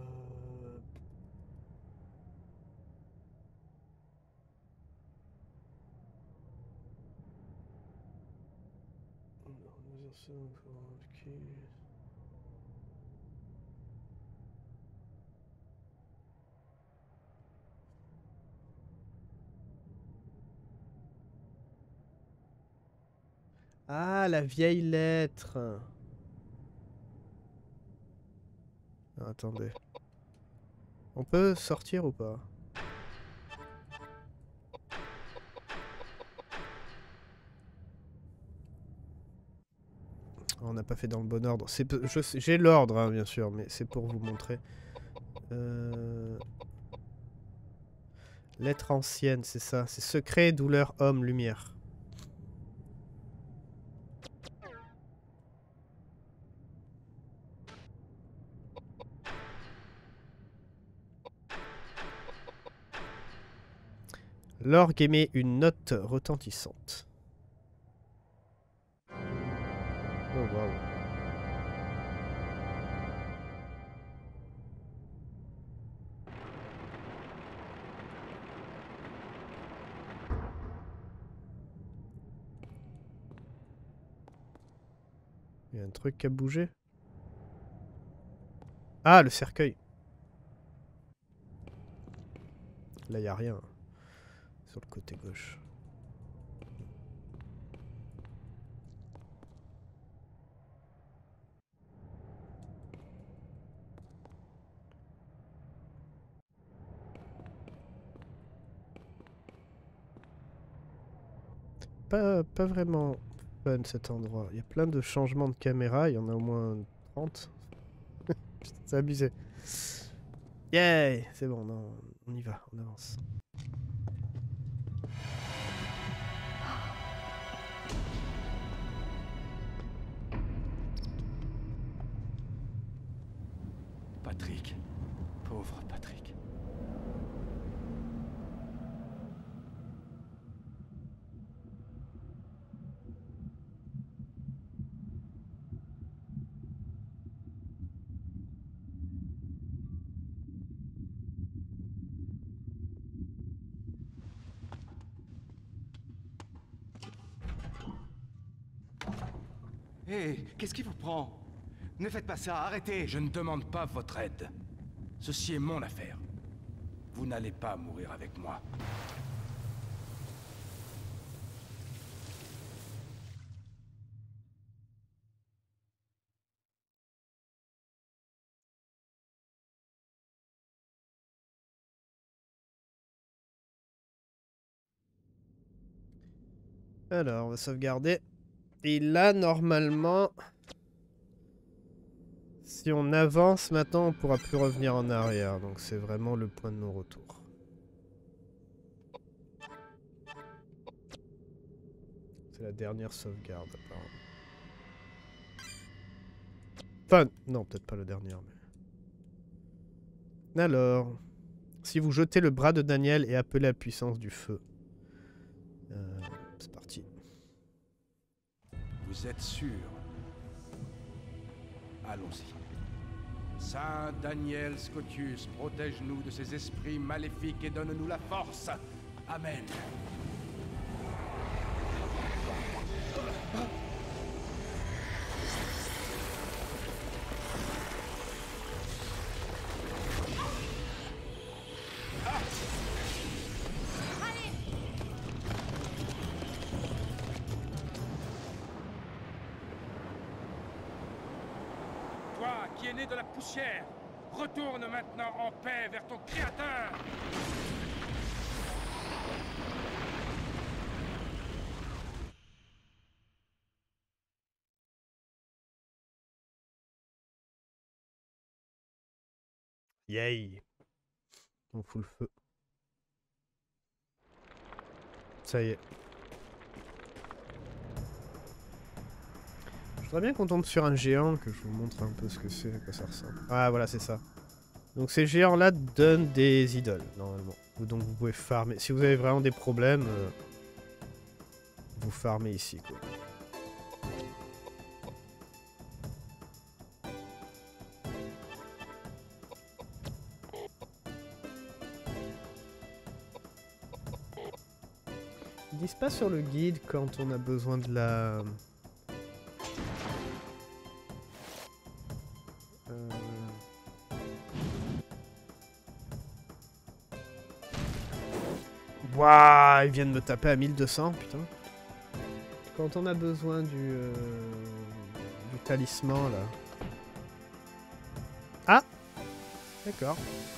Ah, la vieille lettre. Ah, attendez. On peut sortir ou pas? On n'a pas fait dans le bon ordre. J'ai l'ordre, hein, bien sûr, mais c'est pour vous montrer. Euh... Lettre ancienne, c'est ça. C'est secret, douleur, homme, lumière. L'orgue émet une note retentissante. Oh waouh. Il y a un truc qui a bougé. Ah, le cercueil. Là, il n'y a rien. Sur le côté gauche. Pas, pas vraiment fun cet endroit. Il y a plein de changements de caméra. Il y en a au moins trente. Putain, c'est abusé. Yay! C'est bon, non, on y va, on avance. Patrick. Pauvre Patrick. Hé, hey, qu'est-ce qui vous prend? Ne faites pas ça, arrêtez! Je ne demande pas votre aide. Ceci est mon affaire. Vous n'allez pas mourir avec moi. Alors, on va sauvegarder. Et là, normalement... Si on avance maintenant, on pourra plus revenir en arrière. Donc c'est vraiment le point de non-retour. C'est la dernière sauvegarde, apparemment. Enfin, non, peut-être pas la dernière, mais... Alors... Si vous jetez le bras de Daniel et appelez la puissance du feu. Euh, c'est parti. Vous êtes sûr? Allons-y. Saint Daniel Scotius, protège-nous de ces esprits maléfiques et donne-nous la force. Amen. Qui est né de la poussière, retourne maintenant en paix vers ton créateur. Yay! On fout le feu. Ça y est. Je voudrais bien qu'on tombe sur un géant, que je vous montre un peu ce que c'est, à quoi ça ressemble. Ah voilà, c'est ça. Donc ces géants-là donnent des idoles, normalement. Donc vous pouvez farmer. Si vous avez vraiment des problèmes, euh, vous farmez ici, quoi. Ils disent pas sur le guide quand on a besoin de la... Euh... Waouh, ils viennent me taper à mille deux cents, putain. Quand on a besoin du... Euh... du talisman, là. Ah! D'accord.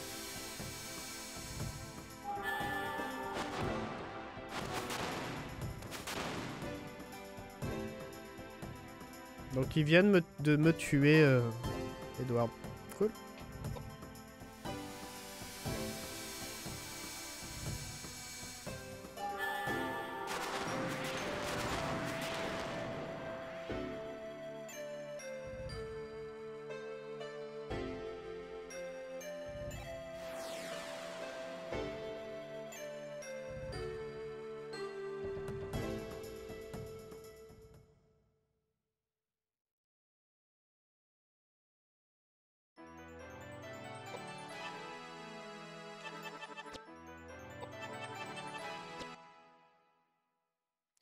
Donc ils viennent me, de me tuer, euh, Edward. Cool.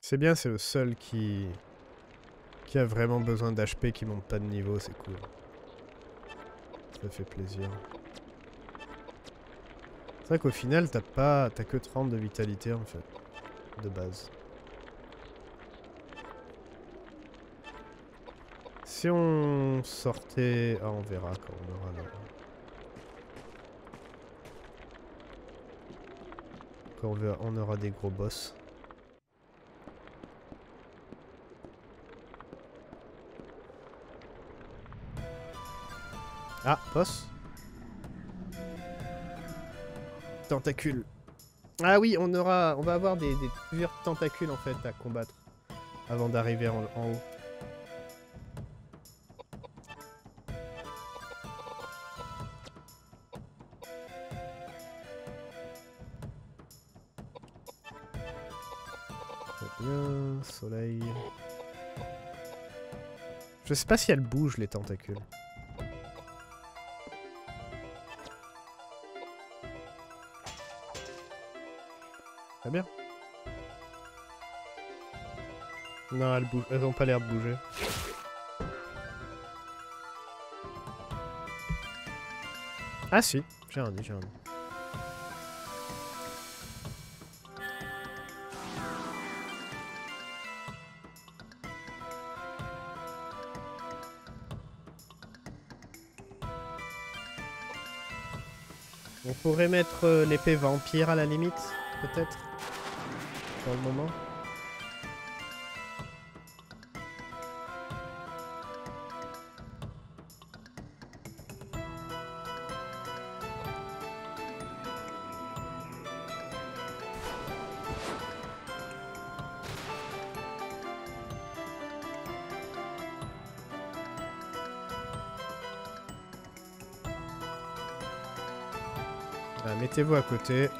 C'est bien, c'est le seul qui... qui a vraiment besoin d'H P qui monte pas de niveau, c'est cool. Ça fait plaisir. C'est vrai qu'au final, t'as pas... t'as que trente de vitalité en fait, de base. Si on sortait... Ah, on verra quand on aura le... Quand on, verra... on aura des gros boss. Ah, boss. Tentacules. Ah oui, on aura, on va avoir des, des plusieurs tentacules en fait à combattre avant d'arriver en, en haut. Très bien, soleil. Je sais pas si elles bougent les tentacules. Très bien. Non, elles bougent, elles ont pas l'air de bouger. Ah si, j'ai un dit, j'ai un dit. On pourrait mettre euh, l'épée vampire à la limite, peut-être, pour le moment. Ah, mettez-vous à côté.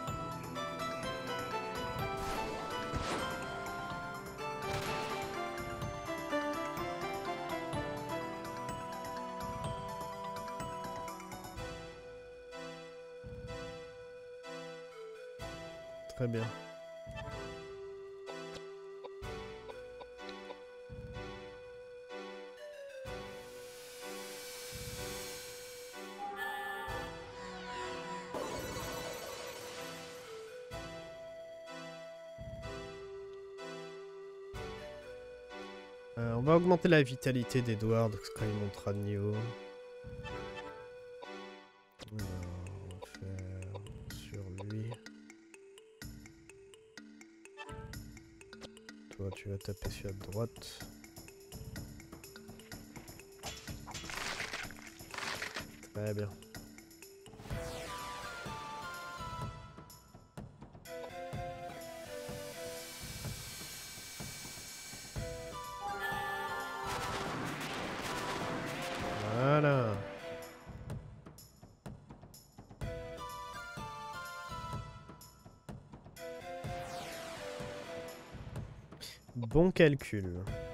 Très bien. Euh, on va augmenter la vitalité d'Edward quand il montera de niveau. Alors, on va faire sur lui. Toi, tu vas taper sur la droite. Très bien. Voilà. Bon calcul.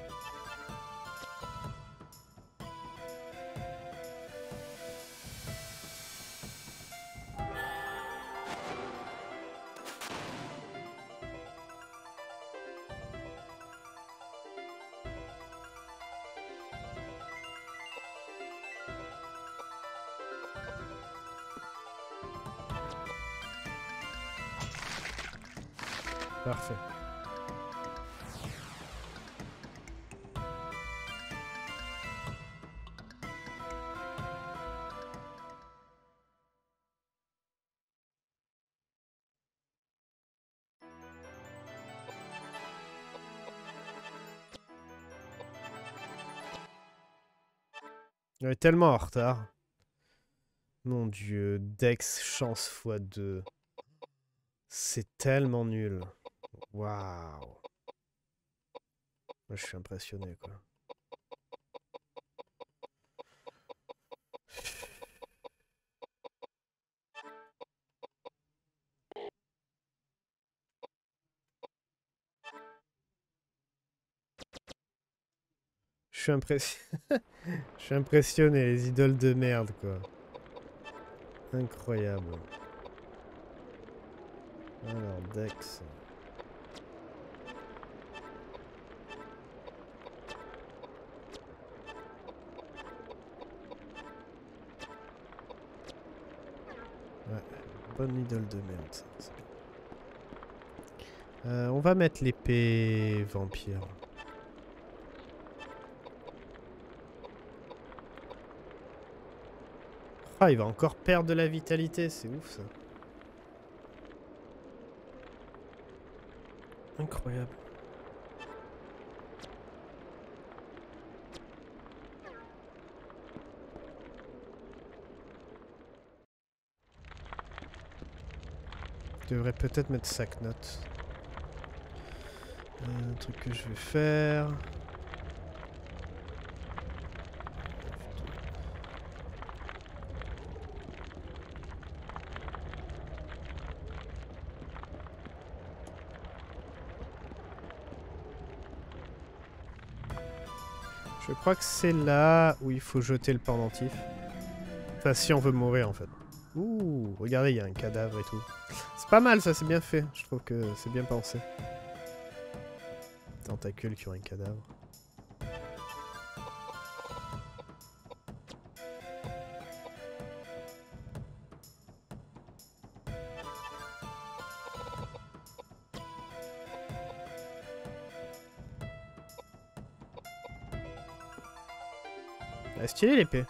Parfait. On est tellement en retard. Mon dieu, Dex chance fois deux. C'est tellement nul. Waouh. Moi, je suis impressionné, quoi. Je suis impressionné. Je suis impressionné, les idoles de merde, quoi. Incroyable. Alors, Dex. bonne needle de merde. Ça, ça. Euh, on va mettre l'épée vampire. Ah, il va encore perdre de la vitalité, c'est ouf ça. Incroyable. Je devrais peut-être mettre sac note. Euh, un truc que je vais faire. Je crois que c'est là où il faut jeter le pendentif. Enfin, si on veut mourir en fait. Ouh, regardez, il y a un cadavre et tout. C'est pas mal ça, c'est bien fait. Je trouve que c'est bien pensé. Tentacules qui ont un cadavre. Elle est stylée l'épée.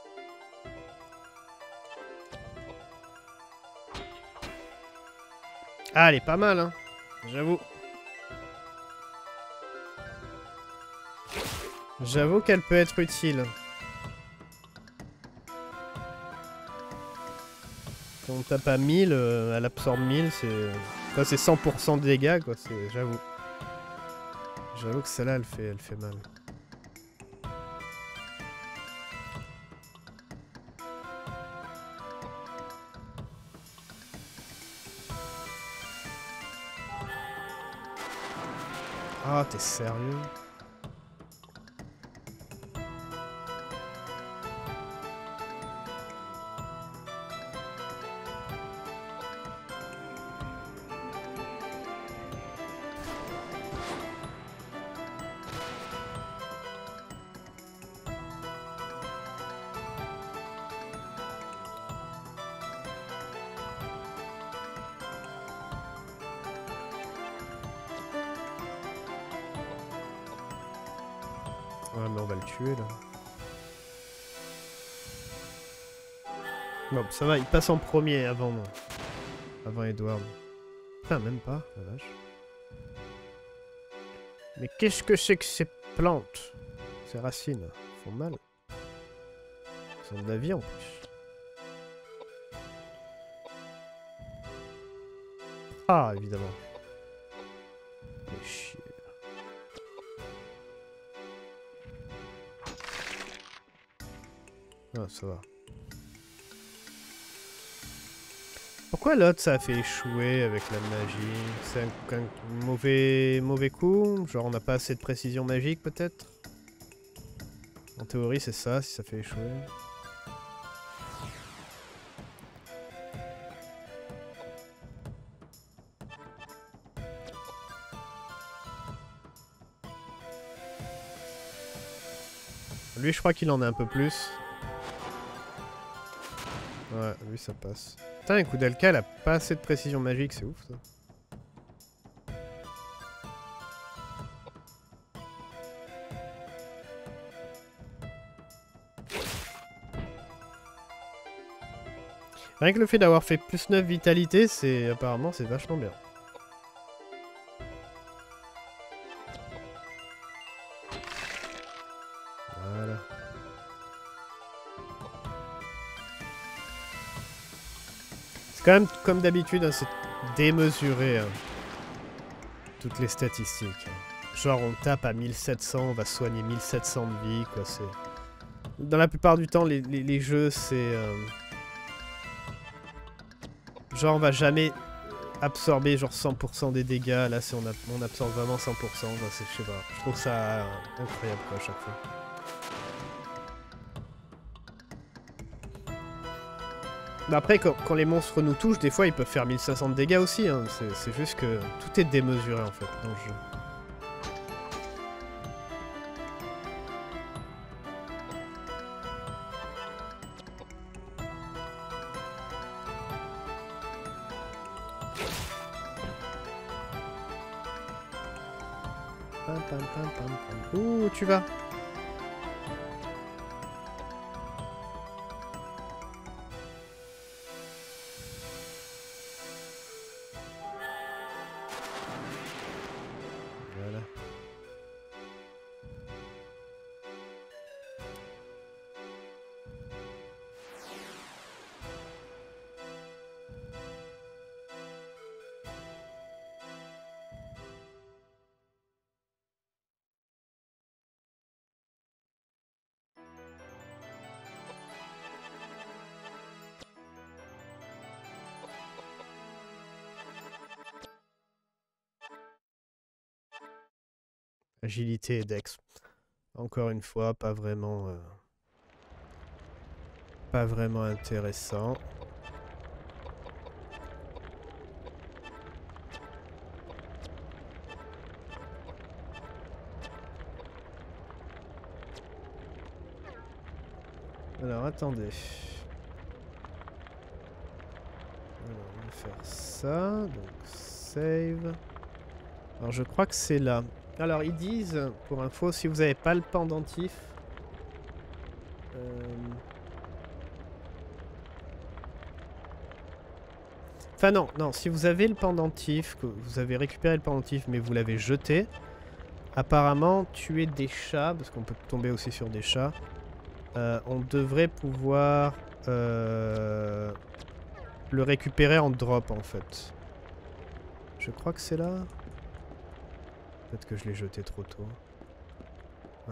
Ah, elle est pas mal, hein. J'avoue. J'avoue qu'elle peut être utile. Quand on tape à mille, euh, elle absorbe mille, c'est... Quoi, c'est cent pour cent de dégâts, quoi, c'est... J'avoue. J'avoue que celle-là, elle fait... elle fait mal. Ah, t'es sérieux? Ouais, mais on va le tuer là. Bon, ça va, il passe en premier avant moi. Avant Edward. Putain, même pas, la vache. Mais qu'est-ce que c'est que ces plantes? Ces racines font mal. Elles ont de la vie en plus. Ah, évidemment. Mais chier. Ah, ça va. Pourquoi l'autre ça a fait échouer avec la magie? C'est un, un mauvais, mauvais coup? Genre on n'a pas assez de précision magique peut-être? En théorie c'est ça si ça fait échouer. Lui je crois qu'il en a un peu plus. Ouais, lui ça passe. Putain, un coup d'Alka, elle a pas assez de précision magique, c'est ouf ça. Rien que le fait d'avoir fait plus neuf vitalité, c'est apparemment c'est vachement bien. Voilà. C'est quand même comme d'habitude, hein, c'est démesuré. Hein, toutes les statistiques. Hein. Genre on tape à mille sept cents, on va soigner mille sept cents de vie, quoi. C'est. Dans la plupart du temps, les, les, les jeux, c'est. Euh... Genre on va jamais absorber genre cent pour cent des dégâts. Là, c'est on, a, on absorbe vraiment cent pour cent. Enfin, je sais pas. Je trouve ça euh, incroyable quoi à chaque fois. Bah après, quand, quand les monstres nous touchent, des fois ils peuvent faire mille cinq cents de dégâts aussi. Hein. C'est juste que tout est démesuré en fait dans le jeu. pam, pam, pam, pam, pam. Où tu vas? Voilà. Agilité et Dex. Encore une fois, pas vraiment, euh, pas vraiment intéressant. Alors attendez. Alors, on va faire ça. Donc save. Alors je crois que c'est là. Alors ils disent, pour info, si vous n'avez pas le pendentif, euh... enfin non, non, si vous avez le pendentif, que vous avez récupéré le pendentif mais vous l'avez jeté, apparemment tuer des chats, parce qu'on peut tomber aussi sur des chats, euh, on devrait pouvoir euh, le récupérer en drop en fait. Je crois que c'est là. Peut-être que je l'ai jeté trop tôt. Ah,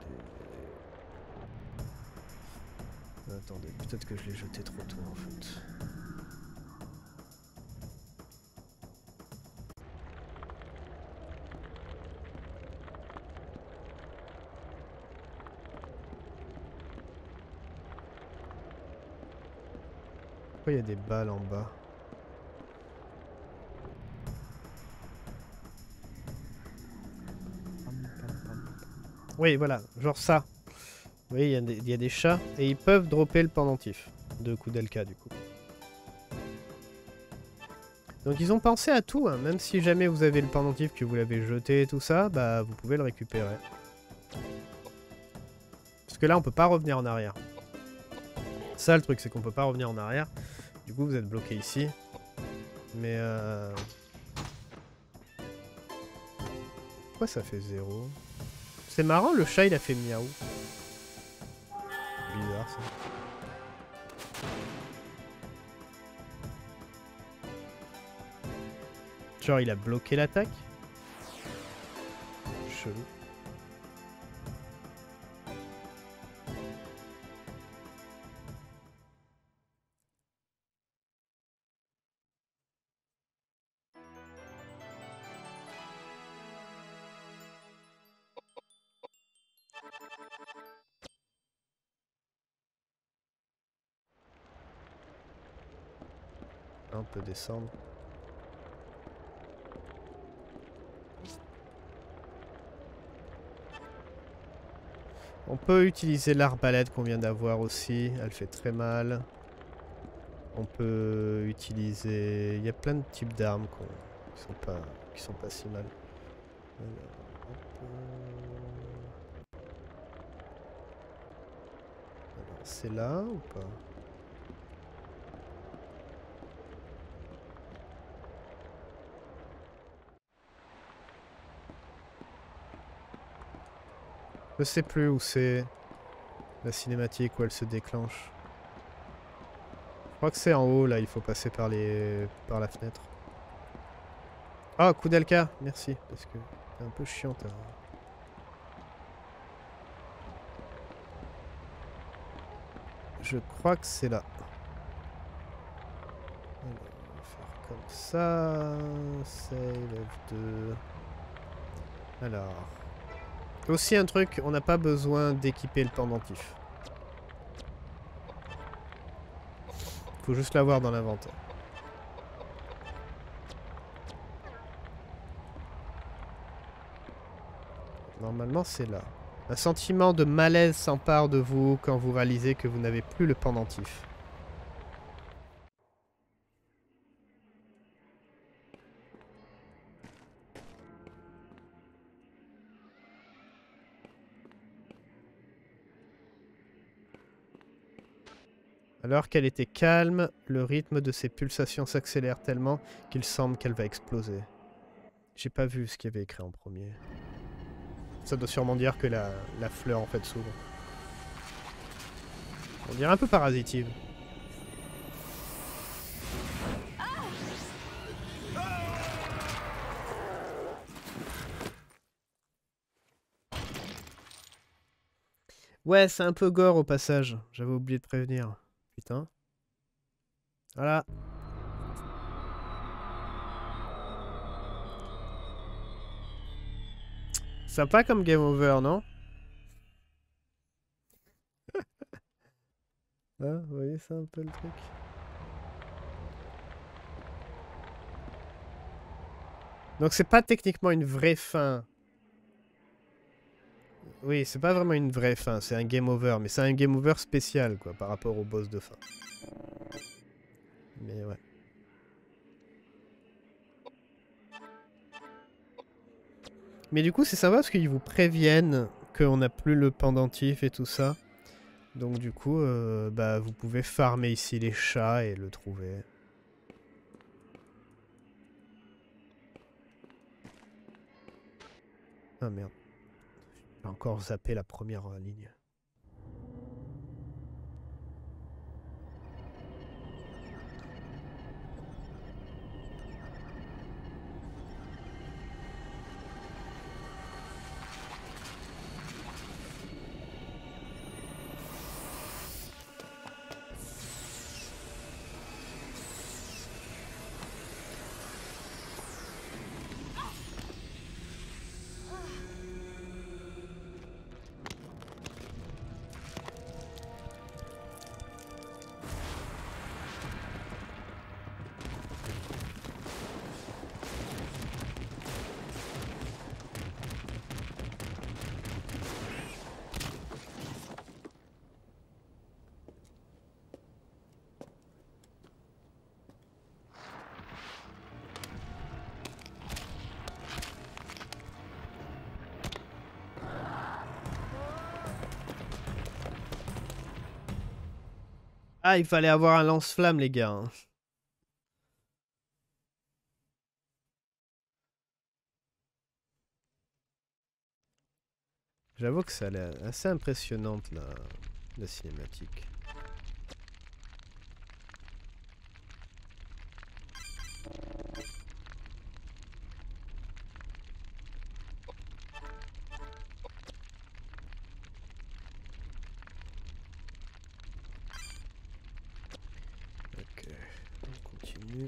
et... Attendez, peut-être que je l'ai jeté trop tôt en fait. Pourquoi il y a des balles en bas? Oui, voilà, genre ça. Vous voyez, il y, y a des chats et ils peuvent dropper le pendentif de Koudelka du coup. Donc ils ont pensé à tout, hein. Même si jamais vous avez le pendentif, que vous l'avez jeté et tout ça, bah vous pouvez le récupérer. Parce que là on peut pas revenir en arrière. Ça le truc, c'est qu'on peut pas revenir en arrière. Du coup vous êtes bloqué ici. Mais euh... pourquoi ça fait zéro? C'est marrant, le chat il a fait miaou. Bizarre ça. Genre il a bloqué l'attaque. Chelou. On peut descendre. On peut utiliser l'arbalète qu'on vient d'avoir aussi, elle fait très mal. On peut utiliser... Il y a plein de types d'armes qui sont pas qui sont pas si mal. Alors, Alors c'est là ou pas? Je sais plus où c'est la cinématique où elle se déclenche. Je crois que c'est en haut là, il faut passer par les par la fenêtre. Ah, Koudelka, merci, parce que c'est un peu chiant. Hein. Je crois que c'est là. Alors, on va faire comme ça. Save F deux. Alors. Aussi un truc, on n'a pas besoin d'équiper le pendentif. Faut juste l'avoir dans l'inventaire. Normalement c'est là. Un sentiment de malaise s'empare de vous quand vous réalisez que vous n'avez plus le pendentif. Alors qu'elle était calme, le rythme de ses pulsations s'accélère tellement qu'il semble qu'elle va exploser. J'ai pas vu ce qu'il y avait écrit en premier. Ça doit sûrement dire que la, la fleur en fait s'ouvre. On dirait un peu parasitive. Ouais, c'est un peu gore au passage. J'avais oublié de prévenir. Putain. Voilà. Sympa comme game over, non? Ah, vous voyez ça un peu le truc? Donc c'est pas techniquement une vraie fin. Oui, c'est pas vraiment une vraie fin, c'est un game over, mais c'est un game over spécial quoi, par rapport au boss de fin. Mais ouais. Mais du coup c'est sympa parce qu'ils vous préviennent qu'on n'a plus le pendentif et tout ça. Donc du coup, euh, bah, vous pouvez farmer ici les chats et le trouver. Ah merde. J'ai encore zappé la première euh, ligne. Ah, il fallait avoir un lance-flamme, les gars. Hein. J'avoue que ça a l'air assez impressionnante, la, la cinématique. Ok, on continue.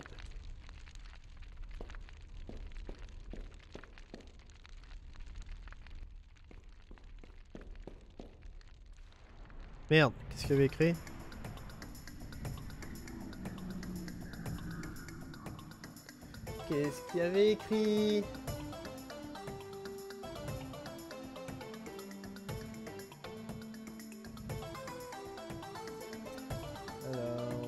Merde, qu'est-ce qu'il y avait écrit? Qu'est-ce qu'il y avait écrit? Alors...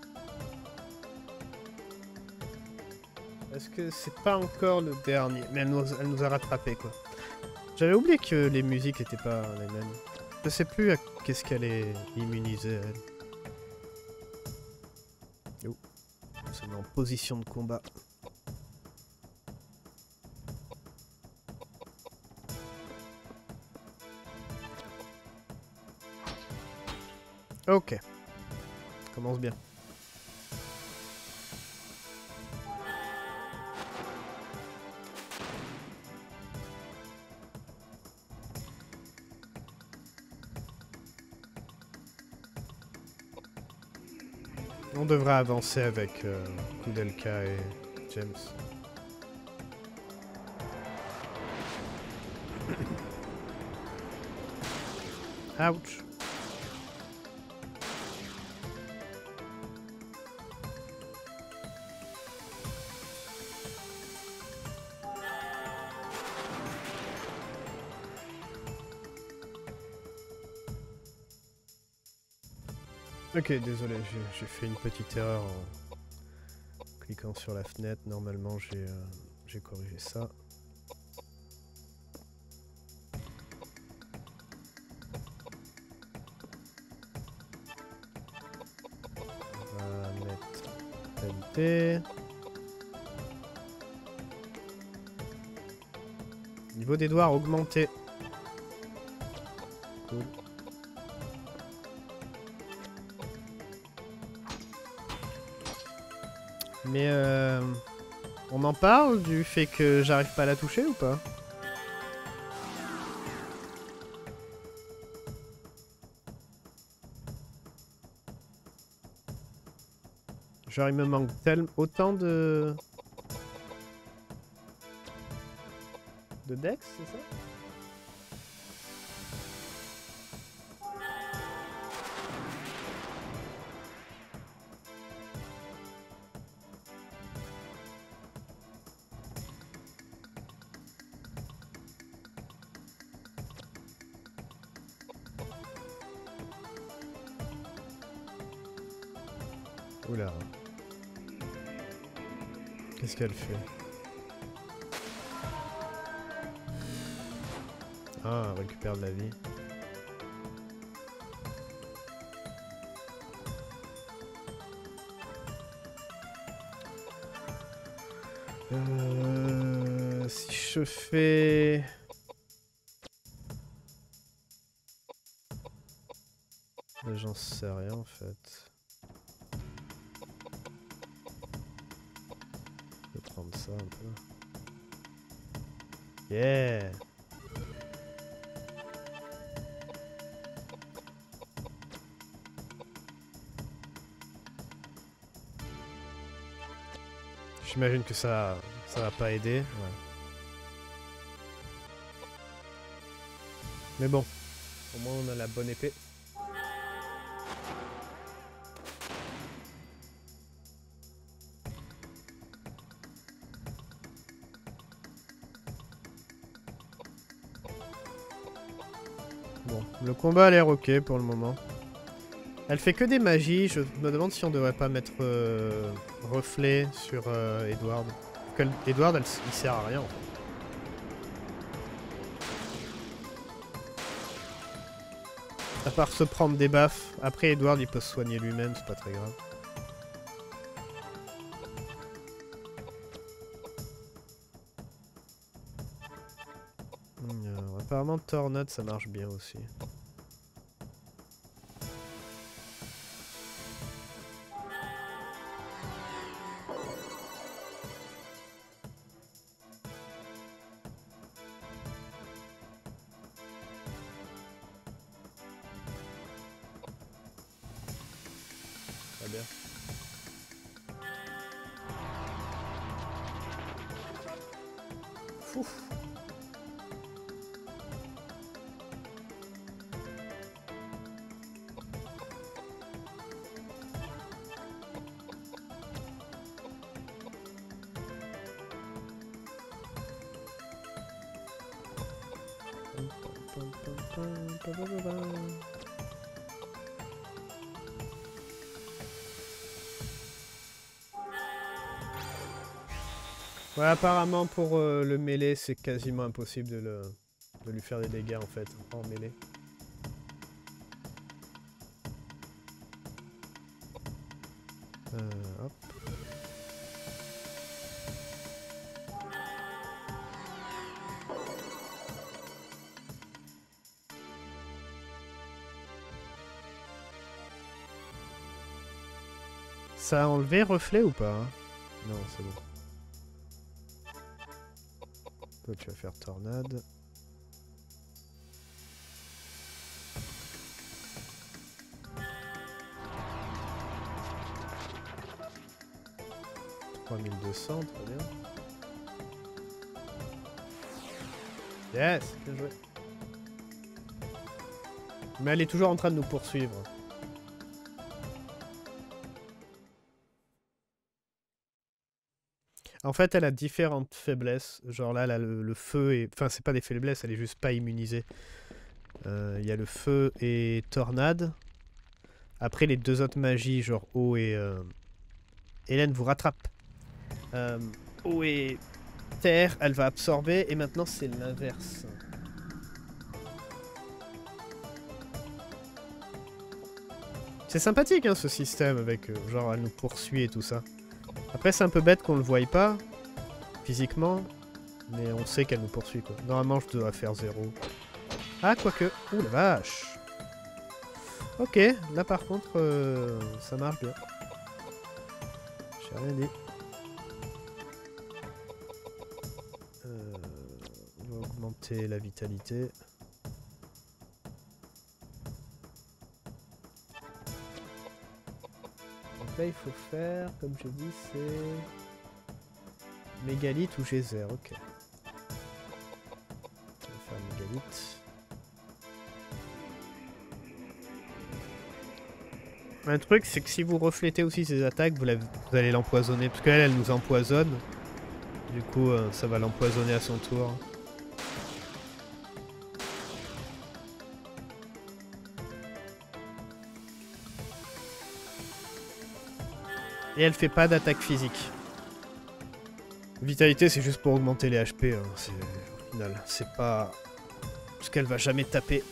Est-ce que c'est pas encore le dernier? Mais elle nous, elle nous a rattrapé quoi. J'avais oublié que les musiques étaient pas les mêmes. Je sais plus à qu'est-ce qu'elle est immunisée elle. Oh. On se met en position de combat. Ok. Commence bien. On devrait avancer avec euh, Koudelka et James. Ouch. Ok, désolé, j'ai fait une petite erreur en cliquant sur la fenêtre. Normalement, j'ai euh, corrigé ça. augmenté. Niveau d'Edouard augmenté. Cool. Mais euh, on en parle du fait que j'arrive pas à la toucher ou pas? Genre il me manque tellement autant de... de dex, c'est ça? Oula. Qu'est-ce qu'elle fait? Ah, elle récupère de la vie. Euh, si je fais... J'en sais rien en fait. Je vais prendre ça un peu. Yeah! J'imagine que ça, ça va pas aider. Ouais. Mais bon, au moins on a la bonne épée. Bon, le combat a l'air ok pour le moment. Elle fait que des magies, je me demande si on devrait pas mettre euh, reflet sur euh, Edward. Edward, elle, il sert à rien en fait. À part se prendre des baffes. Après Edward il peut se soigner lui-même, c'est pas très grave. Alors, apparemment Tornade ça marche bien aussi. Bien. Ouf. Ouais, apparemment pour euh, le mêlée, c'est quasiment impossible de, le, de lui faire des dégâts en fait, en mêlée. Euh, hop. Ça a enlevé reflet ou pas hein? Non, c'est bon. Toi, tu vas faire tornade. trois mille deux cents, très bien. Yes, bien joué. Mais elle est toujours en train de nous poursuivre. En fait, elle a différentes faiblesses. Genre là, elle a le, le feu et... Enfin, c'est pas des faiblesses, elle est juste pas immunisée. Il euh, y a le feu et tornade. Après, les deux autres magies, genre eau et... Euh... Hélène vous rattrape. Euh, eau et terre, elle va absorber. Et maintenant, c'est l'inverse. C'est sympathique, hein, ce système, avec... Euh, genre, elle nous poursuit et tout ça. Après c'est un peu bête qu'on le voie pas physiquement, mais on sait qu'elle nous poursuit quoi. Normalement je dois faire zéro. Ah quoique, ouh la vache. Ok, là par contre euh, ça marche bien. J'ai rien dit. Euh, on va augmenter la vitalité. Donc là il faut faire, comme je dis, c'est mégalith ou geyser, ok. On va faire mégalith. Un truc, c'est que si vous reflétez aussi ses attaques, vous, la, vous allez l'empoisonner. Parce qu'elle, elle nous empoisonne. Du coup, euh, ça va l'empoisonner à son tour. Et elle fait pas d'attaque physique. Vitalité, c'est juste pour augmenter les H P. Hein. C'est, au final, c'est pas... Parce qu'elle va jamais taper.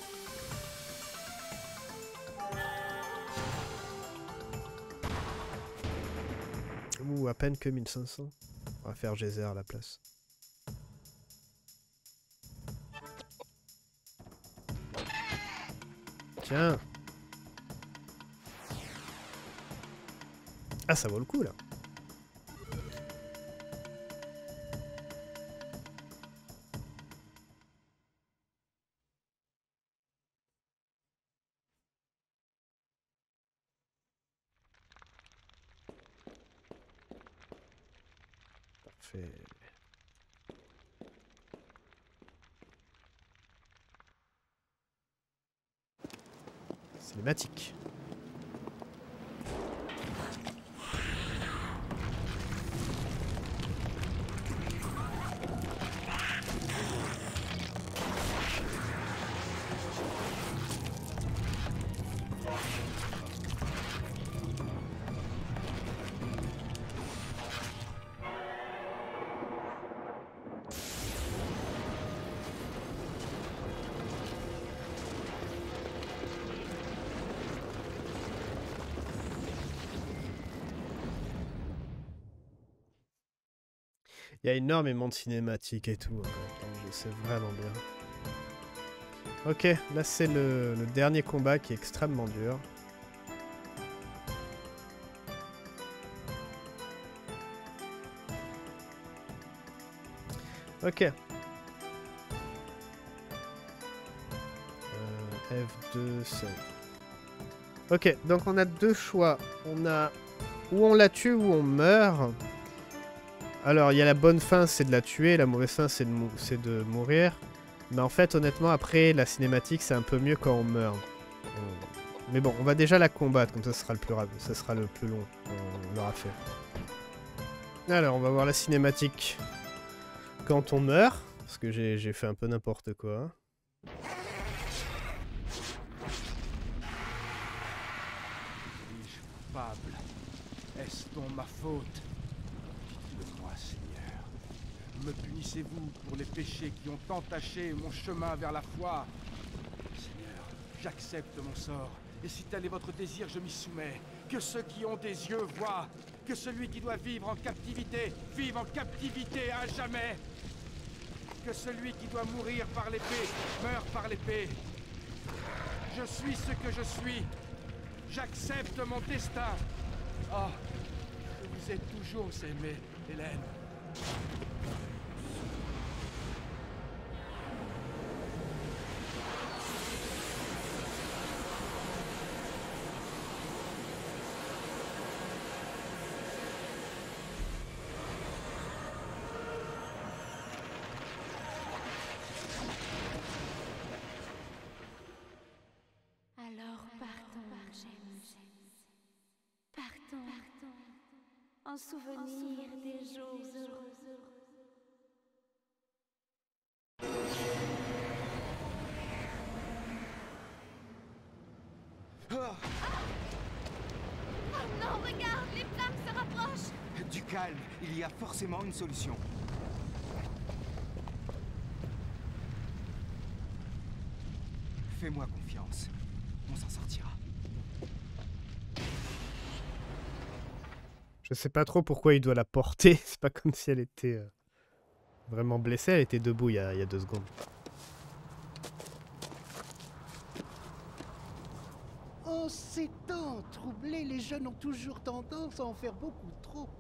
Ouh, à peine que mille cinq cents. On va faire geyser à la place. Tiens. Ah, ça vaut le coup, là. Parfait. Cinématique. Il y a énormément de cinématiques et tout. Hein, c'est vraiment bien. Ok, là c'est le, le dernier combat qui est extrêmement dur. Ok. Euh, F deux, save. Ok, donc on a deux choix. On a ou on la tue ou on meurt. Alors, il y a la bonne fin, c'est de la tuer. La mauvaise fin, c'est de, mou de mourir. Mais en fait, honnêtement, après, la cinématique, c'est un peu mieux quand on meurt. On... Mais bon, on va déjà la combattre. Comme ça, ce sera le plus, ça sera le plus long. On l'aura fait. Alors, on va voir la cinématique quand on meurt. Parce que j'ai fait un peu n'importe quoi. Suis-je coupable? Est-ce donc ma faute? Dites-le-moi, Seigneur. Me punissez-vous pour les péchés qui ont entaché mon chemin vers la foi? Seigneur, j'accepte mon sort. Et si tel est votre désir, je m'y soumets. Que ceux qui ont des yeux voient. Que celui qui doit vivre en captivité, vive en captivité à jamais. Que celui qui doit mourir par l'épée, meure par l'épée. Je suis ce que je suis. J'accepte mon destin. Oh, je vous ai toujours aimé, Hélène. Alors partons, James. Partons, en souvenir des jours heureux. Ah, Oh non, regarde, les flammes se rapprochent. du calme, il y a forcément une solution. Fais-moi confiance. On s'en sortira. Je sais pas trop pourquoi il doit la porter. C'est pas comme si elle était euh, vraiment blessée. Elle était debout il y a, il y a deux secondes. En ces temps troublés, les jeunes ont toujours tendance à en faire beaucoup trop.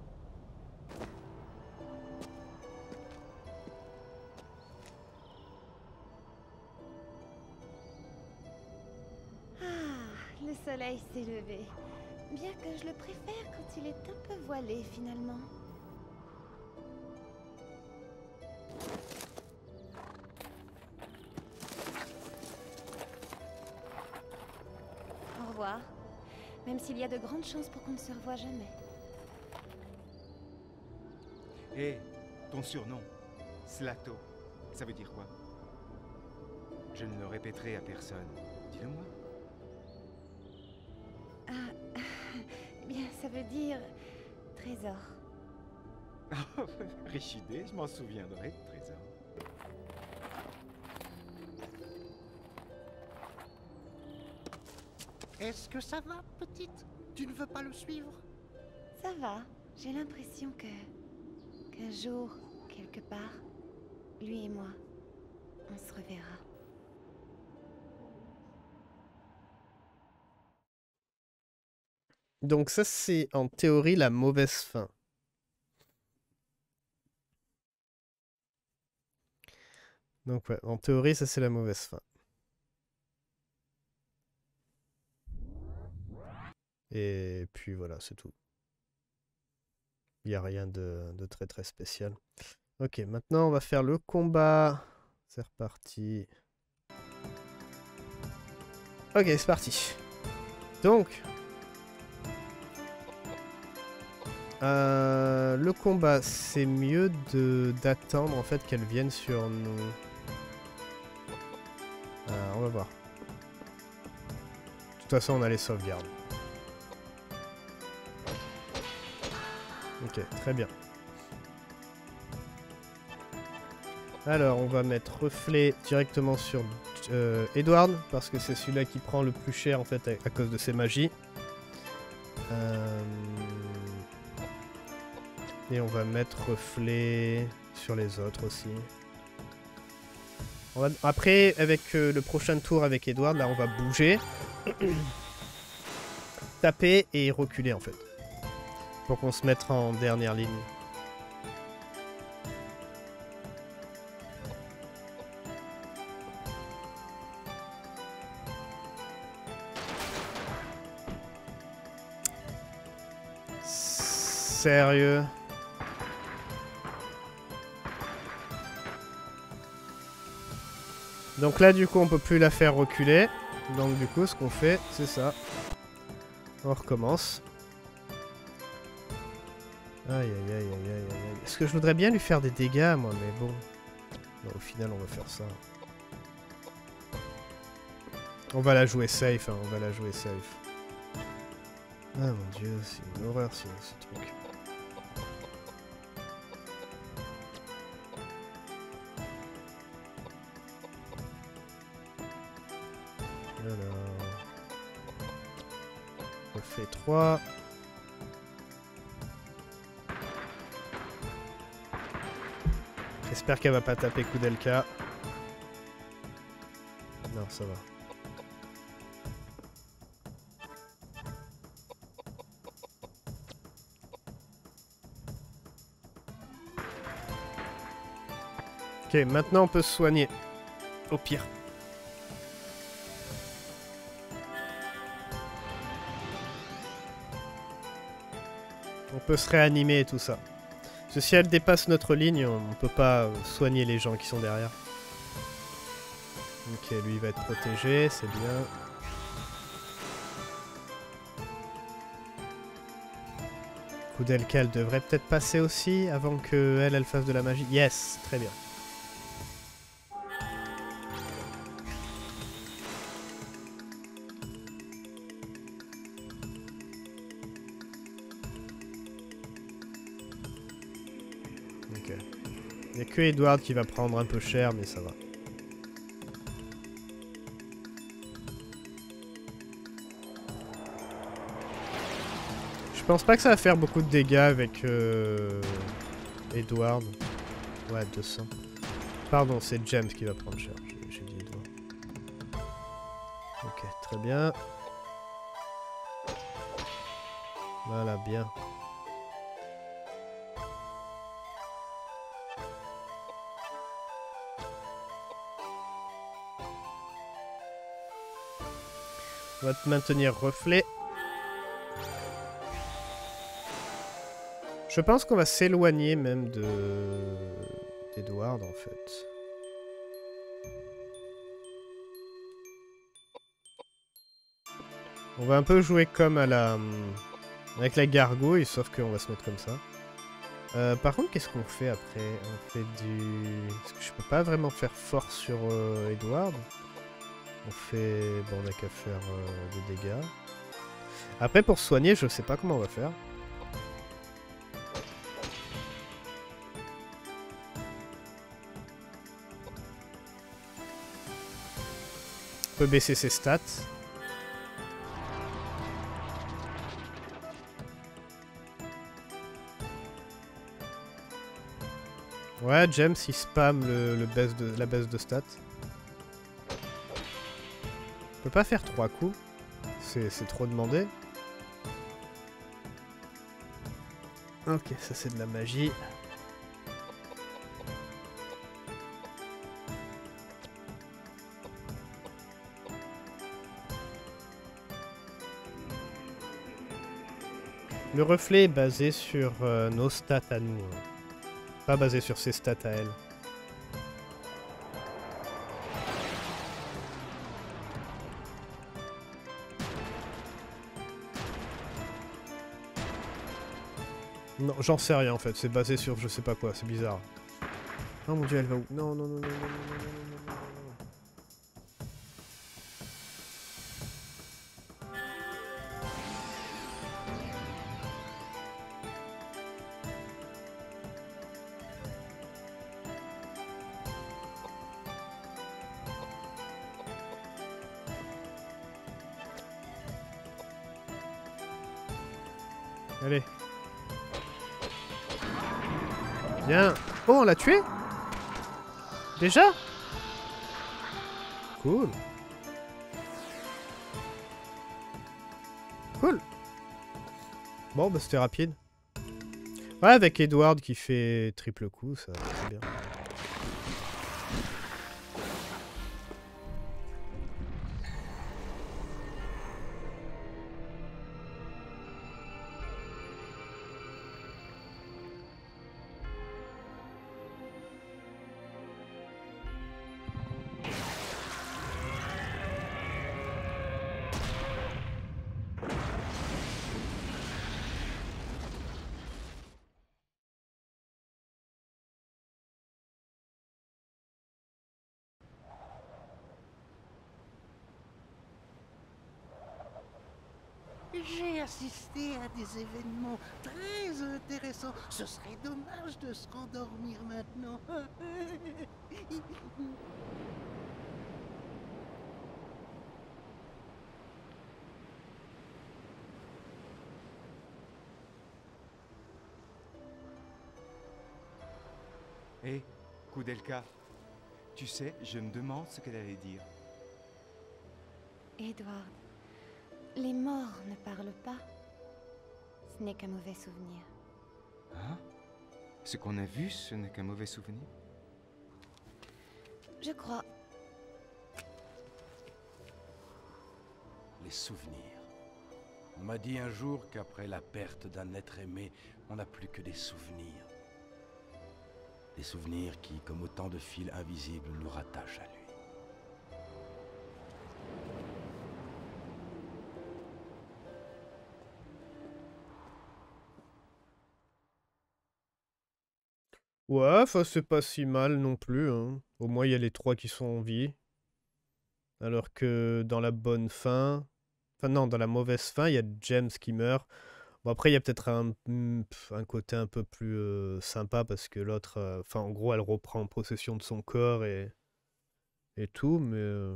Ah, le soleil s'est levé. Bien que je le préfère quand il est un peu voilé finalement. Au revoir. Même s'il y a de grandes chances pour qu'on ne se revoie jamais. Hé, ton surnom, Slato, ça veut dire quoi? Je ne le répéterai à personne. Dis-le-moi. Ah, eh bien, ça veut dire trésor. Riche idée, je m'en souviendrai, trésor. Est-ce que ça va, petite? Tu ne veux pas le suivre? Ça va. J'ai l'impression que qu'un jour, quelque part, lui et moi, on se reverra. Donc ça, c'est en théorie la mauvaise fin. Donc ouais, en théorie, ça c'est la mauvaise fin. Et puis voilà, c'est tout. Il n'y a rien de, de très très spécial. Ok, maintenant on va faire le combat. C'est reparti. Ok, c'est parti. Donc... Euh, le combat, c'est mieux de d'attendre en fait qu'elle vienne sur nous. Euh, on va voir. De toute façon, on a les sauvegardes. Ok, très bien. Alors, on va mettre reflet directement sur euh, Edward, parce que c'est celui-là qui prend le plus cher en fait à, à cause de ses magies. Euh... Et on va mettre reflet sur les autres aussi. On va... Après, avec euh, le prochain tour avec Edward, là on va bouger. Taper et reculer en fait. Pour qu'on se mette en dernière ligne. Sérieux ? Donc là du coup on peut plus la faire reculer. Donc du coup ce qu'on fait c'est ça. On recommence. Aïe aïe aïe aïe aïe aïe. Est-ce que je voudrais bien lui faire des dégâts moi, mais bon. Non, au final on va faire ça. On va la jouer safe, hein, on va la jouer safe. Ah mon dieu, c'est une horreur ce, ce truc. Alors... On fait trois. J'espère qu'elle va pas taper Koudelka. Non, ça va. Ok, maintenant on peut se soigner. Au pire. On peut se réanimer et tout ça. Parce que si elle dépasse notre ligne, on ne peut pas soigner les gens qui sont derrière. Ok, lui il va être protégé, c'est bien. Koudelka, elle devrait peut-être passer aussi avant qu'elle, elle fasse de la magie. Yes, très bien. Ok. Il n'y a que Edward qui va prendre un peu cher, mais ça va. Je Je pense pas que ça va faire beaucoup de dégâts avec euh, Edward. Ouais, deux cents. Pardon, c'est James qui va prendre cher. J'ai dit Edward. Ok, très bien. Voilà, bien. On va te maintenir reflet. Je pense qu'on va s'éloigner même de d'Edward en fait. On va un peu jouer comme à la avec la gargouille, sauf qu'on va se mettre comme ça. Euh, par contre, qu'est-ce qu'on fait après? On fait du... Parce que je peux pas vraiment faire force sur euh, Edward. On fait... Bon, on a qu'à faire euh, des dégâts. Après, pour soigner, je sais pas comment on va faire. On peut baisser ses stats. Ouais, James, il spam le, le baisse de, la baisse de stats. On peut pas faire trois coups. C'est trop demandé. Ok, ça c'est de la magie. Le reflet est basé sur euh, nos stats à nous. Hein. Pas basé sur ses stats à elle. Non, j'en sais rien en fait, c'est basé sur je sais pas quoi, c'est bizarre. Oh mon dieu, elle va où? Non, non, non, non, non, non, non, non, non, non. Allez. Bien. Oh, on l'a tué? Déjà? Cool. Cool. Bon, bah c'était rapide. Ouais, avec Edward qui fait triple coup, ça c'est bien. J'ai assisté à des événements très intéressants. Ce serait dommage de se rendormir maintenant. Hé, hey, Koudelka, tu sais, je me demande ce qu'elle allait dire. Edward, les morts ne parlent pas. Ce n'est qu'un mauvais souvenir. Hein? Ce qu'on a vu, ce n'est qu'un mauvais souvenir? Je crois. Les souvenirs. On m'a dit un jour qu'après la perte d'un être aimé, on n'a plus que des souvenirs. Des souvenirs qui, comme autant de fils invisibles, nous rattachent à lui. Ouais, enfin c'est pas si mal non plus. Hein. Au moins il y a les trois qui sont en vie. Alors que dans la bonne fin... Enfin non, dans la mauvaise fin, il y a James qui meurt. Bon après il y a peut-être un, un côté un peu plus euh, sympa parce que l'autre... euh, Enfin en gros elle reprend possession de son corps et, et tout, mais... euh,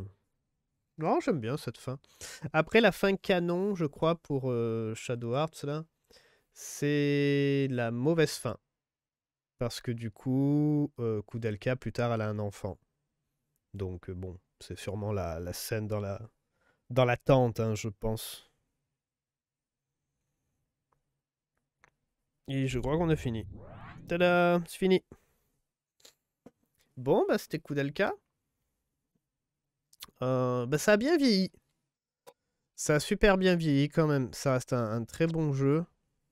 Non, j'aime bien cette fin. Après la fin canon, je crois, pour euh, Shadow Hearts là. C'est la mauvaise fin. Parce que du coup, euh, Koudelka, plus tard, elle a un enfant. Donc, euh, bon, c'est sûrement la, la scène dans la, dans la tente, hein, je pense. Et je crois qu'on a fini. Tada, c'est fini. Bon, bah c'était Koudelka. Euh, bah ça a bien vieilli. Ça a super bien vieilli quand même. Ça reste un, un très bon jeu.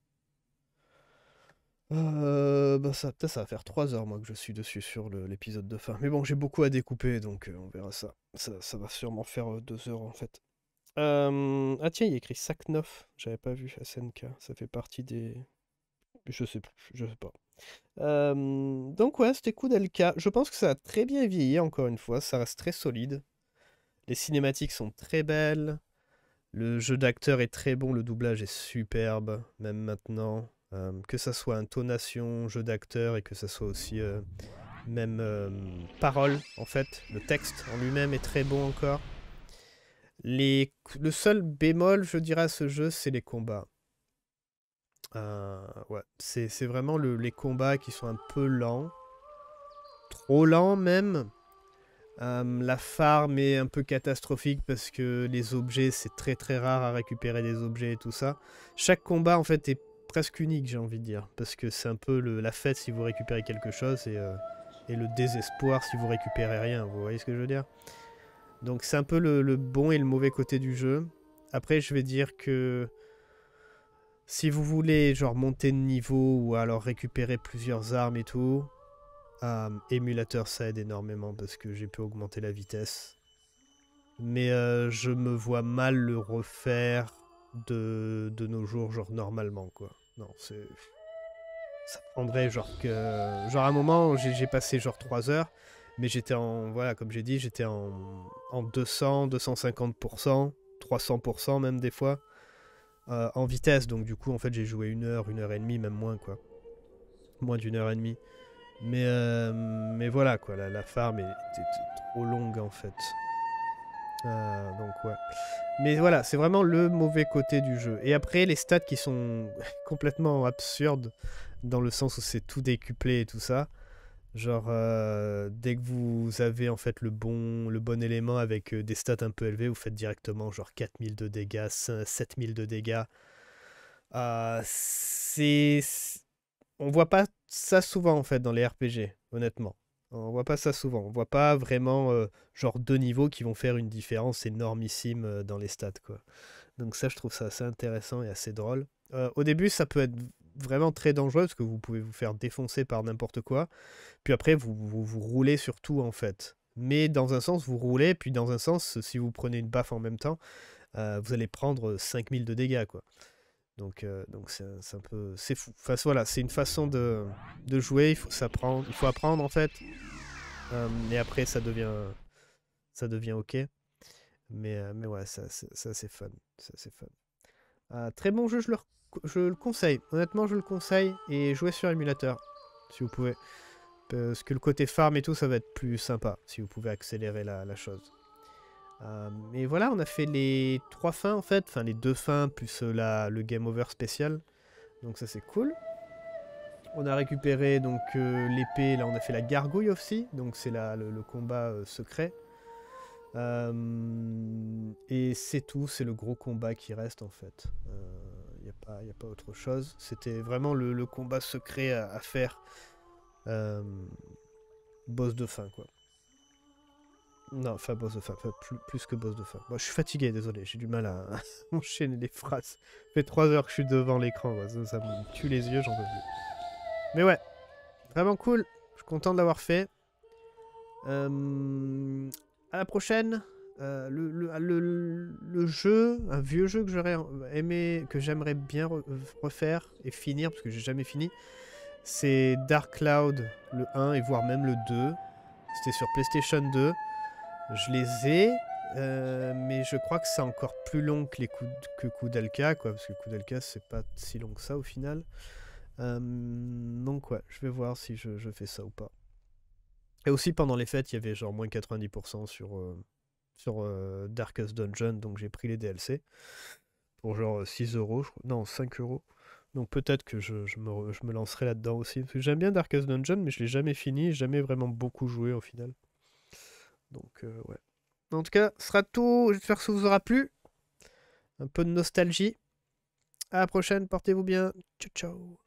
Euh, bah ça, peut-être ça va faire trois heures moi que je suis dessus sur le- l'épisode de fin. Mais bon, j'ai beaucoup à découper, donc euh, on verra ça. ça. Ça va sûrement faire euh, deux heures en fait. Euh, Ah tiens, il y a écrit Saknov. J'avais pas vu S N K. Ça fait partie des... Je sais plus, je sais pas. Euh, donc ouais, c'était Koudelka. Je pense que ça a très bien vieilli, encore une fois. Ça reste très solide. Les cinématiques sont très belles. Le jeu d'acteur est très bon. Le doublage est superbe, même maintenant. Euh, que ça soit intonation, jeu d'acteur, et que ça soit aussi euh, même euh, parole, en fait. Le texte en lui-même est très bon encore. Les... Le seul bémol, je dirais, à ce jeu, c'est les combats. Euh, ouais, c'est c'est vraiment le, les combats qui sont un peu lents. Trop lents même. Euh, la farm est un peu catastrophique parce que les objets, c'est très très rare à récupérer des objets et tout ça. Chaque combat en fait est presque unique, j'ai envie de dire. Parce que c'est un peu le, la fête si vous récupérez quelque chose et, euh, et le désespoir si vous récupérez rien. Vous voyez ce que je veux dire? Donc c'est un peu le, le bon et le mauvais côté du jeu. Après je vais dire que si vous voulez genre monter de niveau ou alors récupérer plusieurs armes et tout, euh, émulateur ça aide énormément parce que j'ai pu augmenter la vitesse. Mais euh, je me vois mal le refaire de, de nos jours, genre normalement quoi. Non, c'est... Ça prendrait genre que... Genre à un moment, j'ai passé genre trois heures, mais j'étais en... Voilà, comme j'ai dit, j'étais en, en deux cents, deux cent cinquante pour cent, trois cents pour cent même des fois. Euh, en vitesse, donc du coup en fait j'ai joué une heure, une heure et demie, même moins quoi. Moins d'une heure et demie. Mais, euh, mais voilà quoi, la, la farm était trop longue en fait. Euh, donc ouais. Mais voilà, c'est vraiment le mauvais côté du jeu. Et après les stats qui sont complètement absurdes, dans le sens où c'est tout décuplé et tout ça. Genre, euh, dès que vous avez en fait le bon, le bon élément avec euh, des stats un peu élevés, vous faites directement genre quatre mille de dégâts, sept mille de dégâts. Euh, c'est... On voit pas ça souvent en fait dans les R P G, honnêtement. On voit pas ça souvent. On voit pas vraiment euh, genre deux niveaux qui vont faire une différence énormissime euh, dans les stats quoi. Donc ça, je trouve ça assez intéressant et assez drôle. Euh, au début, ça peut être vraiment très dangereux parce que vous pouvez vous faire défoncer par n'importe quoi. Puis après, vous, vous, vous roulez sur tout en fait. Mais dans un sens, vous roulez, puis dans un sens, si vous prenez une baffe en même temps, euh, vous allez prendre cinq mille de dégâts quoi. Donc euh, donc c'est un peu... C'est fou. Enfin voilà, c'est une façon de, de jouer, il faut s'apprendre, il faut apprendre en fait. Euh, et après, ça devient, ça devient ok. Mais, euh, mais ouais, ça, ça c'est fun. Ça, c'est fun. Euh, très bon jeu, je le, je le conseille. Honnêtement, je le conseille. Et jouez sur émulateur, si vous pouvez. Parce que le côté farm et tout, ça va être plus sympa, si vous pouvez accélérer la, la chose. Euh, et voilà, on a fait les trois fins, en fait. Enfin, les deux fins, plus la, le game over spécial. Donc ça, c'est cool. On a récupéré donc euh, l'épée. Là, on a fait la gargouille aussi. Donc c'est le, le combat euh, secret. Euh, et c'est tout, c'est le gros combat qui reste en fait. Il euh, n'y a, a pas autre chose. C'était vraiment le, le combat secret à, à faire. Euh, boss de fin quoi. Non, enfin boss de fin, enfin, plus, plus que boss de fin. Bon, je suis fatigué, désolé, j'ai du mal à, à enchaîner les phrases. Ça fait trois heures que je suis devant l'écran, ça, ça me tue les yeux, j'en peux plus. Mais ouais, vraiment cool, je suis content de l'avoir fait. Euh, à la prochaine. Euh, le, le, le, le jeu, un vieux jeu que j'aurais aimé, que j'aimerais bien re refaire et finir, parce que j'ai jamais fini, c'est Dark Cloud, le un et voire même le deux. C'était sur PlayStation deux. Je les ai, euh, mais je crois que c'est encore plus long que les coups que Koudelka, quoi, parce que Koudelka c'est pas si long que ça au final. Euh, donc ouais, je vais voir si je, je fais ça ou pas. Et aussi pendant les fêtes, il y avait genre moins quatre-vingt-dix pour cent sur, euh, sur euh, Darkest Dungeon, donc j'ai pris les D L C pour genre six euros, non cinq euros. Donc peut-être que je, je, me, je me lancerai là-dedans aussi. Parce que j'aime bien Darkest Dungeon, mais je l'ai jamais fini, jamais vraiment beaucoup joué au final. Donc euh, ouais. En tout cas, ce sera tout. J'espère que ça vous aura plu. Un peu de nostalgie. À la prochaine, portez-vous bien. Ciao, ciao.